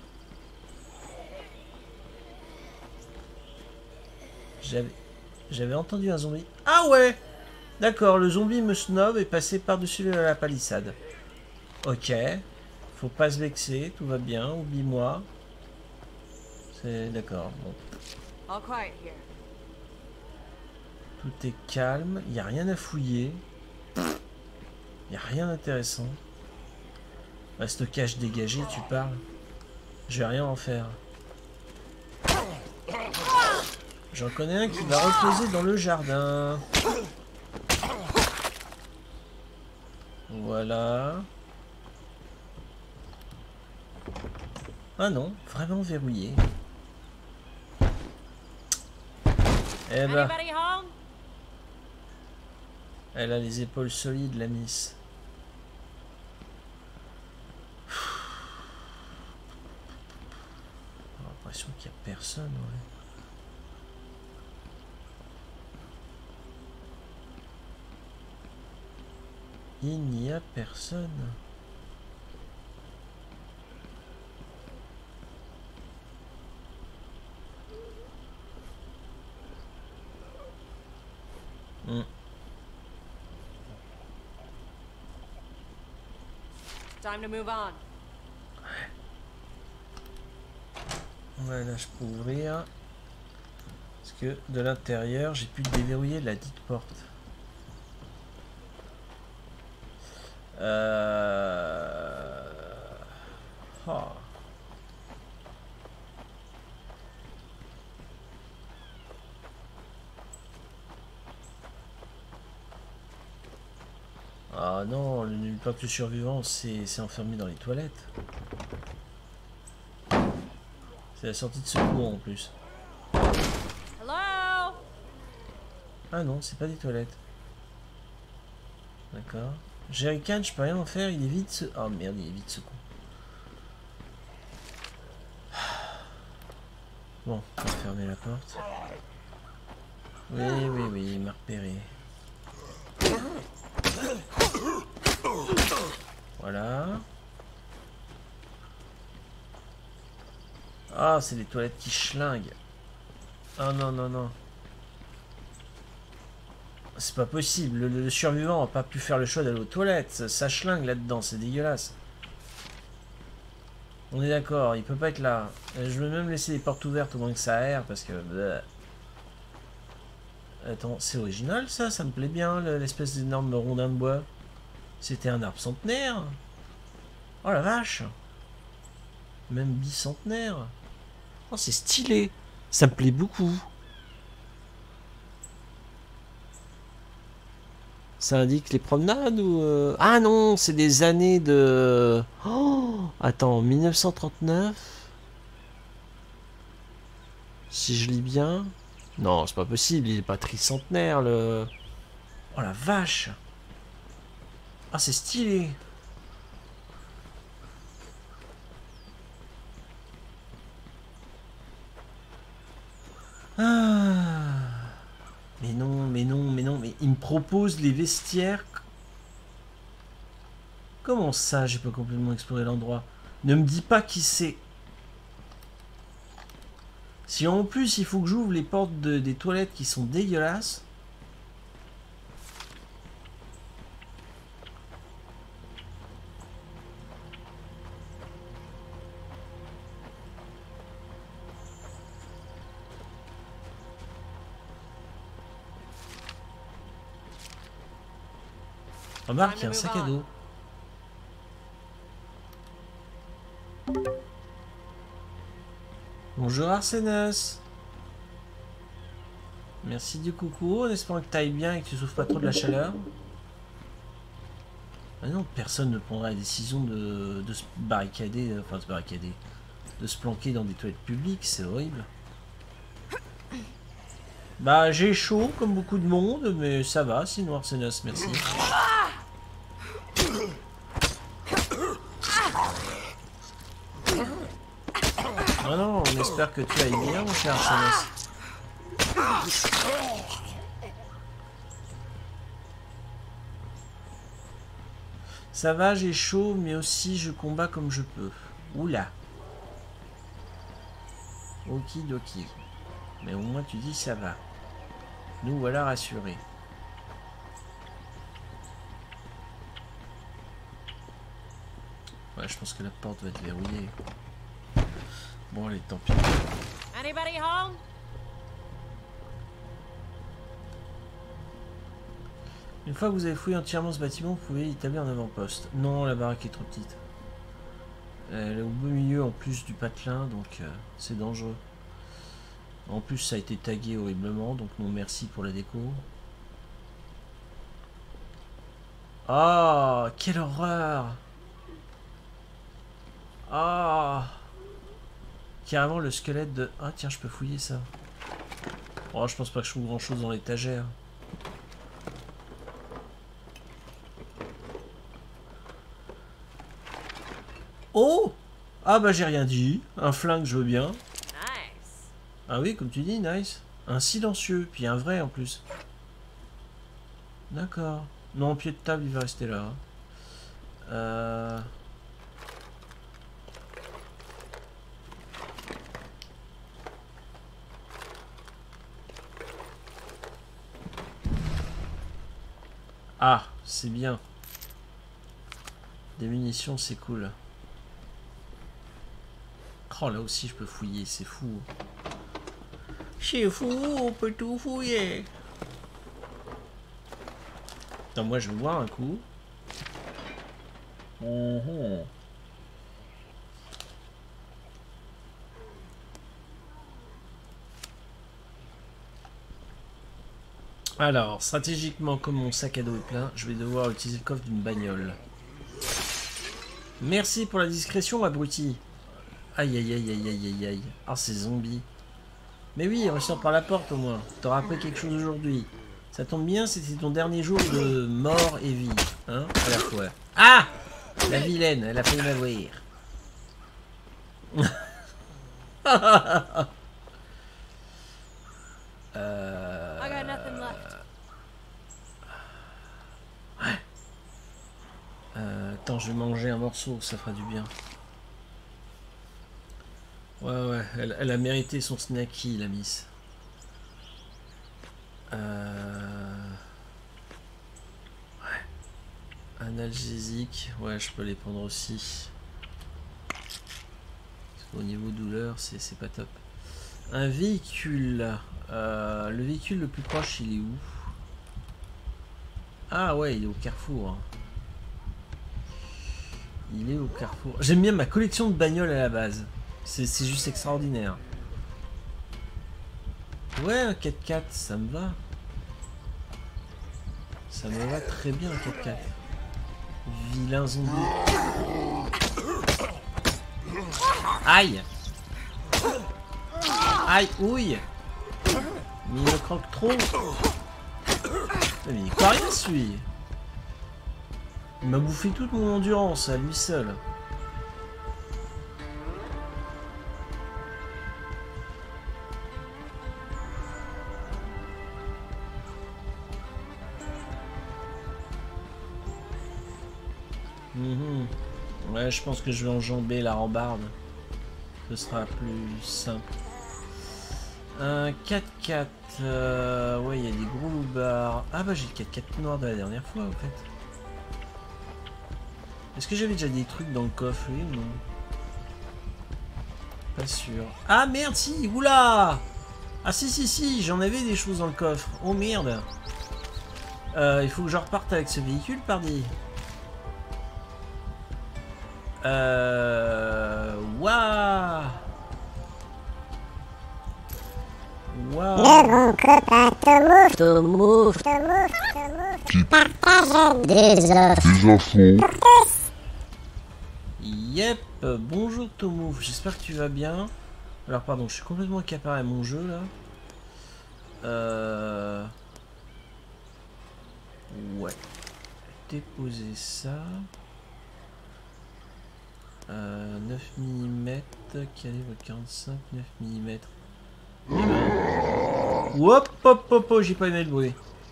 J'avais... J'avais entendu un zombie. Ah ouais! D'accord, le zombie me snob est passé par-dessus la palissade. Ok. Faut pas se vexer, tout va bien, oublie-moi. C'est d'accord, bon. All quiet here. Tout est calme, il n'y a rien à fouiller. Il n'y a rien d'intéressant. Un stockage dégagé, tu parles. Je vais rien en faire. J'en connais un qui va reposer dans le jardin. Voilà. Ah non, vraiment verrouillé. Eh ben, elle a les épaules solides, la miss. J'ai l'impression qu'il n'y a personne, ouais. Il n'y a personne. Hmm. Time to move on. Ouais, là je peux ouvrir. Parce que de l'intérieur, j'ai pu déverrouiller la dite porte. Euh... Oh. Ah non, le peuple survivant s'est enfermé dans les toilettes. C'est la sortie de secours en plus. Hello? Ah non, c'est pas des toilettes. D'accord. Jerrycan, je peux rien en faire, il est vide ce... Oh merde, il est vide ce con. Bon, on va fermer la porte. Oui, oui, oui, il m'a repéré. Voilà. Ah, c'est des toilettes qui schlinguent. Ah non, non, non. C'est pas possible, le, le survivant n'a pas pu faire le choix d'aller aux toilettes. Ça, ça schlingue là-dedans, c'est dégueulasse. On est d'accord, il peut pas être là. Je vais même laisser les portes ouvertes au moins que ça aère parce que... Bleh. Attends, c'est original ça, ça me plaît bien, l'espèce d'énorme rondin de bois. C'était un arbre centenaire. Oh la vache. Même bicentenaire. Oh, c'est stylé. Ça me plaît beaucoup. Ça indique les promenades ou... Euh... Ah non, c'est des années de... Oh, attends, mille neuf cent trente-neuf. Si je lis bien. Non, c'est pas possible, il est pas tricentenaire, le... Oh la vache. Ah, c'est stylé. Ah. Mais non, mais non, mais non, mais il me propose les vestiaires. Comment ça, j'ai pas complètement exploré l'endroit? Ne me dis pas qui c'est. Si en plus il faut que j'ouvre les portes de, des toilettes qui sont dégueulasses. Remarque, il y a un sac à dos. Bonjour Arsenos. Merci du coucou, en espérant que tu ailles bien et que tu souffres pas trop de la chaleur. Ah non, personne ne prendra la décision de, de se barricader, enfin de se barricader, de se planquer dans des toilettes publiques, c'est horrible. Bah j'ai chaud comme beaucoup de monde, mais ça va, sinon Arsenos, merci. Ah non, on espère que tu ailles bien, mon cher Arsenos. Ça va, j'ai chaud, mais aussi je combats comme je peux. Oula. Okidoki. Mais au moins tu dis ça va. Nous voilà rassurés. Ouais, je pense que la porte va être verrouillée. Bon, allez, tant pis. Anybody home? Une fois que vous avez fouillé entièrement ce bâtiment, vous pouvez établir un avant-poste. Non, la baraque est trop petite. Elle est au beau milieu en plus du patelin, donc euh, c'est dangereux. En plus, ça a été tagué horriblement, donc non merci pour la déco. Ah, quelle horreur! Ah, carrément le squelette de... Ah tiens, je peux fouiller ça. Oh, je pense pas que je trouve grand chose dans l'étagère. Oh! Ah bah j'ai rien dit. Un flingue, je veux bien. Nice. Ah oui, comme tu dis, nice. Un silencieux, puis un vrai en plus. D'accord. Non, pied de table, il va rester là. Euh... Ah, c'est bien. Des munitions, c'est cool. Oh, là aussi, je peux fouiller, c'est fou. C'est fou, on peut tout fouiller. Attends, moi, je vais voir un coup. Mmh. Alors, stratégiquement, comme mon sac à dos est plein, je vais devoir utiliser le coffre d'une bagnole. Merci pour la discrétion, abruti. Aïe, aïe, aïe, aïe, aïe, aïe, aïe. Ah, ces zombies. Mais oui, ressort par la porte au moins. T'auras appris quelque chose aujourd'hui. Ça tombe bien, c'était ton dernier jour de mort et vie. Hein, à la fois. Ah! La vilaine, elle a failli m'avoir. euh... I got nothing left. Ouais. Euh, attends, je vais manger un morceau, ça fera du bien. Ouais, ouais, elle, elle a mérité son snacky, la miss. Euh... Ouais. Analgésique, ouais, je peux les prendre aussi. Parce qu'au niveau douleur, c'est pas top. Un véhicule. Euh, le véhicule le plus proche, il est où? Ah ouais, il est au carrefour. Hein. Il est au carrefour. J'aime bien ma collection de bagnoles à la base. C'est juste extraordinaire. Ouais, un quatre-quatre, ça me va. Ça me va très bien, un quatre-quatre. Vilain zombie. Aïe. Aïe, ouille. Mais il me croque trop. Mais il croit rien celui. Il m'a bouffé toute mon endurance à lui seul. Mmh. Ouais, je pense que je vais enjamber la rambarde. Ce sera plus simple. Un quatre quatre. Euh, ouais, il y a des gros loupards. Ah bah j'ai le quatre quatre noir de la dernière fois en fait. Est-ce que j'avais déjà des trucs dans le coffre, oui ou non? Pas sûr. Ah merde, si. Oula. Ah si si si, j'en avais des choses dans le coffre. Oh merde. Euh, il faut que je reparte avec ce véhicule, pardi. Euh... Waouh. Waouh. Le bon copain Tomouf, Tomouf, Tomouf, Tomouf, qui partage des infos. Des infos. Yep, bonjour Tomouf, j'espère que tu vas bien. Alors pardon, je suis complètement accaparé à mon jeu là. Euh... Ouais. Déposer ça. Euh, neuf millimètres, calibre quarante-cinq, neuf millimètres. Eh ben... Hop hop hop hop, j'ai pas aimé le bruit.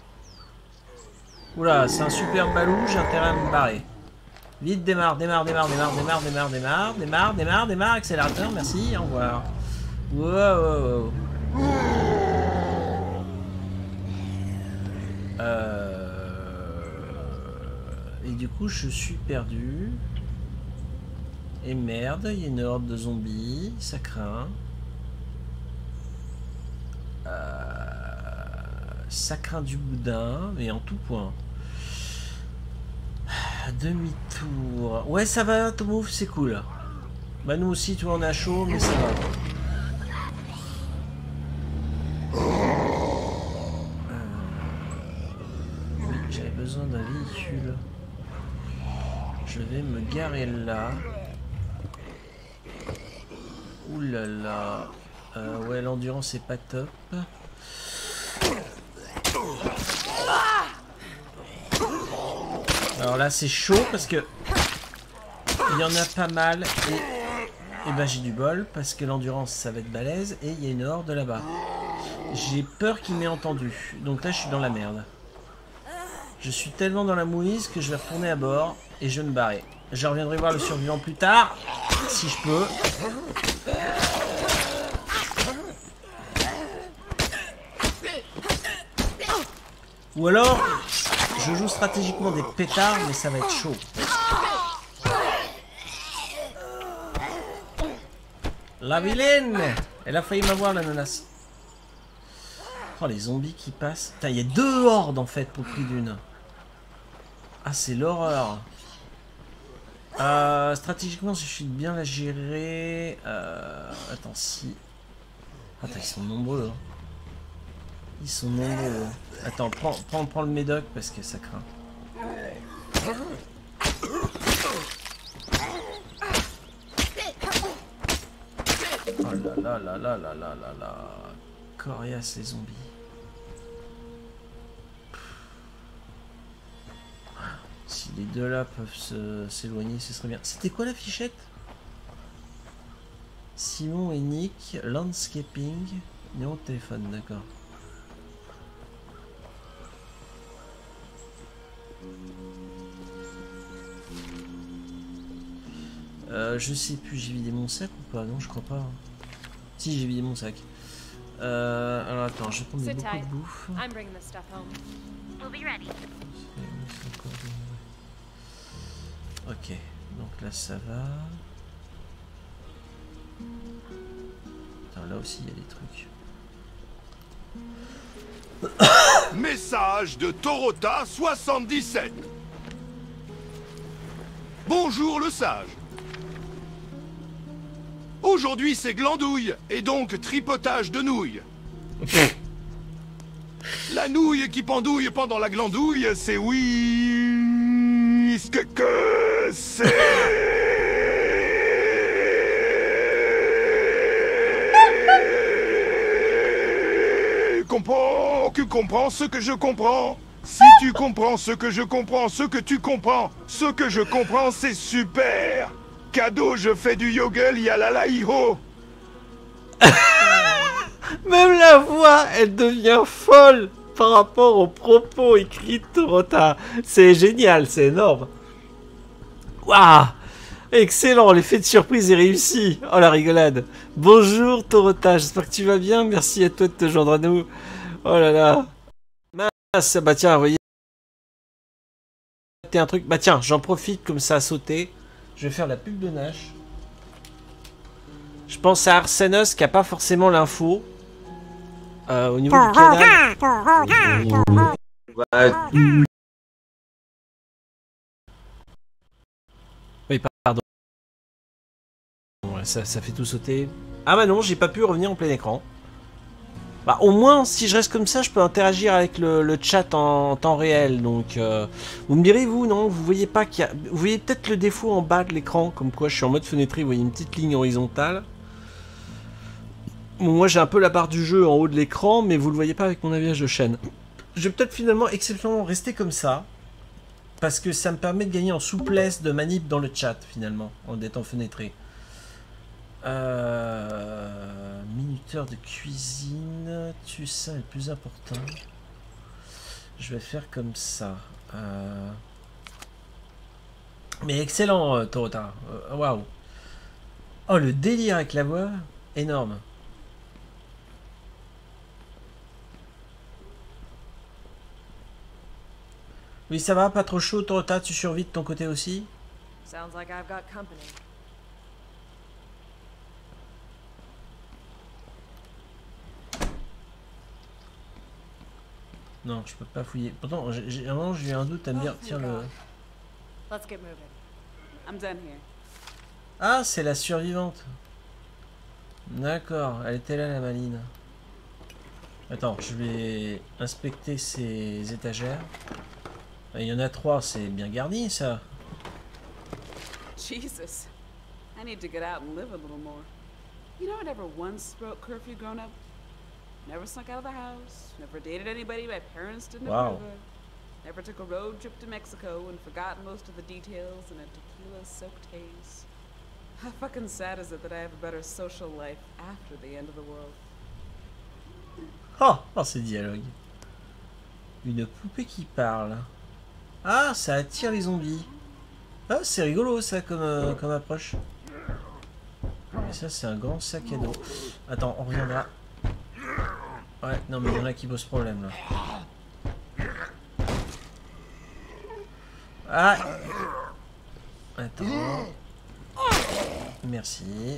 Oula, c'est un super balou, j'ai intérêt à me barrer. Vite, démarre, démarre, démarre, démarre, démarre, démarre, démarre, démarre, démarre, démarre, accélérateur, merci, au revoir. Wow, wow, wow. Euh... Et du coup, je suis perdu. Et merde, il y a une horde de zombies, ça craint. Euh... Ça craint du boudin, mais en tout point. Demi-tour. Ouais, ça va, Tomouf, c'est cool. Bah, nous aussi, tu vois, on a chaud, mais ça va. Euh... Oui, j'avais besoin d'un véhicule. Je vais me garer là. Ouh là là. Euh, ouais, l'endurance est pas top. Alors là c'est chaud parce que il y en a pas mal et, et ben j'ai du bol parce que l'endurance ça va être balèze et il y a une horde là-bas. J'ai peur qu'il m'ait entendu. Donc là je suis dans la merde. Je suis tellement dans la mouise que je vais retourner à bord et je vais me barrer. Je reviendrai voir le survivant plus tard si je peux. Ou alors, je joue stratégiquement des pétards, mais ça va être chaud. La vilaine! Elle a failli m'avoir, la menace. Oh, les zombies qui passent. Putain, il y a deux hordes, en fait, pour le prix d'une. Ah, c'est l'horreur. Euh, stratégiquement, si je suis bien la gérer... Euh, attends, si... Attends, ils sont nombreux, hein. Ils sont nombreux. Attends, prends, prends, prends le médoc parce que ça craint. Oh là là là là là là là là. Coriace les zombies. Si les deux là peuvent s'éloigner, ce serait bien. C'était quoi la fichette? Simon et Nick, landscaping, numéro de téléphone, d'accord. Euh, je sais plus, j'ai vidé mon sac ou pas? Non, je crois pas. Si, j'ai vidé mon sac. Euh, alors attends, je vais prendre beaucoup de bouffe. Ok, donc là ça va. Attends, là aussi il y a des trucs. Message de Torota soixante-dix-sept. Bonjour le sage. Aujourd'hui c'est glandouille et donc tripotage de nouilles. La nouille qui pendouille pendant la glandouille, c'est oui... ce que, que c'est... comprends, tu comprends ce que je comprends. Si tu comprends ce que je comprends, ce que tu comprends, ce que je comprends, c'est super. Cadeau, je fais du yogel, yalala iho. Même la voix, elle devient folle par rapport aux propos écrits de Torota. C'est génial, c'est énorme. Waouh! Excellent, l'effet de surprise est réussi. Oh la rigolade. Bonjour Torota, j'espère que tu vas bien. Merci à toi de te joindre à nous. Oh là là. Mince, bah tiens, vous voyez. Un truc. Bah tiens, j'en profite comme ça à sauter. Je vais faire la pub de Nash. Je pense à Arsenos qui a pas forcément l'info. Euh, au niveau du canal. Oui, pardon. Ouais, ça, ça fait tout sauter. Ah bah non, j'ai pas pu revenir en plein écran. Bah au moins, si je reste comme ça, je peux interagir avec le, le chat en, en temps réel. Donc, euh, vous me direz, vous, non, vous voyez pas qu'il y a... Vous voyez peut-être le défaut en bas de l'écran, comme quoi je suis en mode fenêtré, vous voyez une petite ligne horizontale. Bon, moi j'ai un peu la barre du jeu en haut de l'écran, mais vous le voyez pas avec mon navigage de chaîne. Je vais peut-être finalement exceptionnellement rester comme ça, parce que ça me permet de gagner en souplesse de manip dans le chat, finalement, en étant fenêtré. Euh, minuteur de cuisine, tu sais, le plus important. Je vais faire comme ça. Euh... Mais excellent, euh, Torota. Waouh. Wow. Oh, le délire avec la voix, énorme. Oui, ça va, pas trop chaud, Torota, tu survis de ton côté aussi? Sounds like I've got company. Non, je peux pas fouiller. Pourtant, j'ai un moment, j'ai eu un doute à me dire, tiens le... Let's get moving. I'm done here. Ah, c'est la survivante. D'accord, elle était là, la maline. Attends, je vais inspecter ces étagères. Il y en a trois, c'est bien garni, ça. Jesus. I need to get out and live a little more. You know, I never once broke curfew growing up. Never snuck out of the house. Never dated anybody my parents didn't Wow. approve of. Never took a road trip to Mexico and forgot most of the details in a tequila-soaked haze. How fucking sad is it that I have a better social life after the end of the world? Oh, oh ces dialogues. Une poupée qui parle. Ah, ça attire les zombies. Ah, c'est rigolo ça comme, euh, comme approche. Et ça, c'est un grand sac à dos. Attends, on reviendra. Ouais, non, mais il y en a qui posent problème là. Ah! Attends. Merci.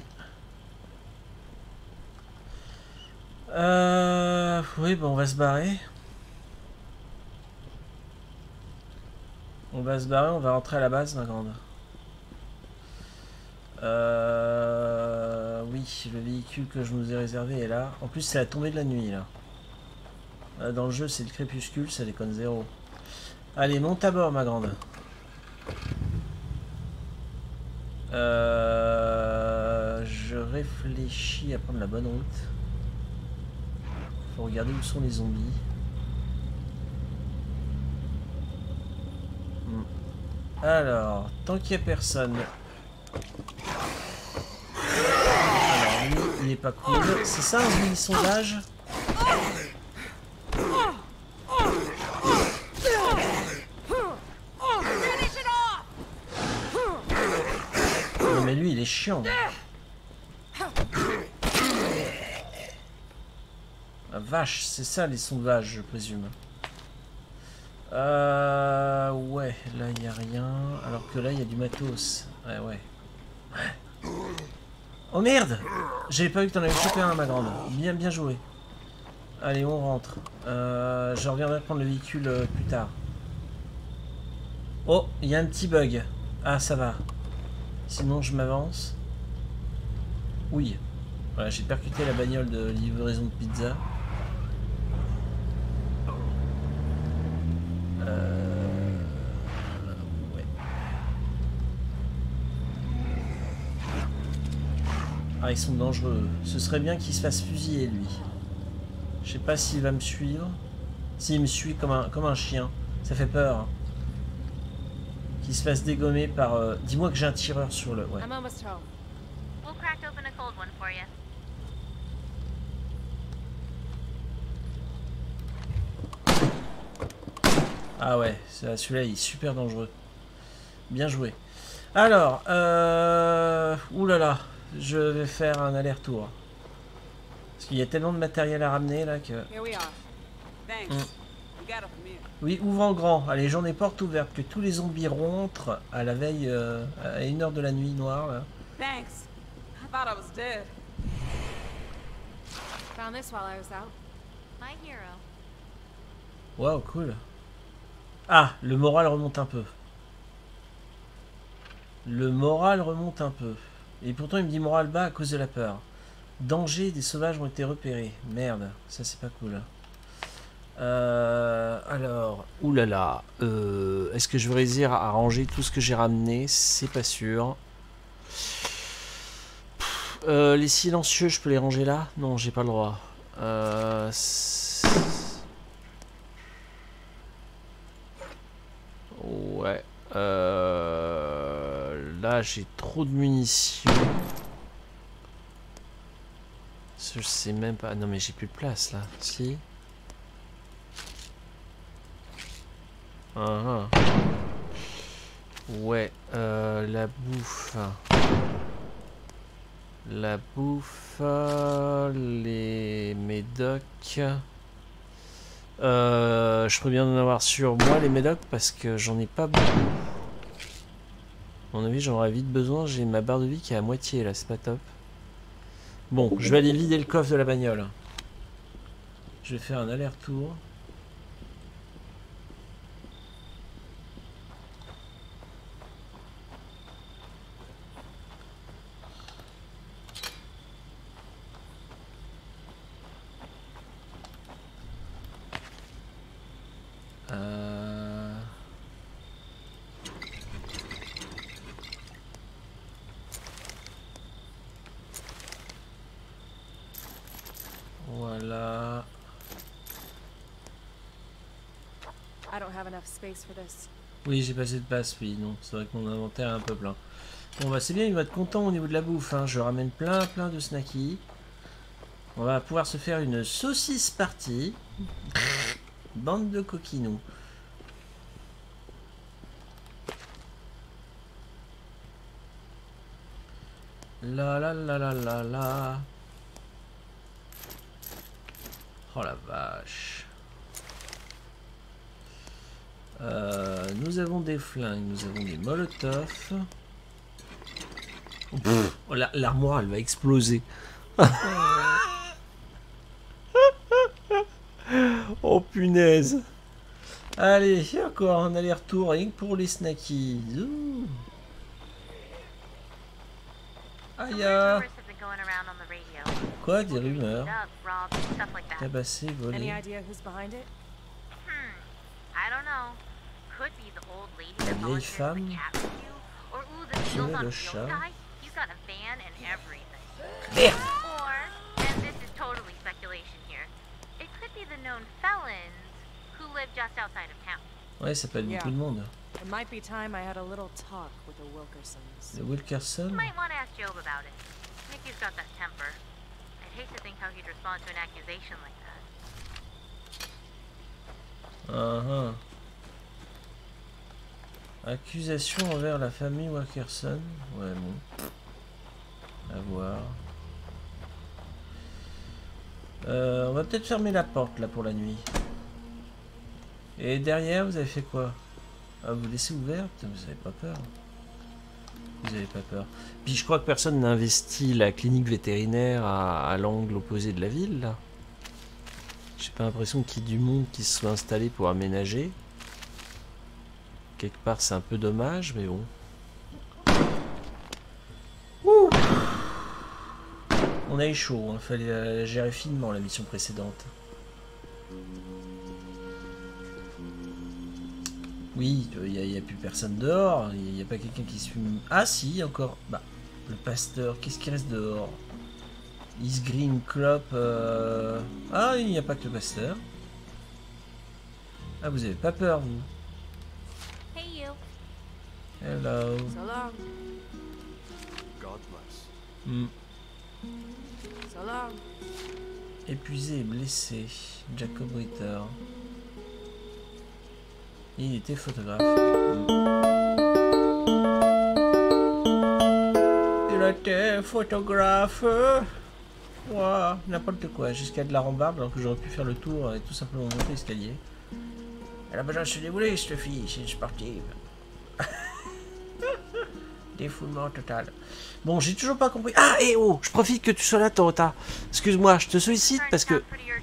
Euh... Oui, bon, on va se barrer. On va se barrer, on va rentrer à la base, ma grande. Euh... Oui, le véhicule que je nous ai réservé est là. En plus, c'est la tombée de la nuit, là. Dans le jeu, c'est le crépuscule, ça déconne zéro. Allez, monte à bord, ma grande. Euh... Je réfléchis à prendre la bonne route. Faut regarder où sont les zombies. Hmm. Alors, tant qu'il n'y a personne. Alors, lui, il est pas cool. C'est ça un zombie sauvage? Non mais lui il est chiant. La vache, c'est ça les sondages, je présume. Euh... Ouais, là il n'y a rien. Alors que là il y a du matos. Ouais, ouais. Oh merde! J'avais pas vu que t'en avais chopé un, ma grande. Bien, bien joué. Allez, on rentre. Euh, je reviendrai prendre le véhicule euh, plus tard. Oh, il y a un petit bug. Ah, ça va. Sinon, je m'avance. Oui. Voilà, j'ai percuté la bagnole de livraison de pizza. Euh... Ouais. Ah, ils sont dangereux. Ce serait bien qu'il se fasse fusiller, lui. Je sais pas s'il va me suivre. S'il me suit comme un, comme un chien. Ça fait peur. Hein. Qu'il se fasse dégommer par... Euh... Dis-moi que j'ai un tireur sur le... Ouais. I'm almost home. We'll crack open a cold one for you. Ah ouais, celui-là il est super dangereux. Bien joué. Alors, euh... oulala, je vais faire un aller-retour. Parce qu'il y a tellement de matériel à ramener là que... Mm. Oui, ouvre en grand. Allez, j'en ai porte ouverte. Que tous les zombies rentrent à la veille, euh, à une heure de la nuit noire là. Thanks. I thought I was dead. Found this while I was out. My hero. Wow, cool. Ah, le moral remonte un peu. Le moral remonte un peu. Et pourtant, il me dit moral bas à cause de la peur. Danger, des sauvages ont été repérés. Merde, ça c'est pas cool. Euh, alors, oulala. Euh, Est-ce que je vais réussir à ranger tout ce que j'ai ramené? C'est pas sûr. Pff, euh, les silencieux, je peux les ranger là? Non, j'ai pas le droit. Euh, ouais. Euh, là, j'ai trop de munitions. Je sais même pas. Non, mais j'ai plus de place là. Si. Uh-huh. Ouais. Euh, la bouffe. La bouffe. Les médocs. Euh, je peux bien en avoir sur moi les médocs parce que j'en ai pas beaucoup. À mon avis, j'en aurais vite besoin. J'ai ma barre de vie qui est à moitié là, c'est pas top. Bon, je vais aller vider le coffre de la bagnole. Je vais faire un aller-retour. Euh... Voilà. I don't have enough space for this. Oui, j'ai pas assez de place, oui, non. C'est vrai que mon inventaire est un peu plein. Bon, bah c'est bien, il va être content au niveau de la bouffe. Hein. Je ramène plein, plein de snackies. On va pouvoir se faire une saucisse partie. Bande de coquinous. La la la la la la. Oh la vache. Euh, nous avons des flingues, nous avons des molotovs. Oh, l'armoire elle va exploser. Oh punaise. Allez, encore un aller-retour rien que pour les snackies. Ouh. Aïe. Quoi, des rumeurs? Tabassé, volé. I don't know. Could be the old lady La that vieille volunteered to femme. recap you, or ooh, the Tuer deals on le Field chat. guy. He's got a van and everything. Merde. Or, and this is totally speculation here, it could be the known felons who live just outside of town. Ouais, ça peut être beaucoup de monde. It might be time I had a little talk with the Wilkersons. Le Wilkerson. You might want to ask Job about it. Mickey's got that temper. I'd hate to think how he'd respond to an accusation like that. Uh-huh. Accusation envers la famille Wilkerson. Ouais, bon. À voir. Euh, on va peut-être fermer la porte là pour la nuit. Et derrière, vous avez fait quoi? Ah, vous laissez ouverte? Vous avez pas peur? Vous avez pas peur? Puis je crois que personne n'a investi la clinique vétérinaire à, à l'angle opposé de la ville là. J'ai pas l'impression qu'il y ait du monde qui se soit installé pour aménager. Quelque part c'est un peu dommage, mais bon. Ouh. On a eu chaud, il hein. Fallait euh, gérer finement la mission précédente. Oui, il n'y a, a plus personne dehors, il n'y a, a pas quelqu'un qui se fume. Ah si, encore. Bah, le pasteur, qu'est-ce qui reste dehors? Is Green Clop. Euh... Ah, il n'y a pas que le pasteur. Ah, vous avez pas peur, vous? Hey, you. Hello. So long. God bless. Hmm. So long. Épuisé et blessé. Jacob Ritter. Il était photographe. Hmm. Il était photographe. Ouah, n'importe quoi, jusqu'à de la rambarde alors que j'aurais pu faire le tour et tout simplement monter l'escalier. Elle a besoin de se débrouiller cette fille, c'est une sportive. Défoulement total. Bon, j'ai toujours pas compris. Ah, et oh, je profite que tu sois là, Torota. Excuse-moi, je te sollicite parce que...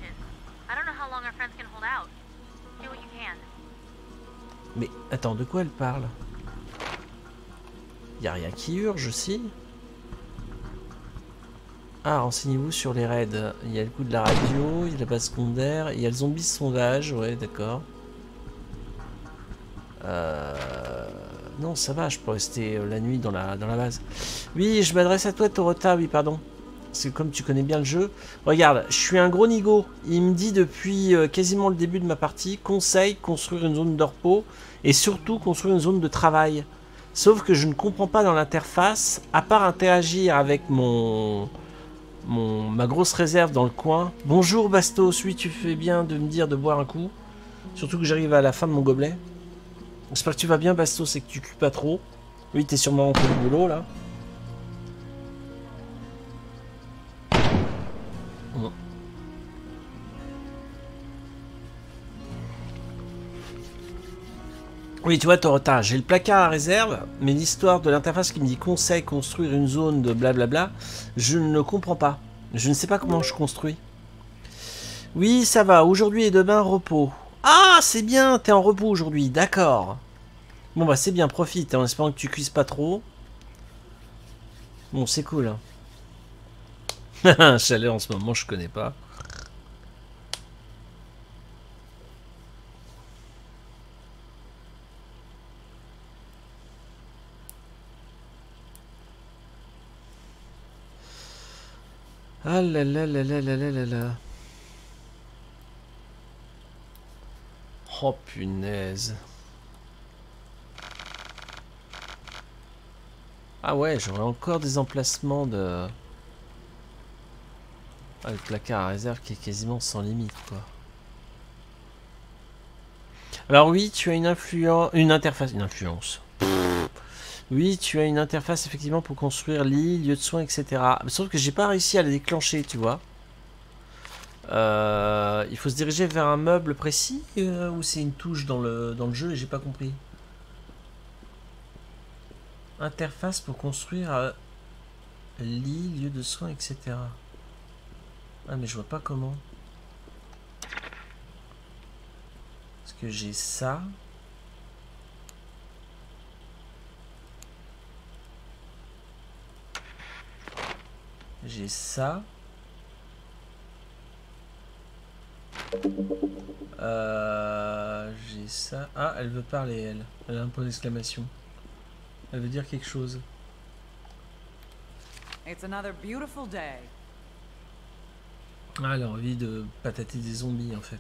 Mais attends, de quoi elle parle? Y a rien qui urge, si? Ah, renseignez-vous sur les raids. Il y a le coup de la radio, il y a la base secondaire, il y a le zombie sondage, ouais, d'accord. Euh... Non, ça va, je peux rester la nuit dans la, dans la base. Oui, je m'adresse à toi, Torota, oui, pardon. Parce que comme tu connais bien le jeu... Regarde, je suis un gros nigo. Il me dit depuis euh, quasiment le début de ma partie, conseille construire une zone de repos et surtout construire une zone de travail. Sauf que je ne comprends pas dans l'interface, à part interagir avec mon... Mon, ma grosse réserve dans le coin. Bonjour Bastos, oui tu fais bien de me dire de boire un coup. Surtout que j'arrive à la fin de mon gobelet. J'espère que tu vas bien Bastos et que tu cues pas trop. Oui t'es sûrement en train de boulot là. Bon. Oui tu vois Torota, j'ai le placard à réserve, mais l'histoire de l'interface qui me dit conseil construire une zone de blablabla, je ne comprends pas. Je ne sais pas comment je construis. Oui ça va, aujourd'hui et demain repos. Ah c'est bien, t'es en repos aujourd'hui, d'accord. Bon bah c'est bien, profite, hein, en espérant que tu cuises pas trop. Bon c'est cool. Hein. Chalet en ce moment je connais pas. Ah là là là là là là là là. Oh punaise. Ah ouais, j'aurais encore des emplacements de... Ah, le placard à réserve qui est quasiment sans limite quoi. Alors oui, tu as une influence... Une interface... Une influence. Oui, tu as une interface effectivement pour construire lit, lieu de soins, et cetera. Sauf que j'ai pas réussi à la déclencher, tu vois. Euh, il faut se diriger vers un meuble précis euh, ou c'est une touche dans le, dans le jeu et j'ai pas compris. Interface pour construire euh, lit, lieu de soins, et cetera. Ah mais je vois pas comment. Parce que j'ai ça. J'ai ça. Euh, j'ai ça. Ah, elle veut parler, elle. Elle a un point d'exclamation. Elle veut dire quelque chose. It's another beautiful day. Ah, elle a envie de patater des zombies, en fait.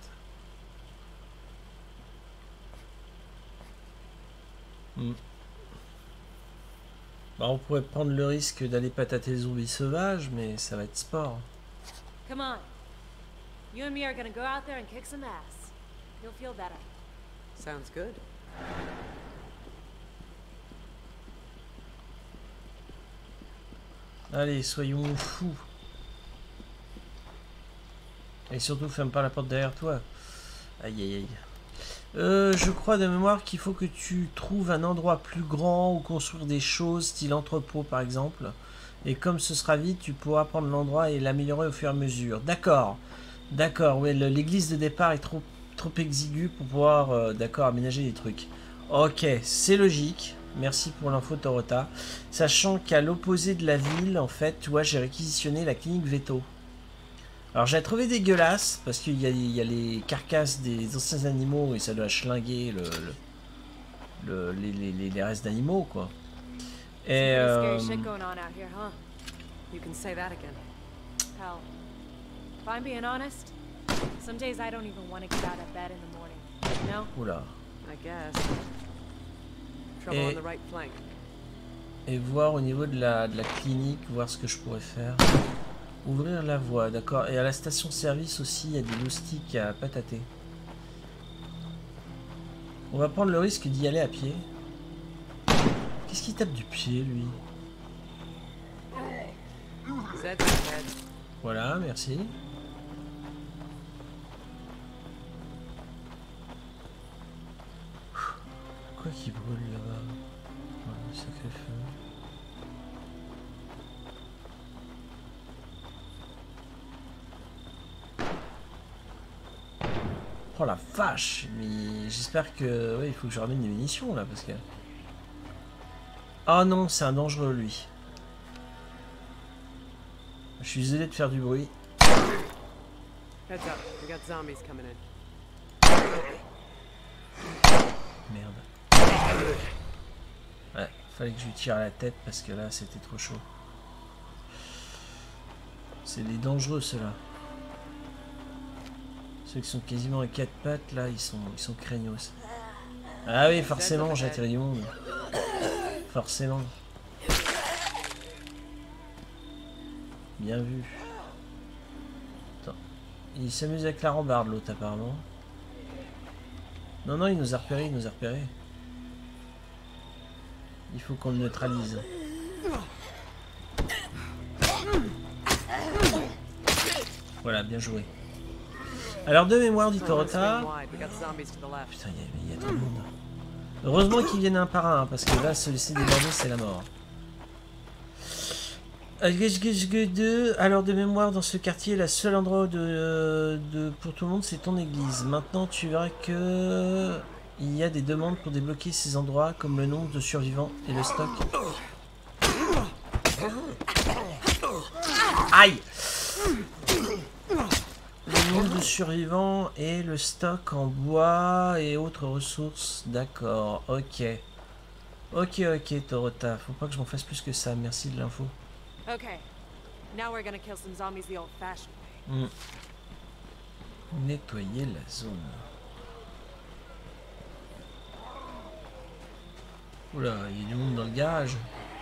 Hmm. Bah, on pourrait prendre le risque d'aller patater les zombies sauvages, mais ça va être sport. Come on. You and me are gonna go out there and kick some ass. You'll feel better. Sounds good. Allez, soyons fous. Et surtout, ferme pas la porte derrière toi. Aïe aïe aïe. Euh, je crois de mémoire qu'il faut que tu trouves un endroit plus grand où construire des choses, style entrepôt par exemple. Et comme ce sera vide, tu pourras prendre l'endroit et l'améliorer au fur et à mesure. D'accord. D'accord, ouais, l'église de départ est trop, trop exiguë pour pouvoir, euh, d'accord, aménager des trucs. Ok, c'est logique. Merci pour l'info, Torota. Sachant qu'à l'opposé de la ville, en fait, tu vois, j'ai réquisitionné la clinique Veto. Alors, j'ai trouvé dégueulasse, parce qu'il y, y a les carcasses des anciens animaux et ça doit schlinguer le, le, le, les, les, les restes d'animaux, quoi. Et... Euh, hell. If I'm being honest, some days I don't even want to get out of bed in the morning. You know? Oula. I guess. Trouble Et- on the right flank. Et voir au niveau de la, de la clinique, voir ce que je pourrais faire. Ouvrir la voie, d'accord. Et à la station-service aussi, il y a des loustiques à patater. On va prendre le risque d'y aller à pied. Qu'est-ce qu'il tape du pied, lui? Voilà, merci. Quoi qui brûle là-bas? Ouais, sacré feu. Oh la vache! Mais j'espère que... Ouais, il faut que je ramène des munitions là, parce que... Ah non, c'est un dangereux lui. Je suis désolé de faire du bruit. Heads up, we got zombies coming in. Merde. Ouais, fallait que je lui tire à la tête parce que là c'était trop chaud. C'est des dangereux ceux-là. Ceux qui sont quasiment à quatre pattes là, ils sont ils sont craignos. Ah oui, forcément, j'ai attiré du monde. Forcément. Bien vu. Attends. Il s'amuse avec la rambarde l'autre apparemment. Non, non, il nous a repéré, il nous a repéré. Il faut qu'on le neutralise. Voilà, bien joué. Alors de mémoire, dit Torota. Putain, il y, y a trop de monde. Heureusement qu'ils viennent un par un, hein, parce que là, se laisser déborder, c'est la mort. Alors de mémoire, dans ce quartier, le seul endroit de, de, pour tout le monde, c'est ton église. Maintenant, tu verras que il y a des demandes pour débloquer ces endroits, comme le nombre de survivants et le stock. Aïe! Le nombre de survivants et le stock en bois et autres ressources. D'accord, ok. Ok, ok, Torota. Faut pas que je m'en fasse plus que ça. Merci de l'info. Okay, now we're gonna kill some zombies the old-fashioned way. Mm. Nettoyer la zone. Oula, il y a du monde dans le garage.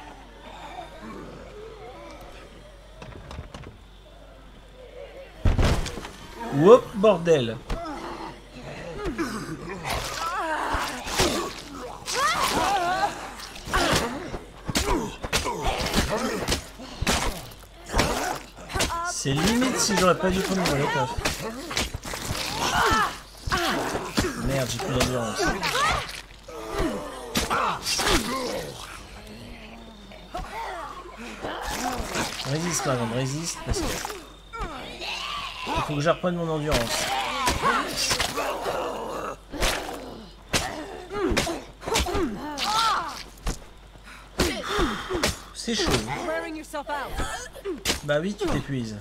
Whoop, bordel. C'est limite si j'aurais pas dû prendre mon molotov. Merde, j'ai plus d'endurance. Résiste, par exemple, résiste parce que il faut que je reprenne mon endurance. C'est chaud. Bah oui, tu t'épuises.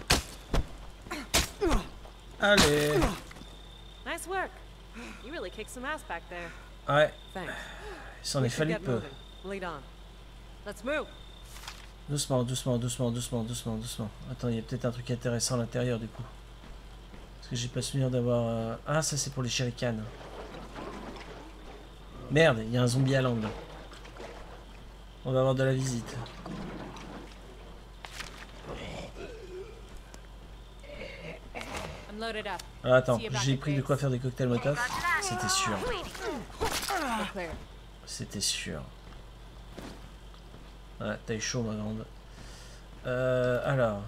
Allez. Nice work. You really kicked some ass back there. Ouais. Thanks. Il s'en est fallu peu. Lead on. Let's move. Doucement, doucement, doucement, doucement, doucement, doucement. Attends, il y a peut-être un truc intéressant à l'intérieur du coup. Parce que j'ai pas souvenir d'avoir... Euh... Ah, ça c'est pour les shurikens. Merde, il y a un zombie à l'angle. On va avoir de la visite. Ah, attends, j'ai pris de quoi faire des cocktails Molotov. C'était sûr. C'était sûr. Ah, taille chaud ma grande. Euh, alors.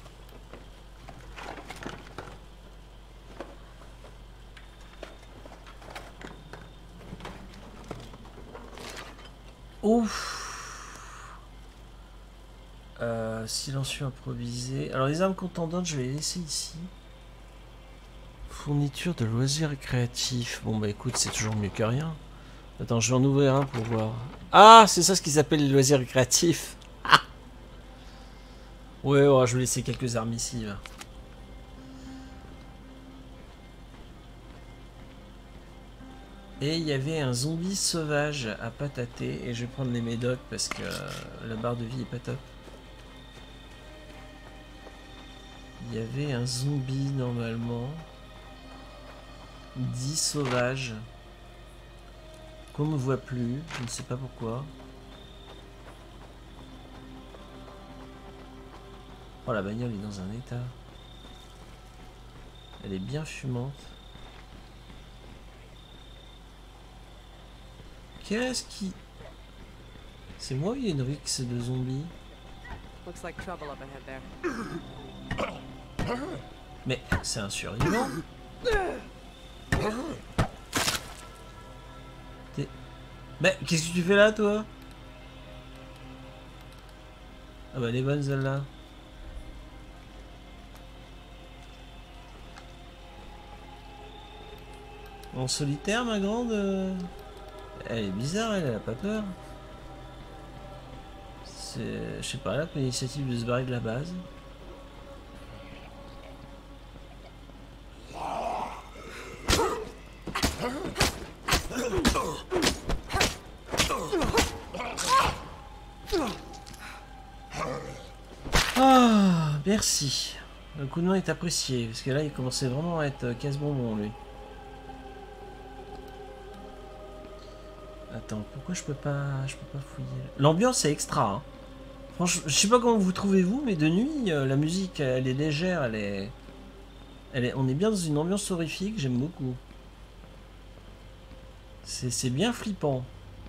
Ouf. Euh, silencieux improvisé. Alors les armes contendantes, je vais les laisser ici. Fourniture de loisirs récréatifs. Bon bah écoute, c'est toujours mieux que rien. Attends, je vais en ouvrir un pour voir. Ah, c'est ça ce qu'ils appellent les loisirs récréatifs. Ah. Ouais, ouais, je vais laisser quelques armes ici. Là. Et il y avait un zombie sauvage à patater. Et je vais prendre les médocs parce que euh, la barre de vie est pas top. Il y avait un zombie normalement. Dit sauvage. Qu'on ne voit plus, je ne sais pas pourquoi. Oh, la bagnole est dans un état. Elle est bien fumante. Qu'est-ce qui... C'est moi ou il y a une rixe de zombies? Looks like trouble up ahead there. Mais c'est un survivant. T'es... Mais qu'est-ce que tu fais là, toi? Ah bah elle est bonne celle-là. En solitaire, ma grande? Elle est bizarre, elle, elle a pas peur. C'est... Je sais pas, elle a pris l'initiative de se barrer de la base. Ah, merci. Le coup de main est apprécié, parce que là, il commençait vraiment à être casse-bonbon, lui. Attends, pourquoi je peux pas, je peux pas fouiller? L'ambiance est extra. Hein. Franchement, je sais pas comment vous trouvez-vous, mais de nuit, euh, la musique, elle est légère, elle est, elle est, on est bien dans une ambiance horrifique. J'aime beaucoup. C'est, c'est bien flippant.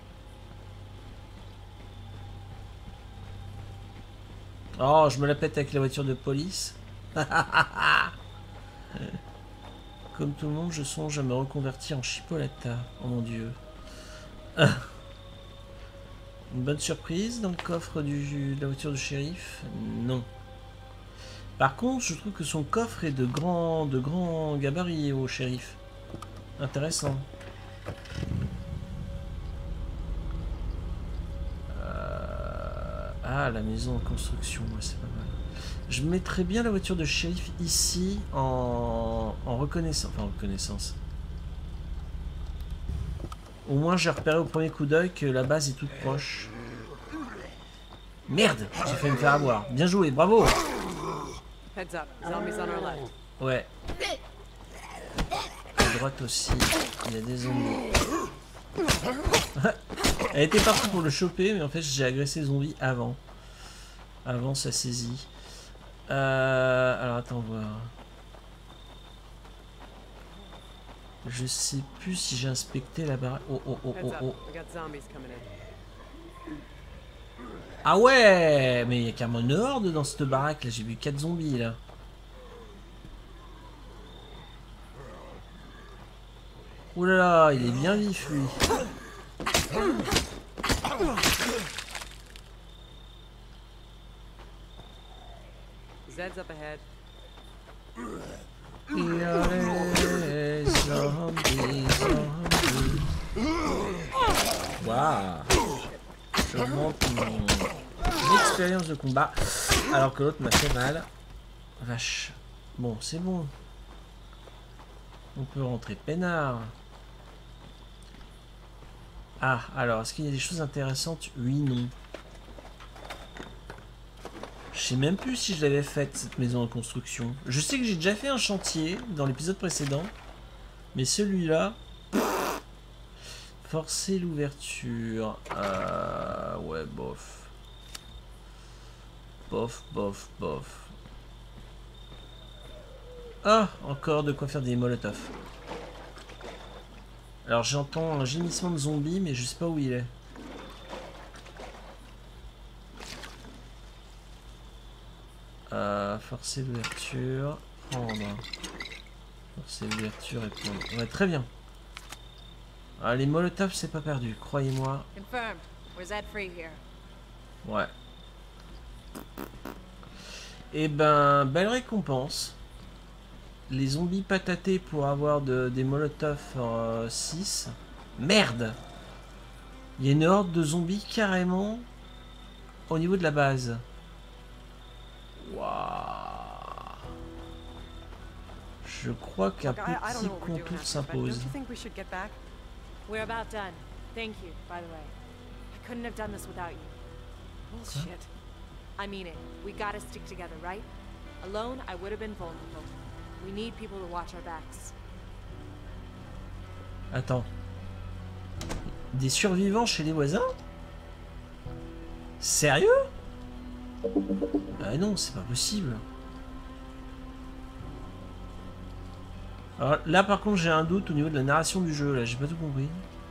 Oh, je me la pète avec la voiture de police. Comme tout le monde, je songe à me reconvertir en chipolata. Oh mon dieu. Une bonne surprise dans le coffre du, de la voiture du shérif? Non. Par contre, je trouve que son coffre est de grands de grands gabarits au shérif. Intéressant. Euh... Ah, la maison en construction, ouais, c'est pas mal. Je mettrais bien la voiture de shérif ici en, en reconnaissance. Enfin, en reconnaissance. Au moins, j'ai repéré au premier coup d'œil que la base est toute proche. Merde, j'ai failli me faire avoir. Bien joué, bravo. Heads up, zombies on our left. Ouais. À droite aussi, il y a des zombies. Elle était partie pour le choper, mais en fait, j'ai agressé les zombies avant. Avant sa saisie. Euh, alors, attends, voir. Je sais plus si j'ai inspecté la baraque. Oh oh oh oh oh. Ah ouais, mais il y a carrément une horde dans cette baraque là. J'ai vu quatre zombies là. Oh là là, il est bien vif lui. Zed's up ahead. Il y a les zombies, zombies. Waouh. J'augmente mon expérience de combat alors que l'autre m'a fait mal. Vache. Bon, c'est bon. On peut rentrer peinard. Ah, alors, est-ce qu'il y a des choses intéressantes? Oui, non. Je sais même plus si je l'avais faite, cette maison en construction. Je sais que j'ai déjà fait un chantier dans l'épisode précédent. Mais celui-là... Forcer l'ouverture. Euh... Ouais, bof. Bof, bof, bof. Ah, encore de quoi faire des molotovs. Alors j'entends un gémissement de zombie, mais je sais pas où il est. Euh, forcer l'ouverture. Prendre. Forcer l'ouverture et prendre. Ouais, très bien. Ah, les molotovs, c'est pas perdu, croyez-moi. Confirmed. We're Zed free here. Ouais. Et ben, belle récompense. Les zombies patatés pour avoir de, des molotovs euh, six. Merde! Il y a une horde de zombies carrément au niveau de la base. Waouh! Je crois qu'un petit contour s'impose. We're about done. Thank you, by the way. I couldn't have done this without you. Bullshit. I mean it. We gotta stick together, right? Alone, I would have been vulnerable. We need people to watch our backs. Attends. Des survivants chez les voisins? Sérieux? Ah non, c'est pas possible. Alors là par contre j'ai un doute au niveau de la narration du jeu, là j'ai pas tout compris.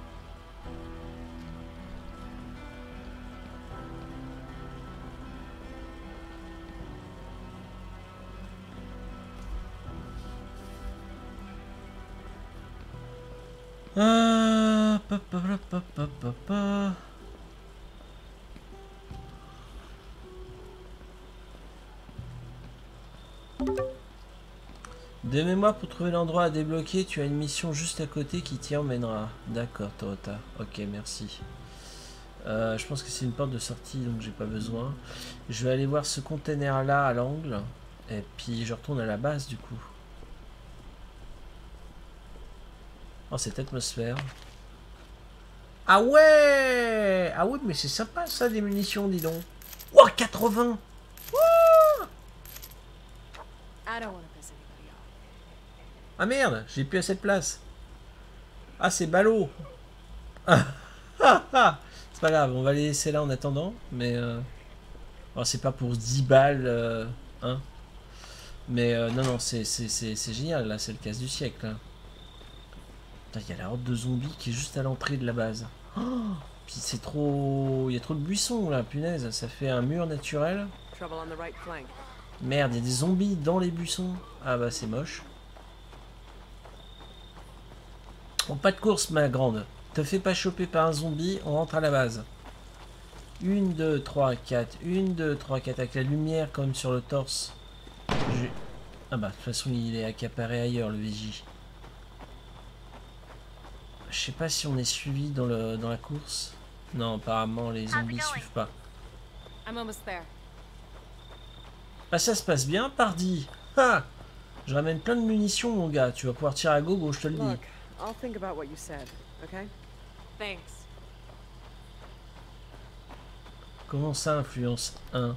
Ah, pa, pa, pa, pa, pa, pa. De mémoire, pour trouver l'endroit à débloquer, tu as une mission juste à côté qui t'y emmènera. D'accord, Torota. Ok, merci. Euh, je pense que c'est une porte de sortie, donc j'ai pas besoin. Je vais aller voir ce container là à l'angle. Et puis je retourne à la base du coup. Oh, cette atmosphère. Ah ouais! Ah oui, mais c'est sympa ça, des munitions, dis donc. Oh, quatre-vingts! Oh, I don't want to piss anybody off. ah merde, j'ai plus assez de place. Ah, c'est ballot. Ah, ah, ah. C'est pas grave, on va les laisser là en attendant. Mais euh... oh, c'est pas pour dix balles, euh... hein. Mais euh, non, non, c'est génial là, c'est le casse du siècle. Là. Il y a la horde de zombies qui est juste à l'entrée de la base. Oh, puis c'est trop... Il y a trop de buissons là, punaise. Ça fait un mur naturel. Merde, il y a des zombies dans les buissons. Ah bah c'est moche. Bon, pas de course ma grande. Te fais pas choper par un zombie, on rentre à la base. une, deux, trois, quatre. une, deux, trois, quatre. Avec la lumière comme sur le torse. Je... Ah bah de toute façon il est accaparé ailleurs le V J. Je sais pas si on est suivi dans, le, dans la course. Non, apparemment les zombies suivent pas. Bah ça se passe bien, pardi. Ha! Je ramène plein de munitions mon gars, tu vas pouvoir tirer à gogo, je te le dis. Look, I'll think about what you said, okay? Thanks. Comment ça influence un?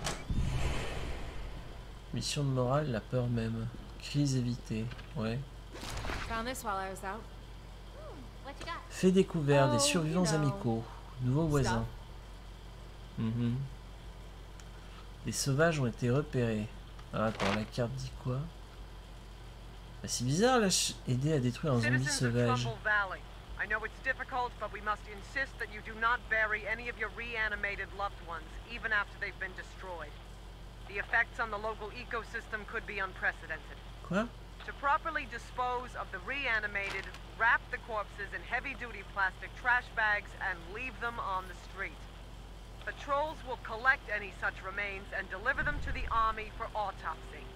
Mission de morale, la peur même. Crise évitée, ouais. Found this while I was out. Fait découvert Oh, des survivants you know. amicaux. Nouveaux voisins. Mm-hmm. Les sauvages ont été repérés. Ah, attends, la carte dit quoi? Bah, c'est bizarre là, aider à détruire un zombie sauvage. I know it's difficult, but we must insist that you do not bury any of your reanimated loved ones, even after they've been destroyed. The effects on the local ecosystem could be unprecedented. Quoi? To properly dispose of the reanimated, wrap the corpses in heavy-duty plastic trash bags and leave them on the street. Patrols will collect any such remains and deliver them to the army for autopsy.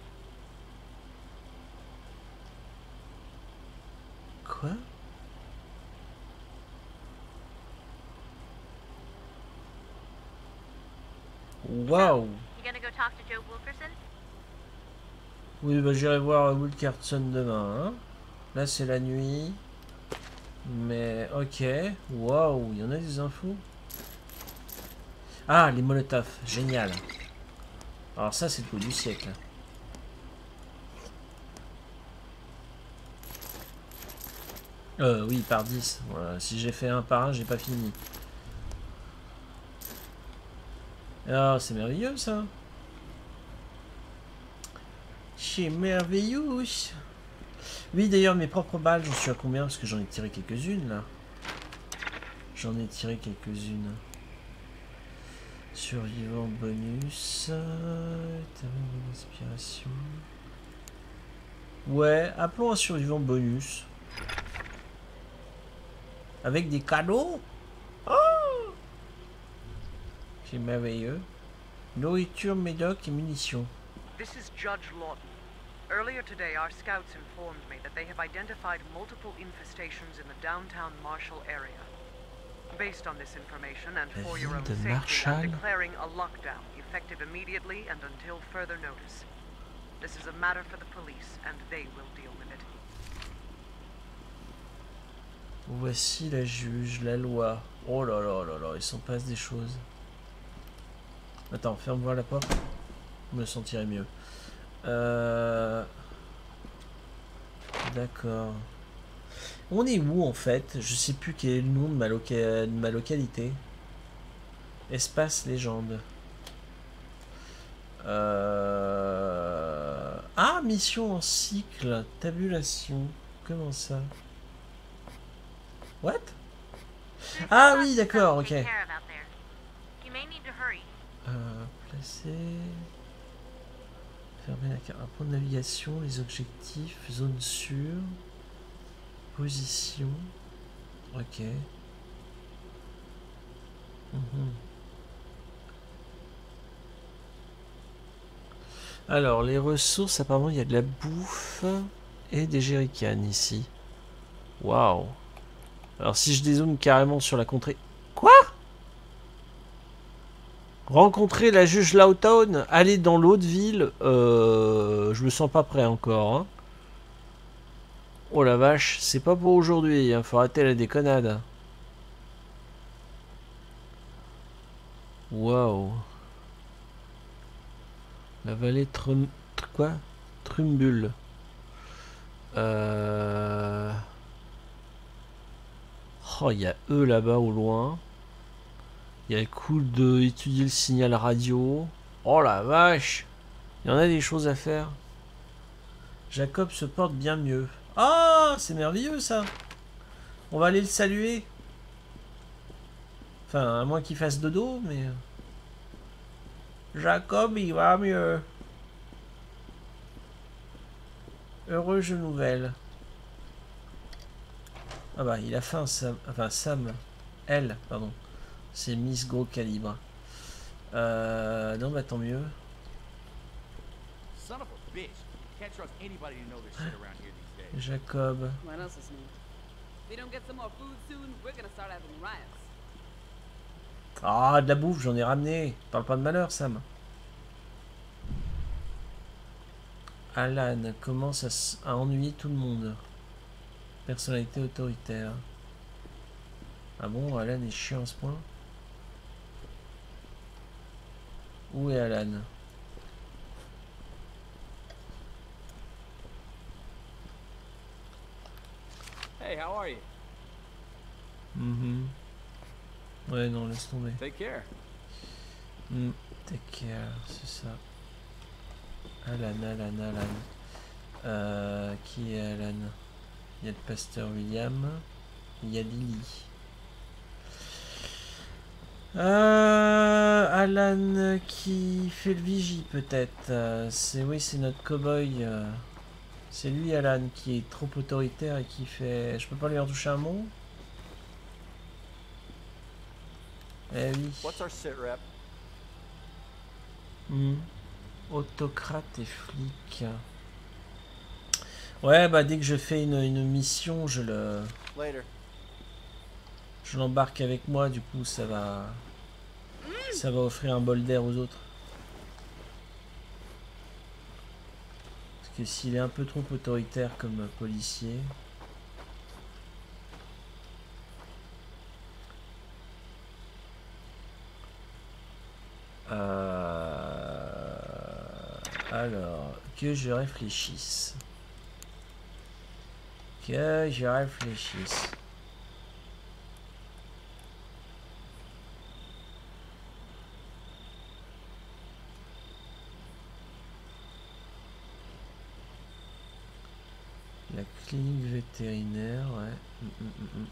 Quoi? Waouh! You gonna go talk to Joe Wilkerson? Oui, bah j'irai voir Wilkerson demain. Hein. Là, c'est la nuit. Mais, ok. Waouh, il y en a des infos. Ah, les Molotov. Génial. Alors ça, c'est le coup du siècle. Euh, oui, par dix. Voilà. Si j'ai fait un par un, j'ai pas fini. Ah, c'est merveilleux, ça. C'est merveilleux. Oui, d'ailleurs, mes propres balles, j'en suis à combien? Parce que j'en ai tiré quelques-unes, là. J'en ai tiré quelques-unes. Survivant bonus. Termine d'inspiration. Ouais, appelons un survivant bonus. Avec des cadeaux. Oh, c'est merveilleux. Nourriture, médoc et munitions. This is Judge Lawton. Earlier today, our scouts informed me that they have identified multiple infestations in the downtown Marshall area. Based on this information and for your own safety, I'm declaring a lockdown, effective immediately and until further notice. This is a matter for the police, and they will deal with it. Voici la juge, la loi. Oh là là là là, il s'en passe des choses. Attends, ferme-moi la porte. Je me sentirais mieux. Euh... D'accord. On est où en fait? Je sais plus quel est le nom de ma, loca... de ma localité. Espace légende. Euh... Ah, mission en cycle. Tabulation. Comment ça? What? Ah oui, d'accord, ok. Euh, placer... Fermer la carte. Un point de navigation, les objectifs, zone sûre, position. Ok. Mhm. Alors, les ressources, apparemment, il y a de la bouffe et des jerrycans ici. Waouh. Alors, si je dézoome carrément sur la contrée... Quoi? Rencontrer la juge Lawton, aller dans l'autre ville, euh, je me sens pas prêt encore. Hein. Oh la vache, c'est pas pour aujourd'hui, hein, faut arrêter la déconnade. Waouh. La vallée Trum... Quoi? Trumbul. Euh... Oh, il y a eux là-bas au loin. Il y a le coup d'étudier le signal radio. Oh la vache! Il y en a des choses à faire. Jacob se porte bien mieux. Ah, c'est merveilleux ça! On va aller le saluer. Enfin, à moins qu'il fasse dodo, mais... Jacob, il va mieux. Heureuse nouvelle. Ah bah, il a faim, Sam. Enfin, Sam. Elle, pardon. C'est Miss Gros Calibre. Euh... Non, bah tant mieux. Jacob. Ah, de la bouffe, j'en ai ramené. Parle pas de malheur, Sam. Alan commence à, à ennuyer tout le monde. Personnalité autoritaire. Ah bon, Alan est chiant à ce point? Où est Alan? Hey, how are you? Mhm. Ouais, non, laisse tomber. Take care. Mm, take care, c'est ça. Alan, Alan, Alan. Euh, qui est Alan? Il y a le pasteur William. Il y a Lily. Euh, Alan qui fait le vigie peut-être. Euh, c'est oui, c'est notre cow-boy. Euh, c'est lui, Alan, qui est trop autoritaire et qui fait. Je peux pas lui en toucher un mot. Eh oui. What's our sit rep? Mmh. Autocrate et flic. Ouais, bah dès que je fais une, une mission, je le... Later. Je l'embarque avec moi, du coup ça va... Ça va offrir un bol d'air aux autres. Parce que s'il est un peu trop autoritaire comme policier... Euh... Alors, que je réfléchisse. Que je réfléchisse. La clinique vétérinaire, ouais. Mm, mm, mm, mm.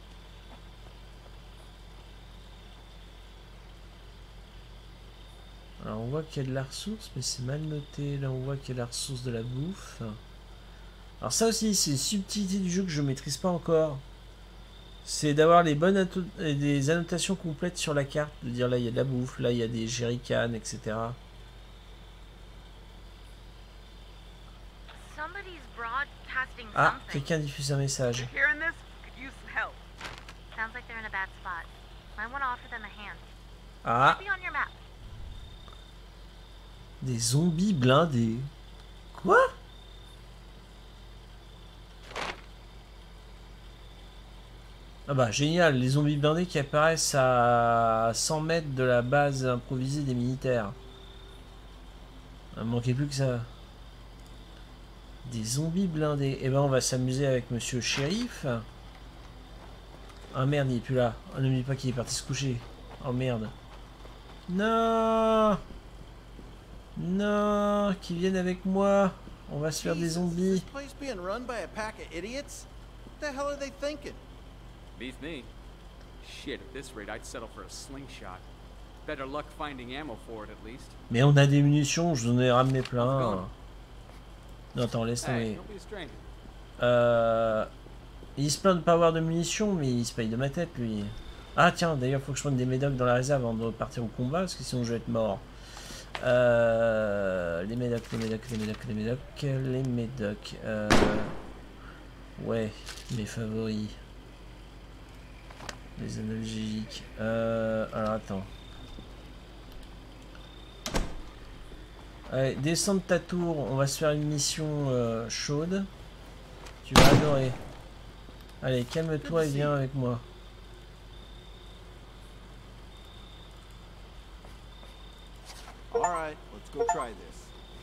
Alors on voit qu'il y a de la ressource, mais c'est mal noté. Là on voit qu'il y a la ressource de la bouffe. Alors ça aussi, c'est une subtilité du jeu que je maîtrise pas encore. C'est d'avoir les bonnes des annotations complètes sur la carte. De dire là il y a de la bouffe, là il y a des jerrycans, et cetera. Ah, quelqu'un diffuse un message. Ah. Des zombies blindés. Quoi? Ah bah génial, les zombies blindés qui apparaissent à cent mètres de la base improvisée des militaires. Il ne manquait plus que ça. Des zombies blindés. Eh ben, on va s'amuser avec monsieur le shérif. Ah merde, il est plus là. Oh, ne me dis pas qu'il est parti se coucher. Oh merde. Non. Non, qu'ils viennent avec moi. On va se faire des zombies. Place being run by a pack of idiots? What the hell are they thinking? Beats me. Shit, at this rate, I'd settle for a slingshot. Better luck finding ammo for it, at least. Mais on a des munitions, je vous en ai ramené plein. Non, attends, laisse tomber. Hey, don't be a stranger. Euh... Il se plaint de pas avoir de munitions, mais il se paye de ma tête, lui. Ah tiens, d'ailleurs, faut que je prenne des médocs dans la réserve avant de partir au combat, parce que sinon je vais être mort. Euh... Les médocs, les médocs, les médocs, les médocs, les médocs. Euh... Ouais, mes favoris. Les analgésiques. Euh... Alors attends. Allez, descends de ta tour, on va se faire une mission euh, chaude. Tu vas adorer. Allez, calme-toi et viens avec moi. Alright, let's go try this.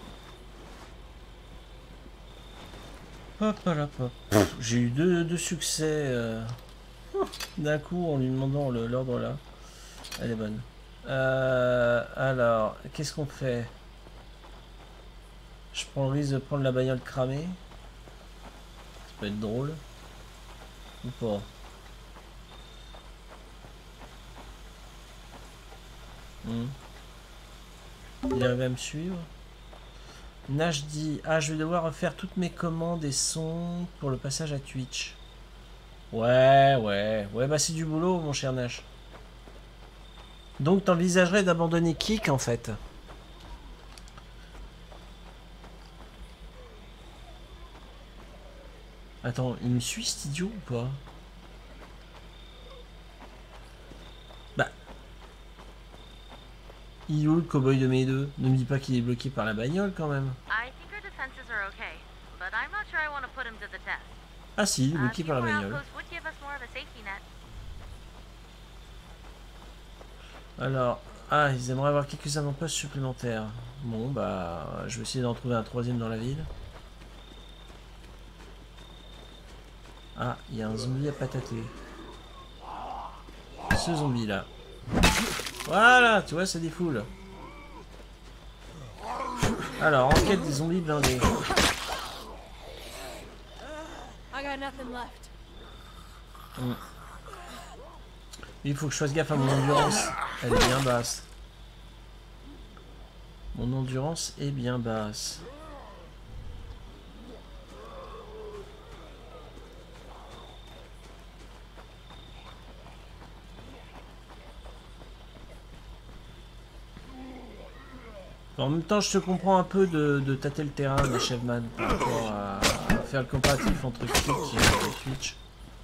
Hop là, hop. J'ai eu deux, deux succès euh, d'un coup en lui demandant l'ordre là. Elle est bonne. Euh, alors, qu'est-ce qu'on fait? Je prends le risque de prendre la bagnole cramée. Ça peut être drôle. Ou pas. Hmm. Il arrive à me suivre. Nash dit: ah, je vais devoir refaire toutes mes commandes et sons pour le passage à Twitch. Ouais, ouais. Ouais, bah c'est du boulot, mon cher Nash. Donc t'envisagerais d'abandonner Kik en fait? Attends, il me suit cet idiot ou pas? Bah. Il est où le cowboy de mes deux? Ne me dis pas qu'il est bloqué par la bagnole quand même. Ah si, il est bloqué par la bagnole. Alors, ah, ils aimeraient avoir quelques avant-postes supplémentaires. Bon, bah, je vais essayer d'en trouver un troisième dans la ville. Ah, il y a un zombie à patater. Ce zombie là. Voilà, tu vois, ça défoule. Alors, enquête des zombies blindés. Hmm. Il faut que je fasse gaffe à mon endurance. Elle est bien basse. Mon endurance est bien basse. En même temps, je te comprends un peu de, de tâter le terrain des Chevman par rapport à, à faire le comparatif entre Kik et Twitch.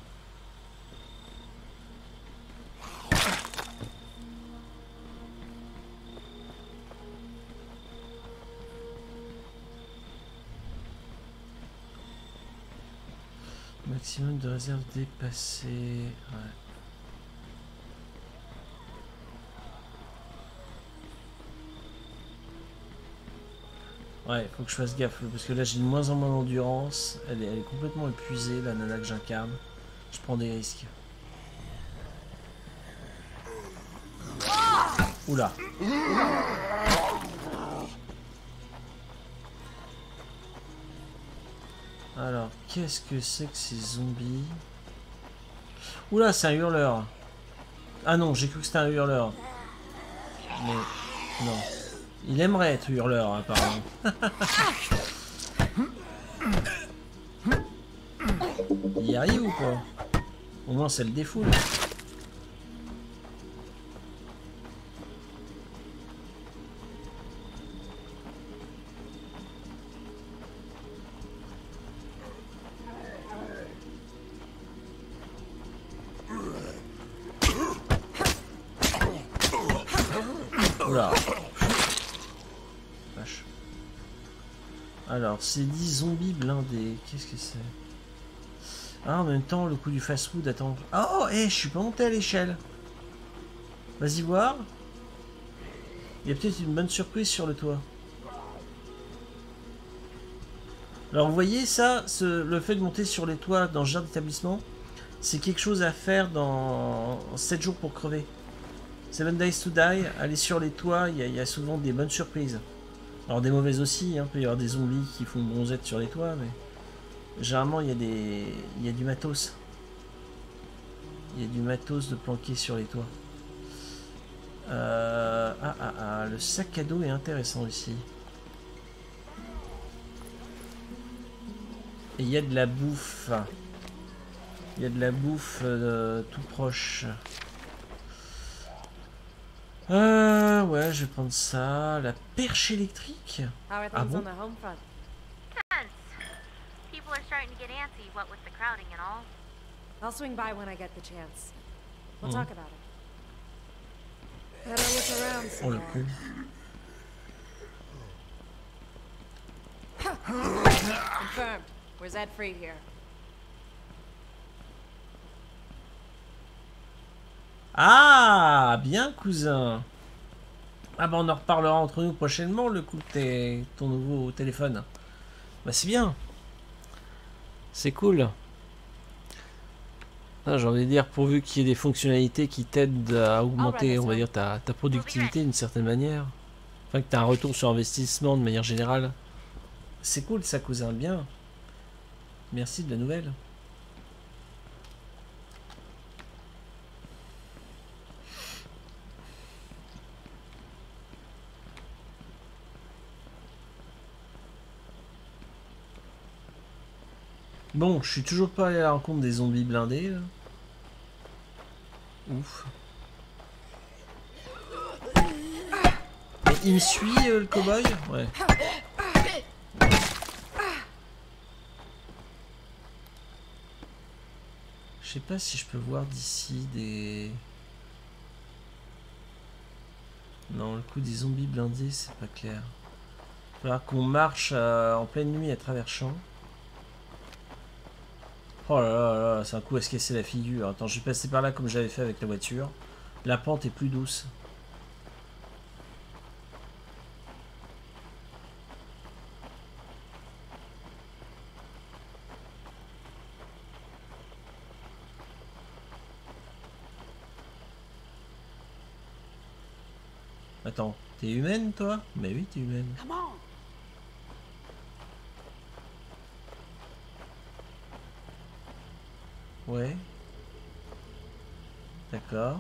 Maximum de réserve dépassé. Ouais. Ouais, faut que je fasse gaffe parce que là j'ai de moins en moins d'endurance. Elle est, elle est complètement épuisée, la nana que j'incarne. Je prends des risques. Oula. Alors, qu'est-ce que c'est que ces zombies? Oula, c'est un hurleur. Ah non, j'ai cru que c'était un hurleur. Mais non. Il aimerait être hurleur, apparemment. Il y arrive ou quoi? Au moins, ça le défoule. Oula. Vache. Alors, c'est dit zombies blindés. Qu'est-ce que c'est? Ah, en même temps, le coup du fast-food, attends. Oh, hé, hey, je suis pas monté à l'échelle. Vas-y voir. Il y a peut-être une bonne surprise sur le toit. Alors vous voyez ça, ce, le fait de monter sur les toits dans ce genre d'établissement, c'est quelque chose à faire dans sept jours pour crever. seven days to die, aller sur les toits, il y, y a souvent des bonnes surprises. Alors des mauvaises aussi, hein, il peut y avoir des zombies qui font bronzette sur les toits, mais généralement il y a des, il y a du matos. Il y a du matos de planquer sur les toits. Euh, ah ah ah, le sac à dos est intéressant ici. Et il y a de la bouffe. Il y a de la bouffe euh, tout proche. Euh, ouais, je vais prendre ça. La perche électrique. Ah bon? Tense. People are starting to get antsy, what with the crowding and all. I'll swing by when I get the chance. We'll Hmm. talk about it. Better look around Oh some le more. coup. Confirmed. We're Zed free here. Ah, bien cousin. Ah bah on en reparlera entre nous prochainement, le coup de tes- ton nouveau téléphone. Bah c'est bien. C'est cool. Ah, j'ai envie de dire, pourvu qu'il y ait des fonctionnalités qui t'aident à augmenter, on va dire, ta, ta productivité d'une certaine manière. Enfin, que tu as un retour sur investissement de manière générale. C'est cool ça, cousin, bien. Merci de la nouvelle. Bon, je suis toujours pas allé à la rencontre des zombies blindés. Là. Ouf. Mais il me suit, euh, le cow-boy? Ouais. Je sais pas si je peux voir d'ici des... Non, le coup des zombies blindés, c'est pas clair. Il va falloir qu'on marche euh, en pleine nuit à travers champs. Oh là là là, c'est un coup à se casser la figure. Attends, je vais passer par là comme j'avais fait avec la voiture. La pente est plus douce. Attends, t'es humaine toi? Mais oui, t'es humaine. Come on. Ouais. D'accord.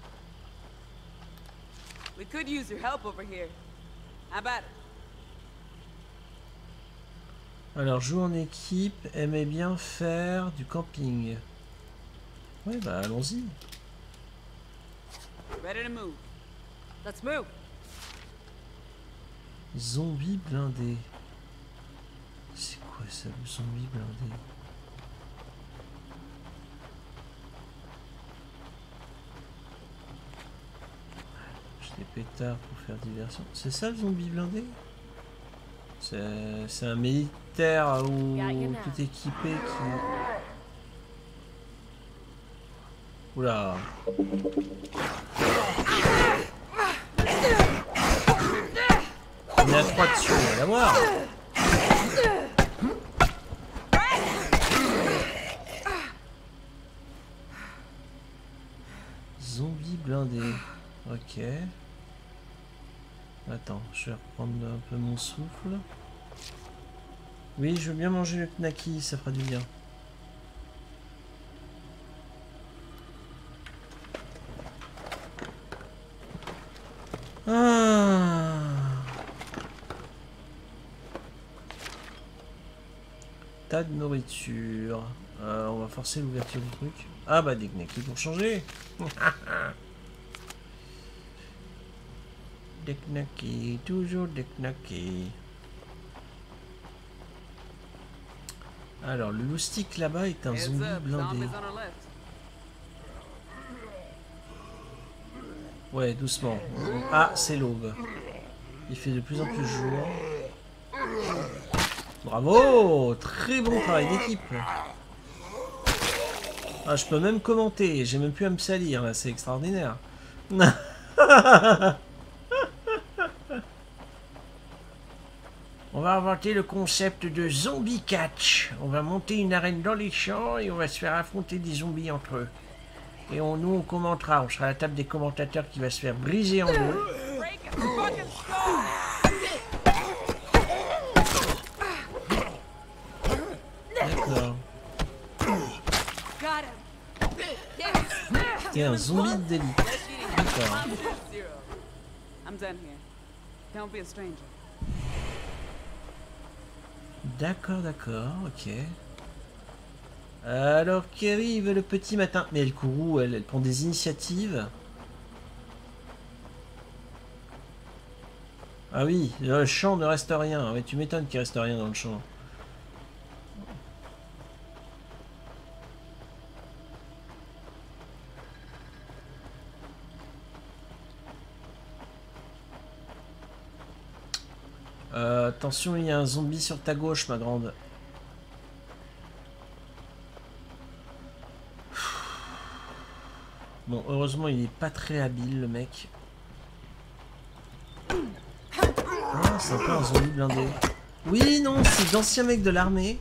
We could use your help over here. How about it? Alors, joue en équipe, aimait bien faire du camping. Ouais, bah allons-y. Ready to move. Let's move. Zombie blindé. C'est quoi ça, le zombie blindé? J'ai des pétards pour faire diversion. C'est ça le zombie blindé? C'est c'est un militaire ou tout équipé qui... Oula. On est à trois dessus, on va l'avoir. Zombie blindé. Ok. Attends, je vais reprendre un peu mon souffle. Oui, je veux bien manger le knacky, ça fera du bien. Ah. Tas de nourriture. Euh, on va forcer l'ouverture du truc. Ah bah des knackis pour changer. Des knackis, toujours des knackis. Alors le loustic là-bas est un Heads zombie up, blindé. zombies on our left. Ouais, doucement. Ah, c'est l'aube. Il fait de plus en plus jour. Bravo! Très bon travail d'équipe. Ah, je peux même commenter. J'ai même plus à me salir, là. C'est extraordinaire. On va inventer le concept de zombie catch. On va monter une arène dans les champs et on va se faire affronter des zombies entre eux. Et on, nous, on commentera. On sera à la table des commentateurs qui va se faire briser en deux. D'accord. T'es un zombie de délit. D'accord. I'm done here. Don't be a stranger. D'accord, d'accord, ok. Alors qu'arrive le petit matin. Mais elle court où elle, elle prend des initiatives. Ah oui, dans le champ ne reste rien. Mais tu m'étonnes qu'il reste rien dans le champ. Euh, attention, il y a un zombie sur ta gauche, ma grande. Bon, heureusement, il est pas très habile, le mec. Ah, c'est un peu un zombie blindé. Oui, non, c'est d'anciens mecs de l'armée.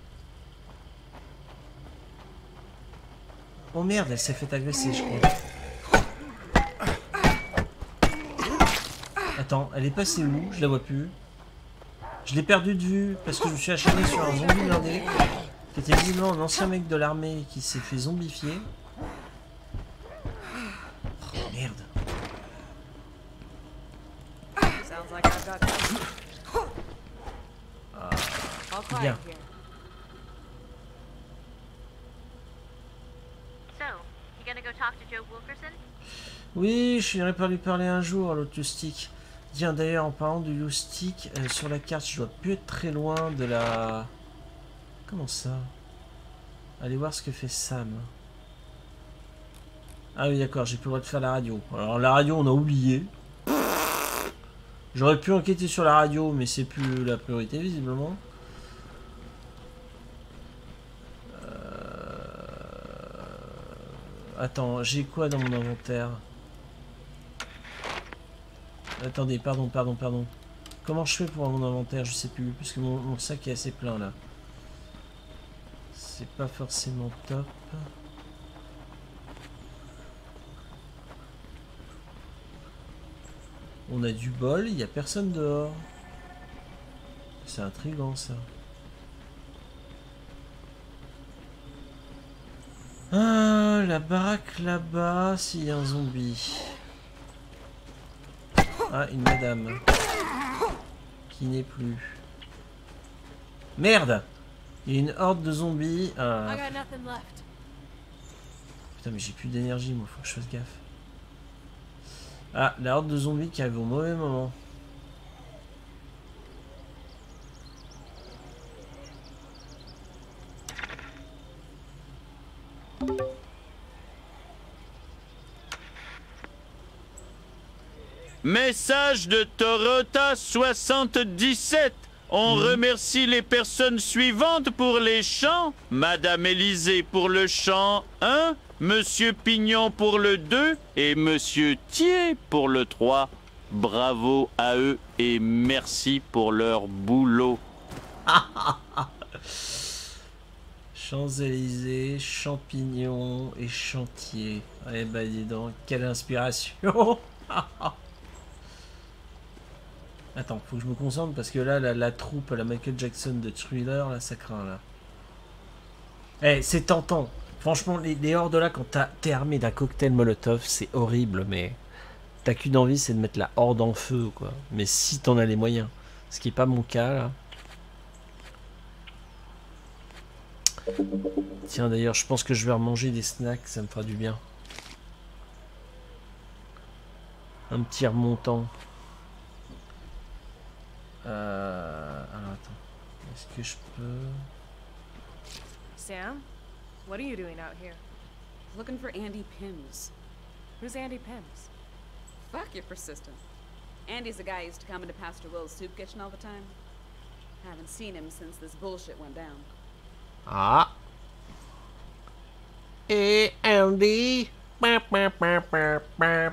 Oh merde, elle s'est fait agresser, je crois. Attends, elle est passée où? Je la vois plus. Je l'ai perdu de vue parce que je me suis acharné sur un zombie blindé qui était visiblement un ancien mec de l'armée qui s'est fait zombifier. Oh, merde. Ah, bien. Oui, je finirai par lui parler un jour, l'autre Youstic. Tiens, d'ailleurs, en parlant de Youstic, euh, sur la carte, je dois plus être très loin de la... Comment ça? Allez voir ce que fait Sam. Ah oui, d'accord, j'ai plus le droit de faire la radio. Alors, la radio, on a oublié. J'aurais pu enquêter sur la radio, mais c'est plus la priorité, visiblement. Euh... Attends, j'ai quoi dans mon inventaire? Attendez, pardon, pardon, pardon. Comment je fais pour avoir mon inventaire? Je sais plus, parce que mon, mon sac est assez plein, là. C'est pas forcément top. On a du bol, il n'y a personne dehors. C'est intriguant, ça. Ah, la baraque là-bas, s'il y a un zombie. Ah, une madame. Qui n'est plus. Merde! Il y a une horde de zombies. Ah. Putain, mais j'ai plus d'énergie, moi, faut que je fasse gaffe. Ah, la horde de zombies qui arrive au mauvais moment. Message de Torota soixante-dix-sept. On mmh. remercie les personnes suivantes pour les chants. Madame Élisée pour le chant un, Monsieur Pignon pour le deux et Monsieur Thier pour le trois. Bravo à eux et merci pour leur boulot. Champs-Élysées, champignons et chantier. Eh ben dis donc, quelle inspiration. Attends, faut que je me concentre parce que là, la, la troupe, la Michael Jackson de Thriller, là, ça craint, là. Eh, hey, c'est tentant. Franchement, les, les hordes là, quand t'es armé d'un cocktail Molotov, c'est horrible, mais t'as qu'une envie, c'est de mettre la horde en feu, quoi. Mais si t'en as les moyens. Ce qui n'est pas mon cas, là. Tiens, d'ailleurs, je pense que je vais remanger des snacks, ça me fera du bien. Un petit remontant. Euh... Alors attends, est-ce que je peux... Sam, what are you doing out here? Looking for Andy Pims. Who's Andy Pims? Fuck, you're persistent. Andy's the guy who used to come into Pastor Will's soup kitchen all the time. Haven't seen him since this bullshit went down. Ah. Hey, Andy.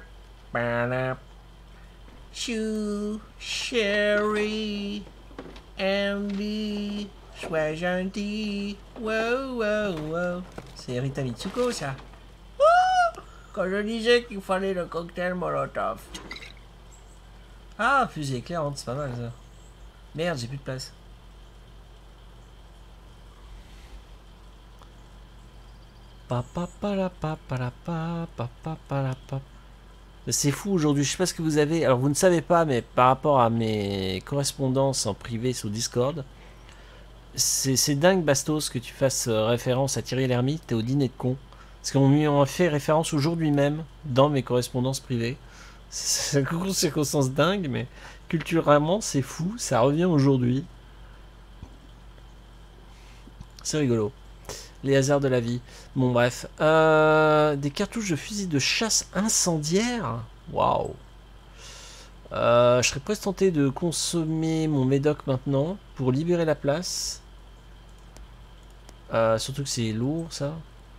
Choo, Sherry. Andy, sois gentil. Wow, wow, wow. C'est Rita Mitsuko, ça. Oh, quand je disais qu'il fallait le cocktail Molotov. Ah, fusée éclairante, c'est pas mal ça. Merde, j'ai plus de place. C'est fou aujourd'hui, je sais pas ce que vous avez. Alors vous ne savez pas, mais par rapport à mes correspondances en privé sur Discord, c'est dingue Bastos que tu fasses référence à Thierry Lhermitte et au dîner de con. Parce qu'on lui a fait référence aujourd'hui même dans mes correspondances privées. C'est une circonstance dingue, mais culturellement c'est fou, ça revient aujourd'hui. C'est rigolo. Les hasards de la vie. Bon bref. Euh, des cartouches de fusil de chasse incendiaire. Waouh. Euh, je serais presque tenté de consommer mon médoc maintenant pour libérer la place. Euh, surtout que c'est lourd ça.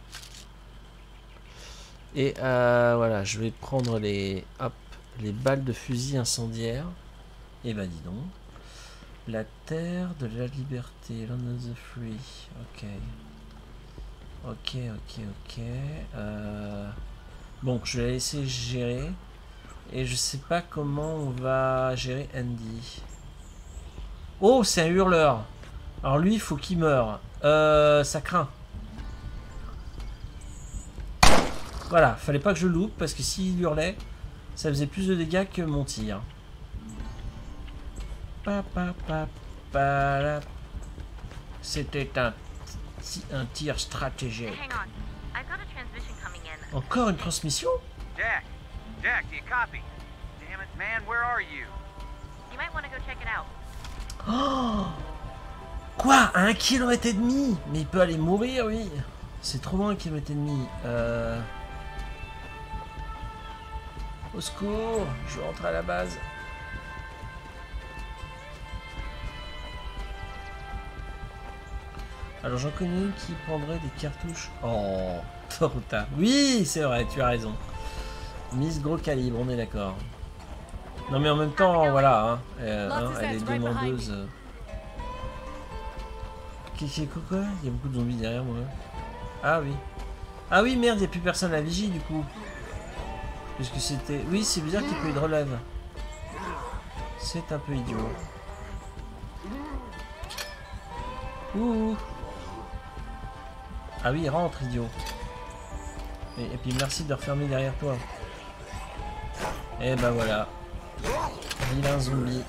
Et euh, voilà, je vais prendre les, hop, les balles de fusil incendiaire. Et bah dis donc. La terre de la liberté. Land of the free. Ok. Ok, ok, ok. Euh... Bon, je vais la laisser gérer. Et je sais pas comment on va gérer Andy. Oh, c'est un hurleur. Alors lui, il faut qu'il meure. Euh, ça craint. Voilà, fallait pas que je loupe parce que s'il hurlait, ça faisait plus de dégâts que mon tir. C'était un, un tir stratégique. Encore une transmission? Jack, Jack, do you copy? Damn it, man, where are you? You might want to go check it out. Oh! Quoi? À un kilomètre et demi? Mais il peut aller mourir, oui. C'est trop loin, un kilomètre et demi. Euh... Au secours, je rentre à la base. Alors j'en connais une qui prendrait des cartouches. Oh, Torta. Oui, c'est vrai, tu as raison. Miss gros calibre, on est d'accord. Non mais en même temps, voilà, hein, euh, hein, elle est demandeuse. Qu'est-ce quoi? Il y a beaucoup de zombies derrière moi. Ah oui. Ah oui, merde, il n'y a plus personne à la vigie du coup. Puisque c'était... Oui, c'est bizarre qu'il n'y ait pas eu de relève. C'est un peu idiot. Ouh. Ah oui, rentre, idiot. Et, et puis merci de refermer derrière toi. Et ben voilà. Vilain zombie.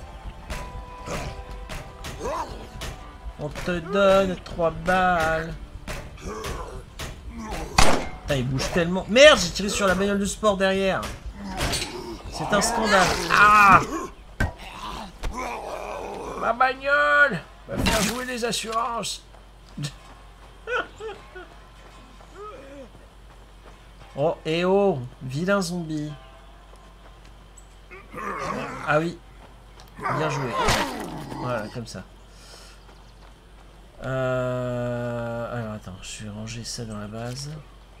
On te donne trois balles. Putain, il bouge tellement. Merde, j'ai tiré sur la bagnole de sport derrière. C'est un scandale. Ah! Ma bagnole va faire jouer les assurances. Oh, et oh, vilain zombie. Ah oui. Bien joué. Voilà, comme ça. Euh... Alors attends, je vais ranger ça dans la base.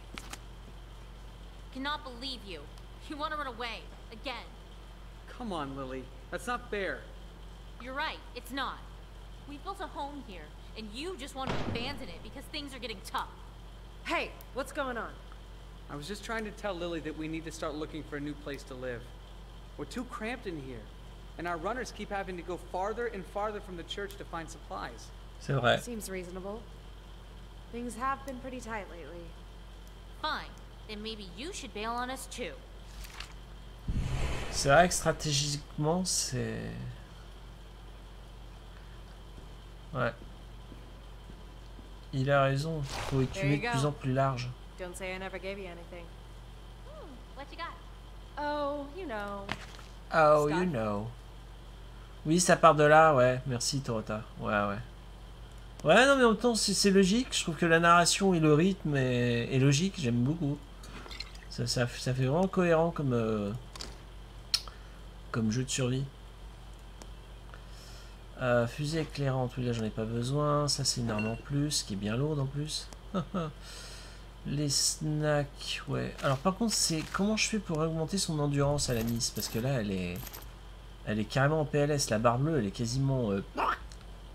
Cannot believe you. You want to run away again. Come on, Lily. That's not fair. You're right. It's not. We built a home here, and you just want to abandon it because things are getting tough. Hey, what's going on? I was just trying to tell Lily that we need to start looking for a new place to live. We're too cramped in here, and our runners keep having to go farther and farther from the church to find supplies. C'est vrai. Seems reasonable. Things have been pretty tight lately. Fine. Then maybe you should bail on us too. C'est vrai que stratégiquement, c'est... Ouais. Il a raison. Il faut écumer de plus en plus large. Don't say I never gave you anything. Hmm, what you got? Oh, you know. Oh, Stuff. you know. Oui, ça part de là, ouais. Merci, Torota. Ouais, ouais. Ouais, non, mais en même temps, c'est logique. Je trouve que la narration et le rythme est, est logique. J'aime beaucoup. Ça, ça, ça fait vraiment cohérent comme, euh, comme jeu de survie. Euh, fusée éclairante, oui, là, j'en ai pas besoin. Ça, c'est une arme en plus, qui est bien lourde en plus. Les snacks, ouais. Alors, par contre, c'est comment je fais pour augmenter son endurance à la Miss? Parce que là, elle est... Elle est carrément en P L S. La barre bleue, elle est quasiment... Euh...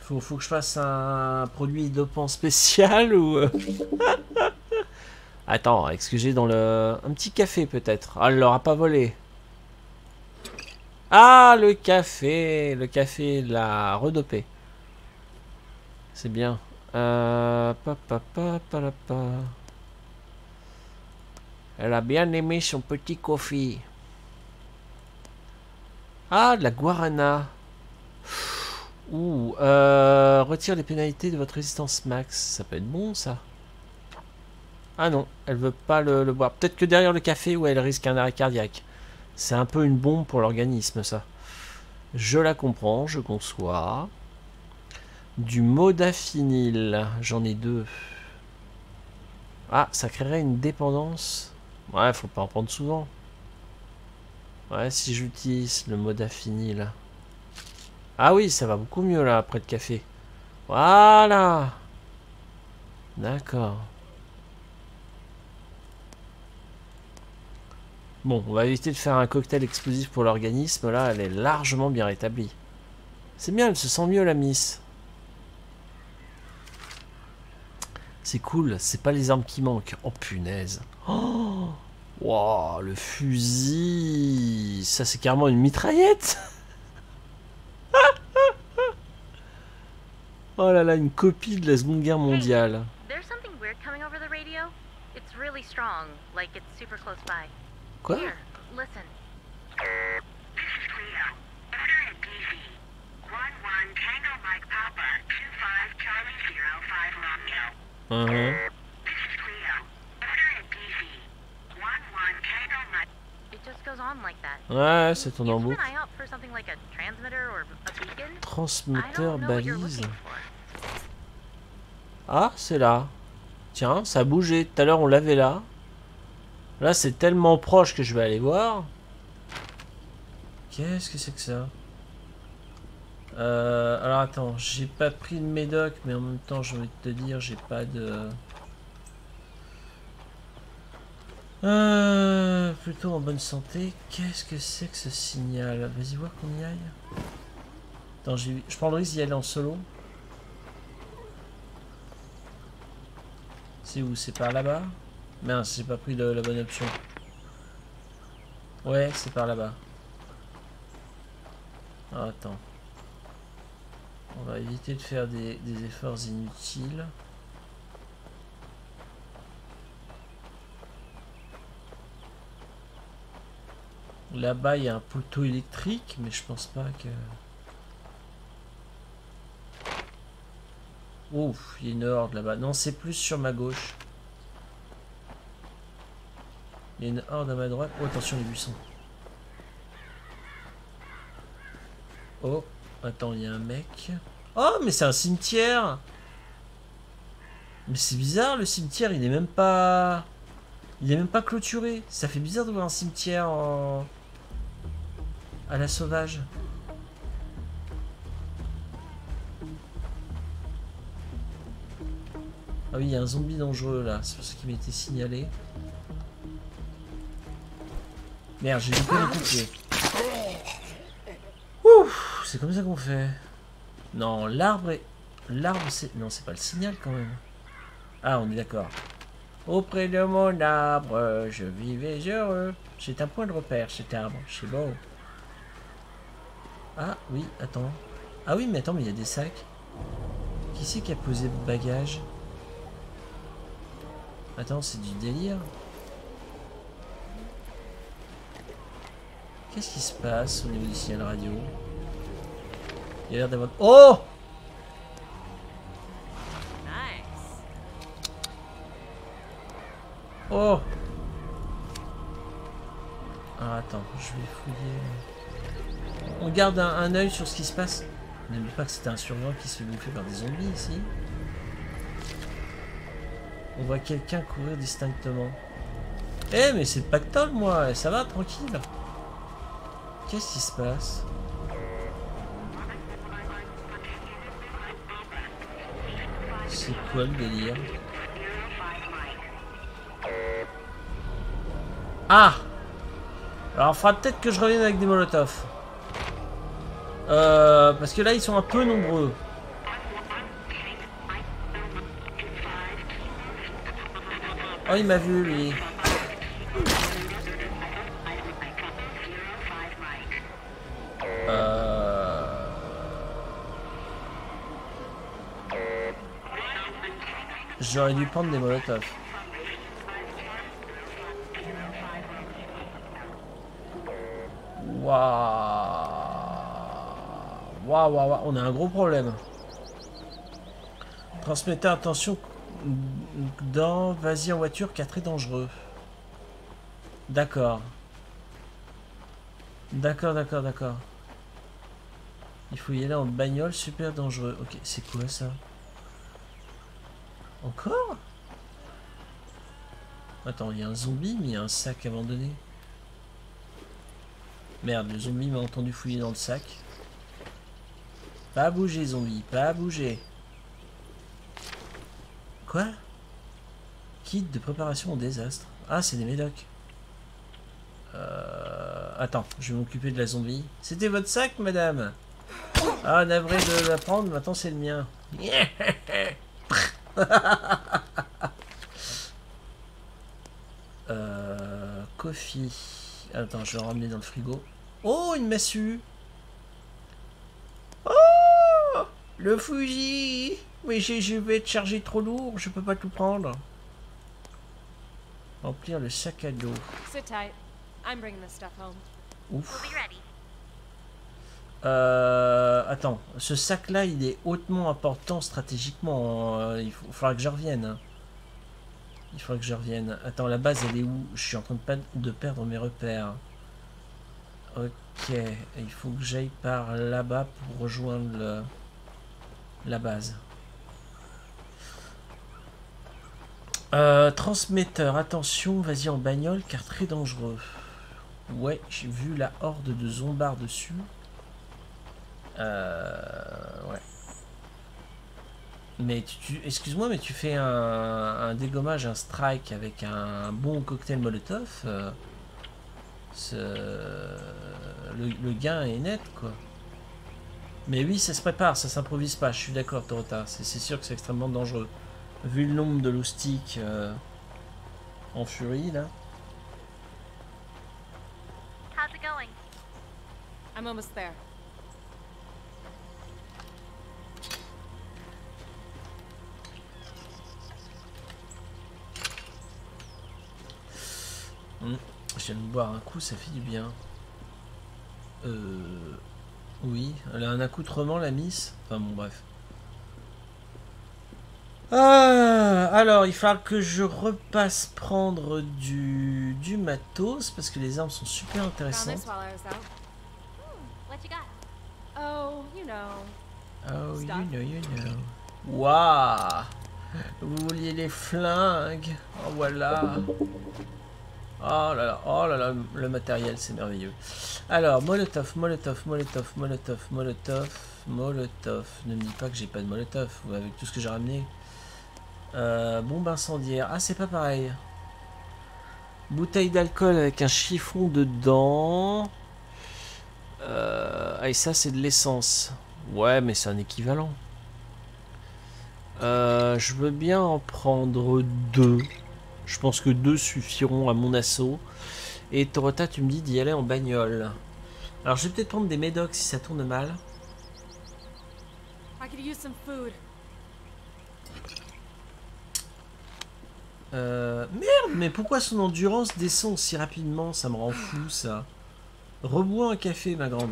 faut, faut que je fasse un produit dopant spécial ou... Attends, est-ce que j'ai dans le... Un petit café peut-être. Ah, elle l'aura pas volé. Ah, le café. Le café l'a redopé. C'est bien. Euh... Pa, pa, pa, pa, la, pa. Elle a bien aimé son petit coffee. Ah, de la guarana. Ouh, euh, retire les pénalités de votre résistance max. Ça peut être bon, ça. Ah non, elle veut pas le, le boire. Peut-être que derrière le café, où elle risque un arrêt cardiaque. C'est un peu une bombe pour l'organisme, ça. Je la comprends, je conçois. Du modafinil. J'en ai deux. Ah, ça créerait une dépendance. Ouais, faut pas en prendre souvent. Ouais, si j'utilise le modafinil. Ah oui, ça va beaucoup mieux là, après le café. Voilà. D'accord. Bon, on va éviter de faire un cocktail explosif pour l'organisme. Là, elle est largement bien rétablie. C'est bien, elle se sent mieux, la miss. C'est cool, c'est pas les armes qui manquent. Oh, punaise. Oh, wow, le fusil. Ça, c'est carrément une mitraillette. Oh là là, une copie de la Seconde Guerre mondiale. There's something weird coming over the radio. It's really strong, like it's super close by. Quoi? Here, listen. This is Cleo. Order at D C. one one Tango Mike Papa, two five Charlie zero five Romeo. Uh-huh. This is Cleo. Order at D C. one one Tango Mike. It just goes on like that. Ouais, c'est ton Keep embout. an eye out for something like a transmitter or a beacon. Transmetteur I don't know what you're balise. looking for. Ah, c'est là. Tiens, ça a bougé. Tout à l'heure, on l'avait là. Là, c'est tellement proche que je vais aller voir. Qu'est-ce que c'est que ça? euh, Alors, attends. J'ai pas pris le médoc, mais en même temps, j'ai envie de te dire, j'ai pas de... Euh, plutôt en bonne santé. Qu'est-ce que c'est que ce signal? Vas-y, voir qu'on y aille. Attends, j'ai... je prends le risque d'y aller en solo. C'est où? C'est par là-bas? Mince, j'ai pas pris le, la bonne option. Ouais, c'est par là-bas. Ah, attends. On va éviter de faire des, des efforts inutiles. Là-bas, il y a un poteau électrique, mais je pense pas que... Ouf, il y a une horde là-bas. Non, c'est plus sur ma gauche. Il y a une horde à ma droite. Oh, attention les buissons. Oh, attends, il y a un mec. Oh, mais c'est un cimetière. Mais c'est bizarre, le cimetière, il est même pas... Il est même pas clôturé. Ça fait bizarre de voir un cimetière en... à la sauvage. Ah oui, il y a un zombie dangereux là, c'est pour ça qu'il m'était signalé. Merde, j'ai loupé le pied. Ouf, c'est comme ça qu'on fait. Non, l'arbre est... L'arbre c'est... Non, c'est pas le signal quand même. Ah, on est d'accord. Auprès de mon arbre, je vivais heureux. C'est un point de repère cet arbre, c'est beau. Ah oui, attends. Ah oui, mais attends, mais il y a des sacs. Qui c'est qui a posé le bagage? Attends, c'est du délire. Qu'est-ce qui se passe au niveau du signal radio? Il y a l'air d'avoir... Oh! Nice. Oh! Ah, attends, je vais fouiller. On garde un, un œil sur ce qui se passe. N'oublie pas que c'était un survivant qui se fait bouffer par des zombies ici. On voit quelqu'un courir distinctement. Eh, mais c'est le pactole, moi. Ça va, tranquille. Qu'est-ce qui se passe? C'est quoi le délire? Ah! Alors, il faudra peut-être que je revienne avec des molotovs. Euh, parce que là, ils sont un peu nombreux. Oh, il m'a vu, lui. Euh... J'aurais dû prendre des molotovs. Waouh. Waouh, waouh, waouh. On a un gros problème. Transmettez attention dans vas-y en voiture car très dangereux. D'accord. D'accord, d'accord, d'accord. Il faut y aller en bagnole, super dangereux. Ok, c'est quoi ça? Encore? Attends, il y a un zombie, mais il y a un sac abandonné. Merde, le zombie m'a entendu fouiller dans le sac. Pas bouger, zombie, pas bouger. Quoi? Kit de préparation au désastre. Ah, c'est des médocs. Euh... Attends, je vais m'occuper de la zombie. C'était votre sac, madame? Ah, navré de la prendre, maintenant c'est le mien. euh... Coffee. Attends, je vais le ramener dans le frigo. Oh, une massue. Oh, le Fuji. Mais je vais être chargé trop lourd, je peux pas tout prendre. Remplir le sac à dos. Sit tight. I'm bringing this stuff home. Ouf. Euh, attends, ce sac-là, il est hautement important stratégiquement. Euh, il faut, faudra que je revienne. Hein. Il faudra que je revienne. Attends, la base, elle est où? Je suis en train de, pas, de perdre mes repères. Ok, il faut que j'aille par là-bas pour rejoindre le, la base. Euh, transmetteur, attention, vas-y en bagnole car très dangereux. Ouais, j'ai vu la horde de zombards dessus. Euh, ouais. Mais tu, tu excuse-moi, mais tu fais un, un dégommage, un strike avec un bon cocktail Molotov. Euh, le, le gain est net, quoi. Mais oui, ça se prépare, ça s'improvise pas. Je suis d'accord, Torota. C'est sûr que c'est extrêmement dangereux. Vu le nombre de loustiques euh, en furie, là. How's it going? I'm almost there. Mmh. Je viens de boire un coup, ça fait du bien. Euh... Oui, elle a un accoutrement, la miss. Enfin bon, bref. Ah, alors, il faudra que je repasse prendre du, du matos, parce que les armes sont super intéressantes. Oh, you know. Oh, you know, you know. Waouh! Vous vouliez les flingues? Oh, voilà. Oh là là, oh là là, le matériel, c'est merveilleux. Alors, Molotov, Molotov, Molotov, Molotov, Molotov, Molotov. Ne me dis pas que j'ai pas de Molotov, avec tout ce que j'ai ramené. Euh, bombe incendiaire. Ah, c'est pas pareil. Bouteille d'alcool avec un chiffon dedans. Euh, ah, et ça, c'est de l'essence. Ouais, mais c'est un équivalent. Euh, je veux bien en prendre deux. Je pense que deux suffiront à mon assaut. Et Torota, tu me dis d'y aller en bagnole. Alors, je vais peut-être prendre des médocs si ça tourne mal. I could use some food. Euh, merde, mais pourquoi son endurance descend aussi rapidement? Ça me rend fou, ça. Rebois un café, ma grande.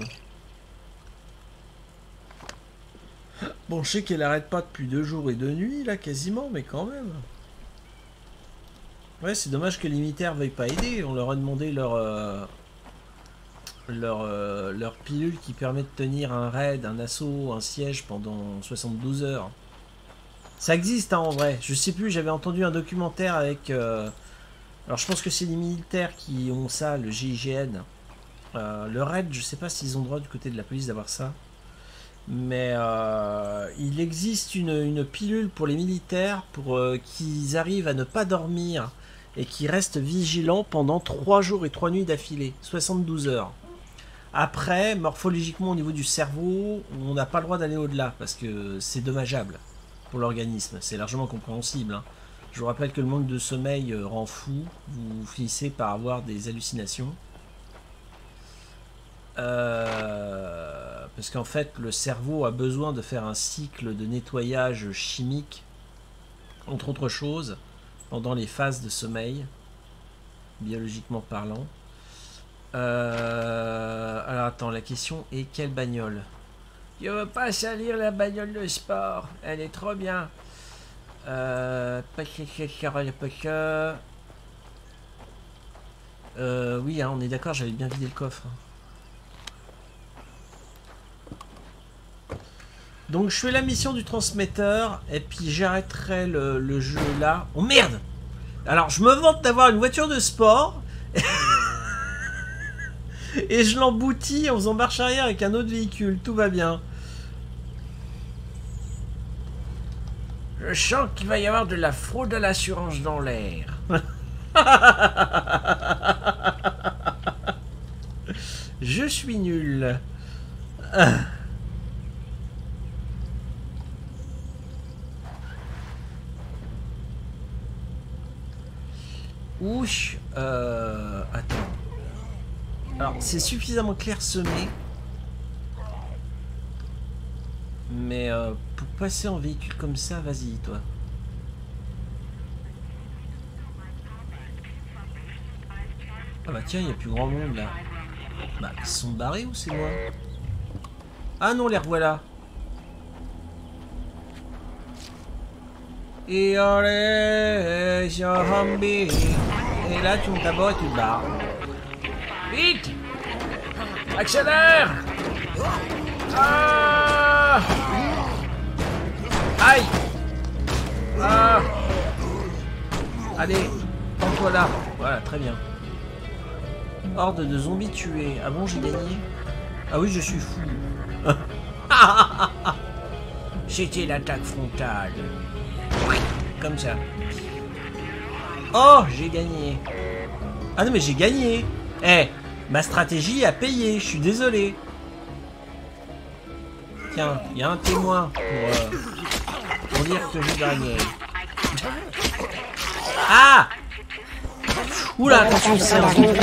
Bon, je sais qu'elle arrête pas depuis deux jours et deux nuits, là, quasiment, mais quand même. Ouais, c'est dommage que les militaires veuillent pas aider. On leur a demandé leur... Euh, leur, euh, leur pilule qui permet de tenir un raid, un assaut, un siège pendant soixante-douze heures. Ça existe hein, en vrai, je sais plus, j'avais entendu un documentaire avec... Euh... Alors je pense que c'est les militaires qui ont ça, le G I G N. Euh, le raid, je sais pas s'ils ont le droit du côté de la police d'avoir ça. Mais euh, il existe une, une pilule pour les militaires pour euh, qu'ils arrivent à ne pas dormir et qu'ils restent vigilants pendant trois jours et trois nuits d'affilée, soixante-douze heures. Après, morphologiquement au niveau du cerveau, on n'a pas le droit d'aller au-delà parce que c'est dommageable pour l'organisme, c'est largement compréhensible. Hein. Je vous rappelle que le manque de sommeil euh, rend fou. Vous finissez par avoir des hallucinations. Euh, parce qu'en fait, le cerveau a besoin de faire un cycle de nettoyage chimique, entre autres choses, pendant les phases de sommeil, biologiquement parlant. Euh, alors attends, la question est quelle bagnole? Je veux pas salir la bagnole de sport, elle est trop bien. Euh, euh, oui, hein, on est d'accord, j'avais bien vidé le coffre. Donc je fais la mission du transmetteur et puis j'arrêterai le, le jeu là. Oh merde! Alors je me vante d'avoir une voiture de sport et je l'emboutis en faisant marche arrière avec un autre véhicule. Tout va bien. Je sens qu'il va y avoir de la fraude à l'assurance dans l'air. Je suis nul. Ouch, euh, attends. Alors, c'est suffisamment clairsemé. Mais euh, pour passer en véhicule comme ça, vas-y, toi. Ah bah tiens, il n'y a plus grand monde là. Bah, ils sont barrés ou c'est moi? Ah non, les revoilà. Et allez, zombie. Et là, tu montes à bord et tu te barres. Vite! Accélère! Ah! Aïe! Ah! Allez, prends-toi là. Voilà, très bien. Horde de zombies tués. Ah bon, j'ai gagné? Ah oui, je suis fou. C'était l'attaque frontale. Comme ça. Oh, j'ai gagné. Ah non, mais j'ai gagné. Eh, hey, ma stratégie a payé. Je suis désolé. Tiens, il y a un témoin pour, euh, pour dire que j'ai gagné. Ah! Oula, attention, c'est un zombie.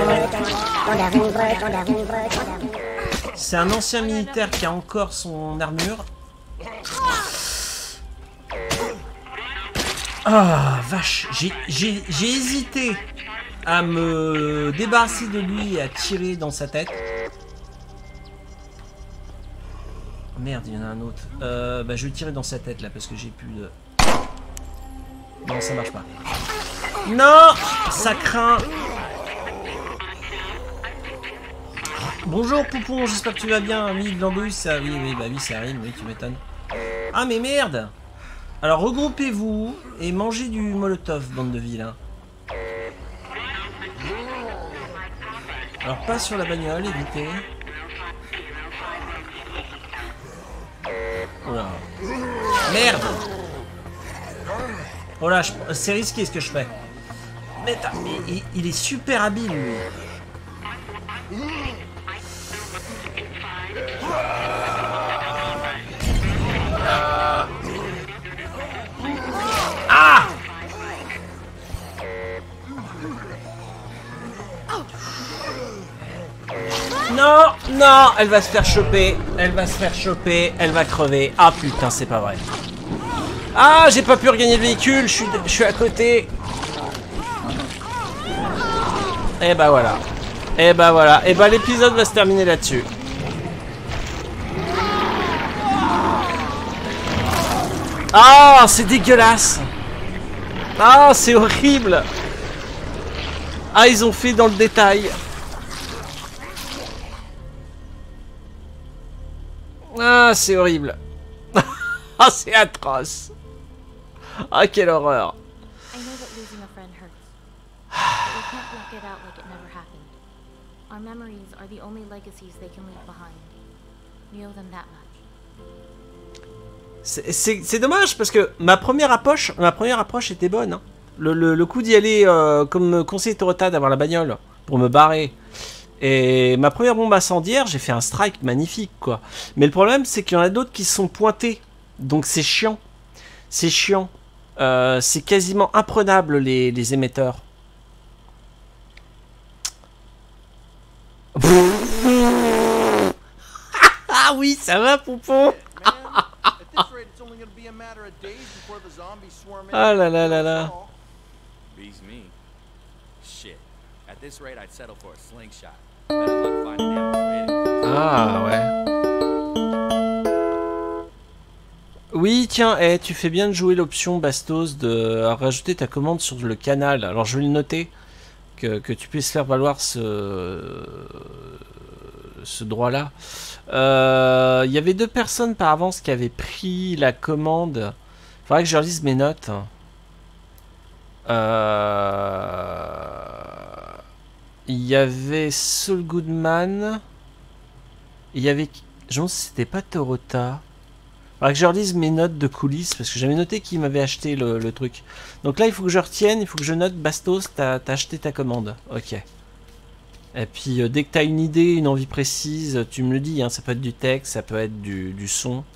C'est un ancien militaire qui a encore son armure. Ah, vache, j'ai hésité à me débarrasser de lui et à tirer dans sa tête. Merde, il y en a un autre. Euh, bah, je vais tirer dans sa tête là parce que j'ai plus de... Non, ça marche pas. Non, ça craint. Bonjour Poupon, j'espère que tu vas bien. Oui, Glandouille, ça... Oui, oui, bah oui, ça arrive, oui, tu m'étonnes. Ah, mais merde. Alors, regroupez-vous et mangez du molotov, bande de vilains. Alors, pas sur la bagnole, évitez. Oh là. Merde. Oh là, c'est risqué ce que je fais. Mais, mais il, il est super habile, lui. Ah! Non, non, elle va se faire choper. Elle va se faire choper. Elle va crever. Ah putain, c'est pas vrai. Ah, j'ai pas pu regagner le véhicule. Je suis, je suis à côté. Et bah voilà. Et bah voilà. Et bah l'épisode va se terminer là-dessus. Ah, c'est dégueulasse. Ah, c'est horrible. Ah, ils ont fait dans le détail. Ah, c'est horrible. Ah, c'est atroce. Ah, quelle horreur. I know that losing a friend hurts, but we can't block it out like it never happened. Our memories are the only legacies they can leave behind. We owe them that much. C'est dommage parce que ma première approche, ma première approche était bonne. Hein. Le, le, le coup d'y aller euh, comme conseiller Torota d'avoir la bagnole pour me barrer. Et ma première bombe incendiaire, j'ai fait un strike magnifique quoi. Mais le problème c'est qu'il y en a d'autres qui se sont pointés. Donc c'est chiant. C'est chiant. Euh, c'est quasiment imprenable les, les émetteurs. Ah oui, ça va, Poupon. Ah là là là là. Beats me. Shit. At this rate, I'd settle for a slingshot. Better luck finding ammo for it. Ah ouais. Oui, tiens, eh, tu fais bien de jouer l'option Bastos de rajouter ta commande sur le canal. Alors je vais le noter, que, que tu puisses faire valoir ce, ce droit-là. Il euh, y avait deux personnes par avance qui avaient pris la commande. Il faudrait que je relise mes notes. Euh... Il y avait Saul Goodman. Il y avait... Je pense que c'était pas Torota. Il faudrait que je relise mes notes de coulisses parce que j'avais noté qu'il m'avait acheté le, le truc. Donc là, il faut que je retienne, il faut que je note Bastos, t'as t'as acheté ta commande. Ok. Et puis, euh, dès que t'as une idée, une envie précise, tu me le dis. Hein, ça peut être du texte, ça peut être du, du son.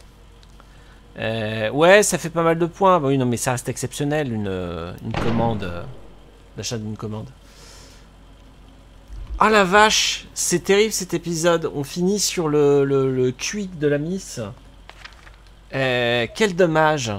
Euh, ouais, ça fait pas mal de points. Bah oui, non, mais ça reste exceptionnel, une, une commande. Euh, L'achat d'une commande. Ah la vache, c'est terrible cet épisode. On finit sur le, le, le quick de la miss. Euh, quel dommage.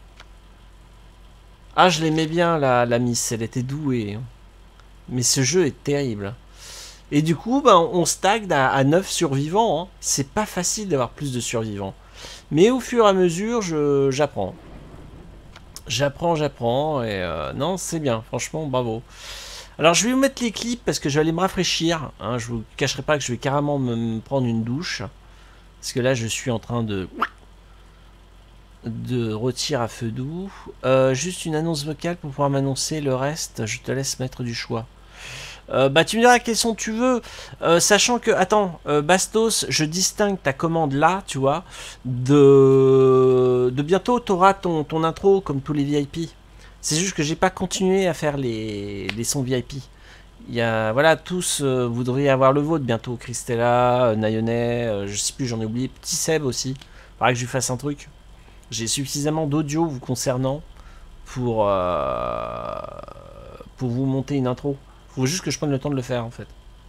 Ah, je l'aimais bien la, la miss, elle était douée. Mais ce jeu est terrible. Et du coup, bah, on stagne à, à neuf survivants. Hein. C'est pas facile d'avoir plus de survivants. Mais au fur et à mesure, je j'apprends. J'apprends, j'apprends. Et euh, non, c'est bien. Franchement, bravo. Alors, je vais vous mettre les clips parce que je vais aller me rafraîchir. Hein. Je vous cacherai pas que je vais carrément me, me prendre une douche. Parce que là, je suis en train de... de retirer à feu doux. Euh, juste une annonce vocale pour pouvoir m'annoncer le reste. Je te laisse mettre du choix. Euh, bah tu me diras quelle son tu veux, euh, sachant que, attends, euh, Bastos, je distingue ta commande là, tu vois, de, de bientôt tu auras ton, ton intro comme tous les V I P. C'est juste que j'ai pas continué à faire les, les sons V I P. Il y a, voilà, tous, euh, vous devriez avoir le vôtre bientôt, Christella, euh, Nayonet, euh, je sais plus, j'en ai oublié, Petit Seb aussi, faudrait que je lui fasse un truc. J'ai suffisamment d'audio vous concernant pour, euh, pour vous monter une intro. Faut juste que je prenne le temps de le faire en fait.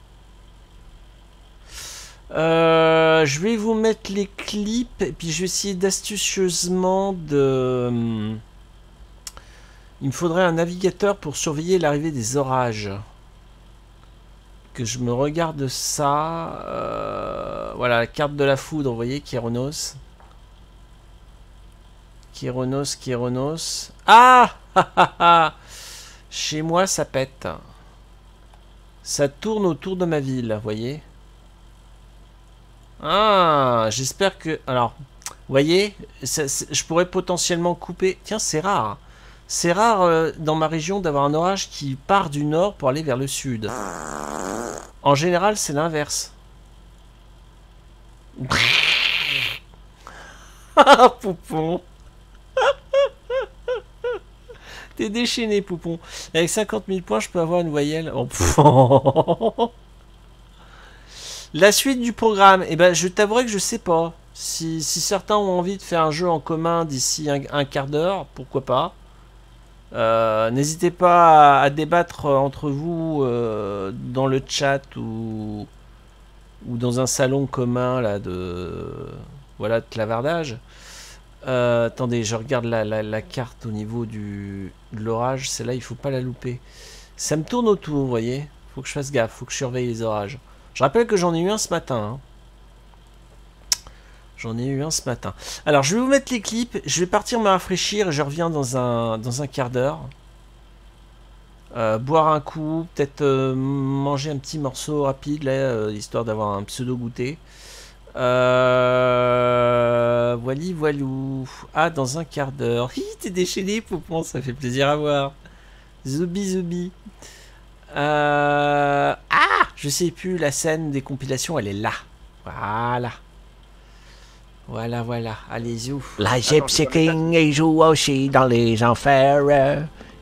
Euh, je vais vous mettre les clips et puis je vais essayer d'astucieusement de... Il me faudrait un navigateur pour surveiller l'arrivée des orages. Que je me regarde ça. Euh, voilà, la carte de la foudre, vous voyez, Kéronos. Kéronos, Kéronos. Ah, chez moi, ça pète. Ça tourne autour de ma ville, vous voyez. Ah, j'espère que... Alors, vous voyez, ça, je pourrais potentiellement couper... Tiens, c'est rare. C'est rare euh, dans ma région d'avoir un orage qui part du nord pour aller vers le sud. En général, c'est l'inverse. Ah, Poupon. T'es déchaîné, Poupon. Avec cinquante mille points, je peux avoir une voyelle. Oh, la suite du programme, eh ben, je t'avouerai que je sais pas. Si, si certains ont envie de faire un jeu en commun d'ici un, un quart d'heure, pourquoi pas. Euh, N'hésitez pas à, à débattre entre vous euh, dans le chat ou, ou dans un salon commun là, de, voilà, de clavardage. Euh, attendez, je regarde la, la, la carte au niveau du, de l'orage. Celle-là, il faut pas la louper. Ça me tourne autour, vous voyez. Faut que je fasse gaffe, faut que je surveille les orages. Je rappelle que j'en ai eu un ce matin. Hein. J'en ai eu un ce matin. Alors, je vais vous mettre les clips. Je vais partir me rafraîchir et je reviens dans un, dans un quart d'heure. Euh, boire un coup, peut-être euh, manger un petit morceau rapide, là, euh, histoire d'avoir un pseudo-goûter. Euh... Voili, voilou. Ah, dans un quart d'heure. Hi, t'es déchaîné, Poupon, ça fait plaisir à voir. Zubi, zubi. Euh... Ah, je sais plus, la scène des compilations, elle est là. Voilà. Voilà, voilà. Allez, zou. La Gypsy King, il joue aussi dans les enfers.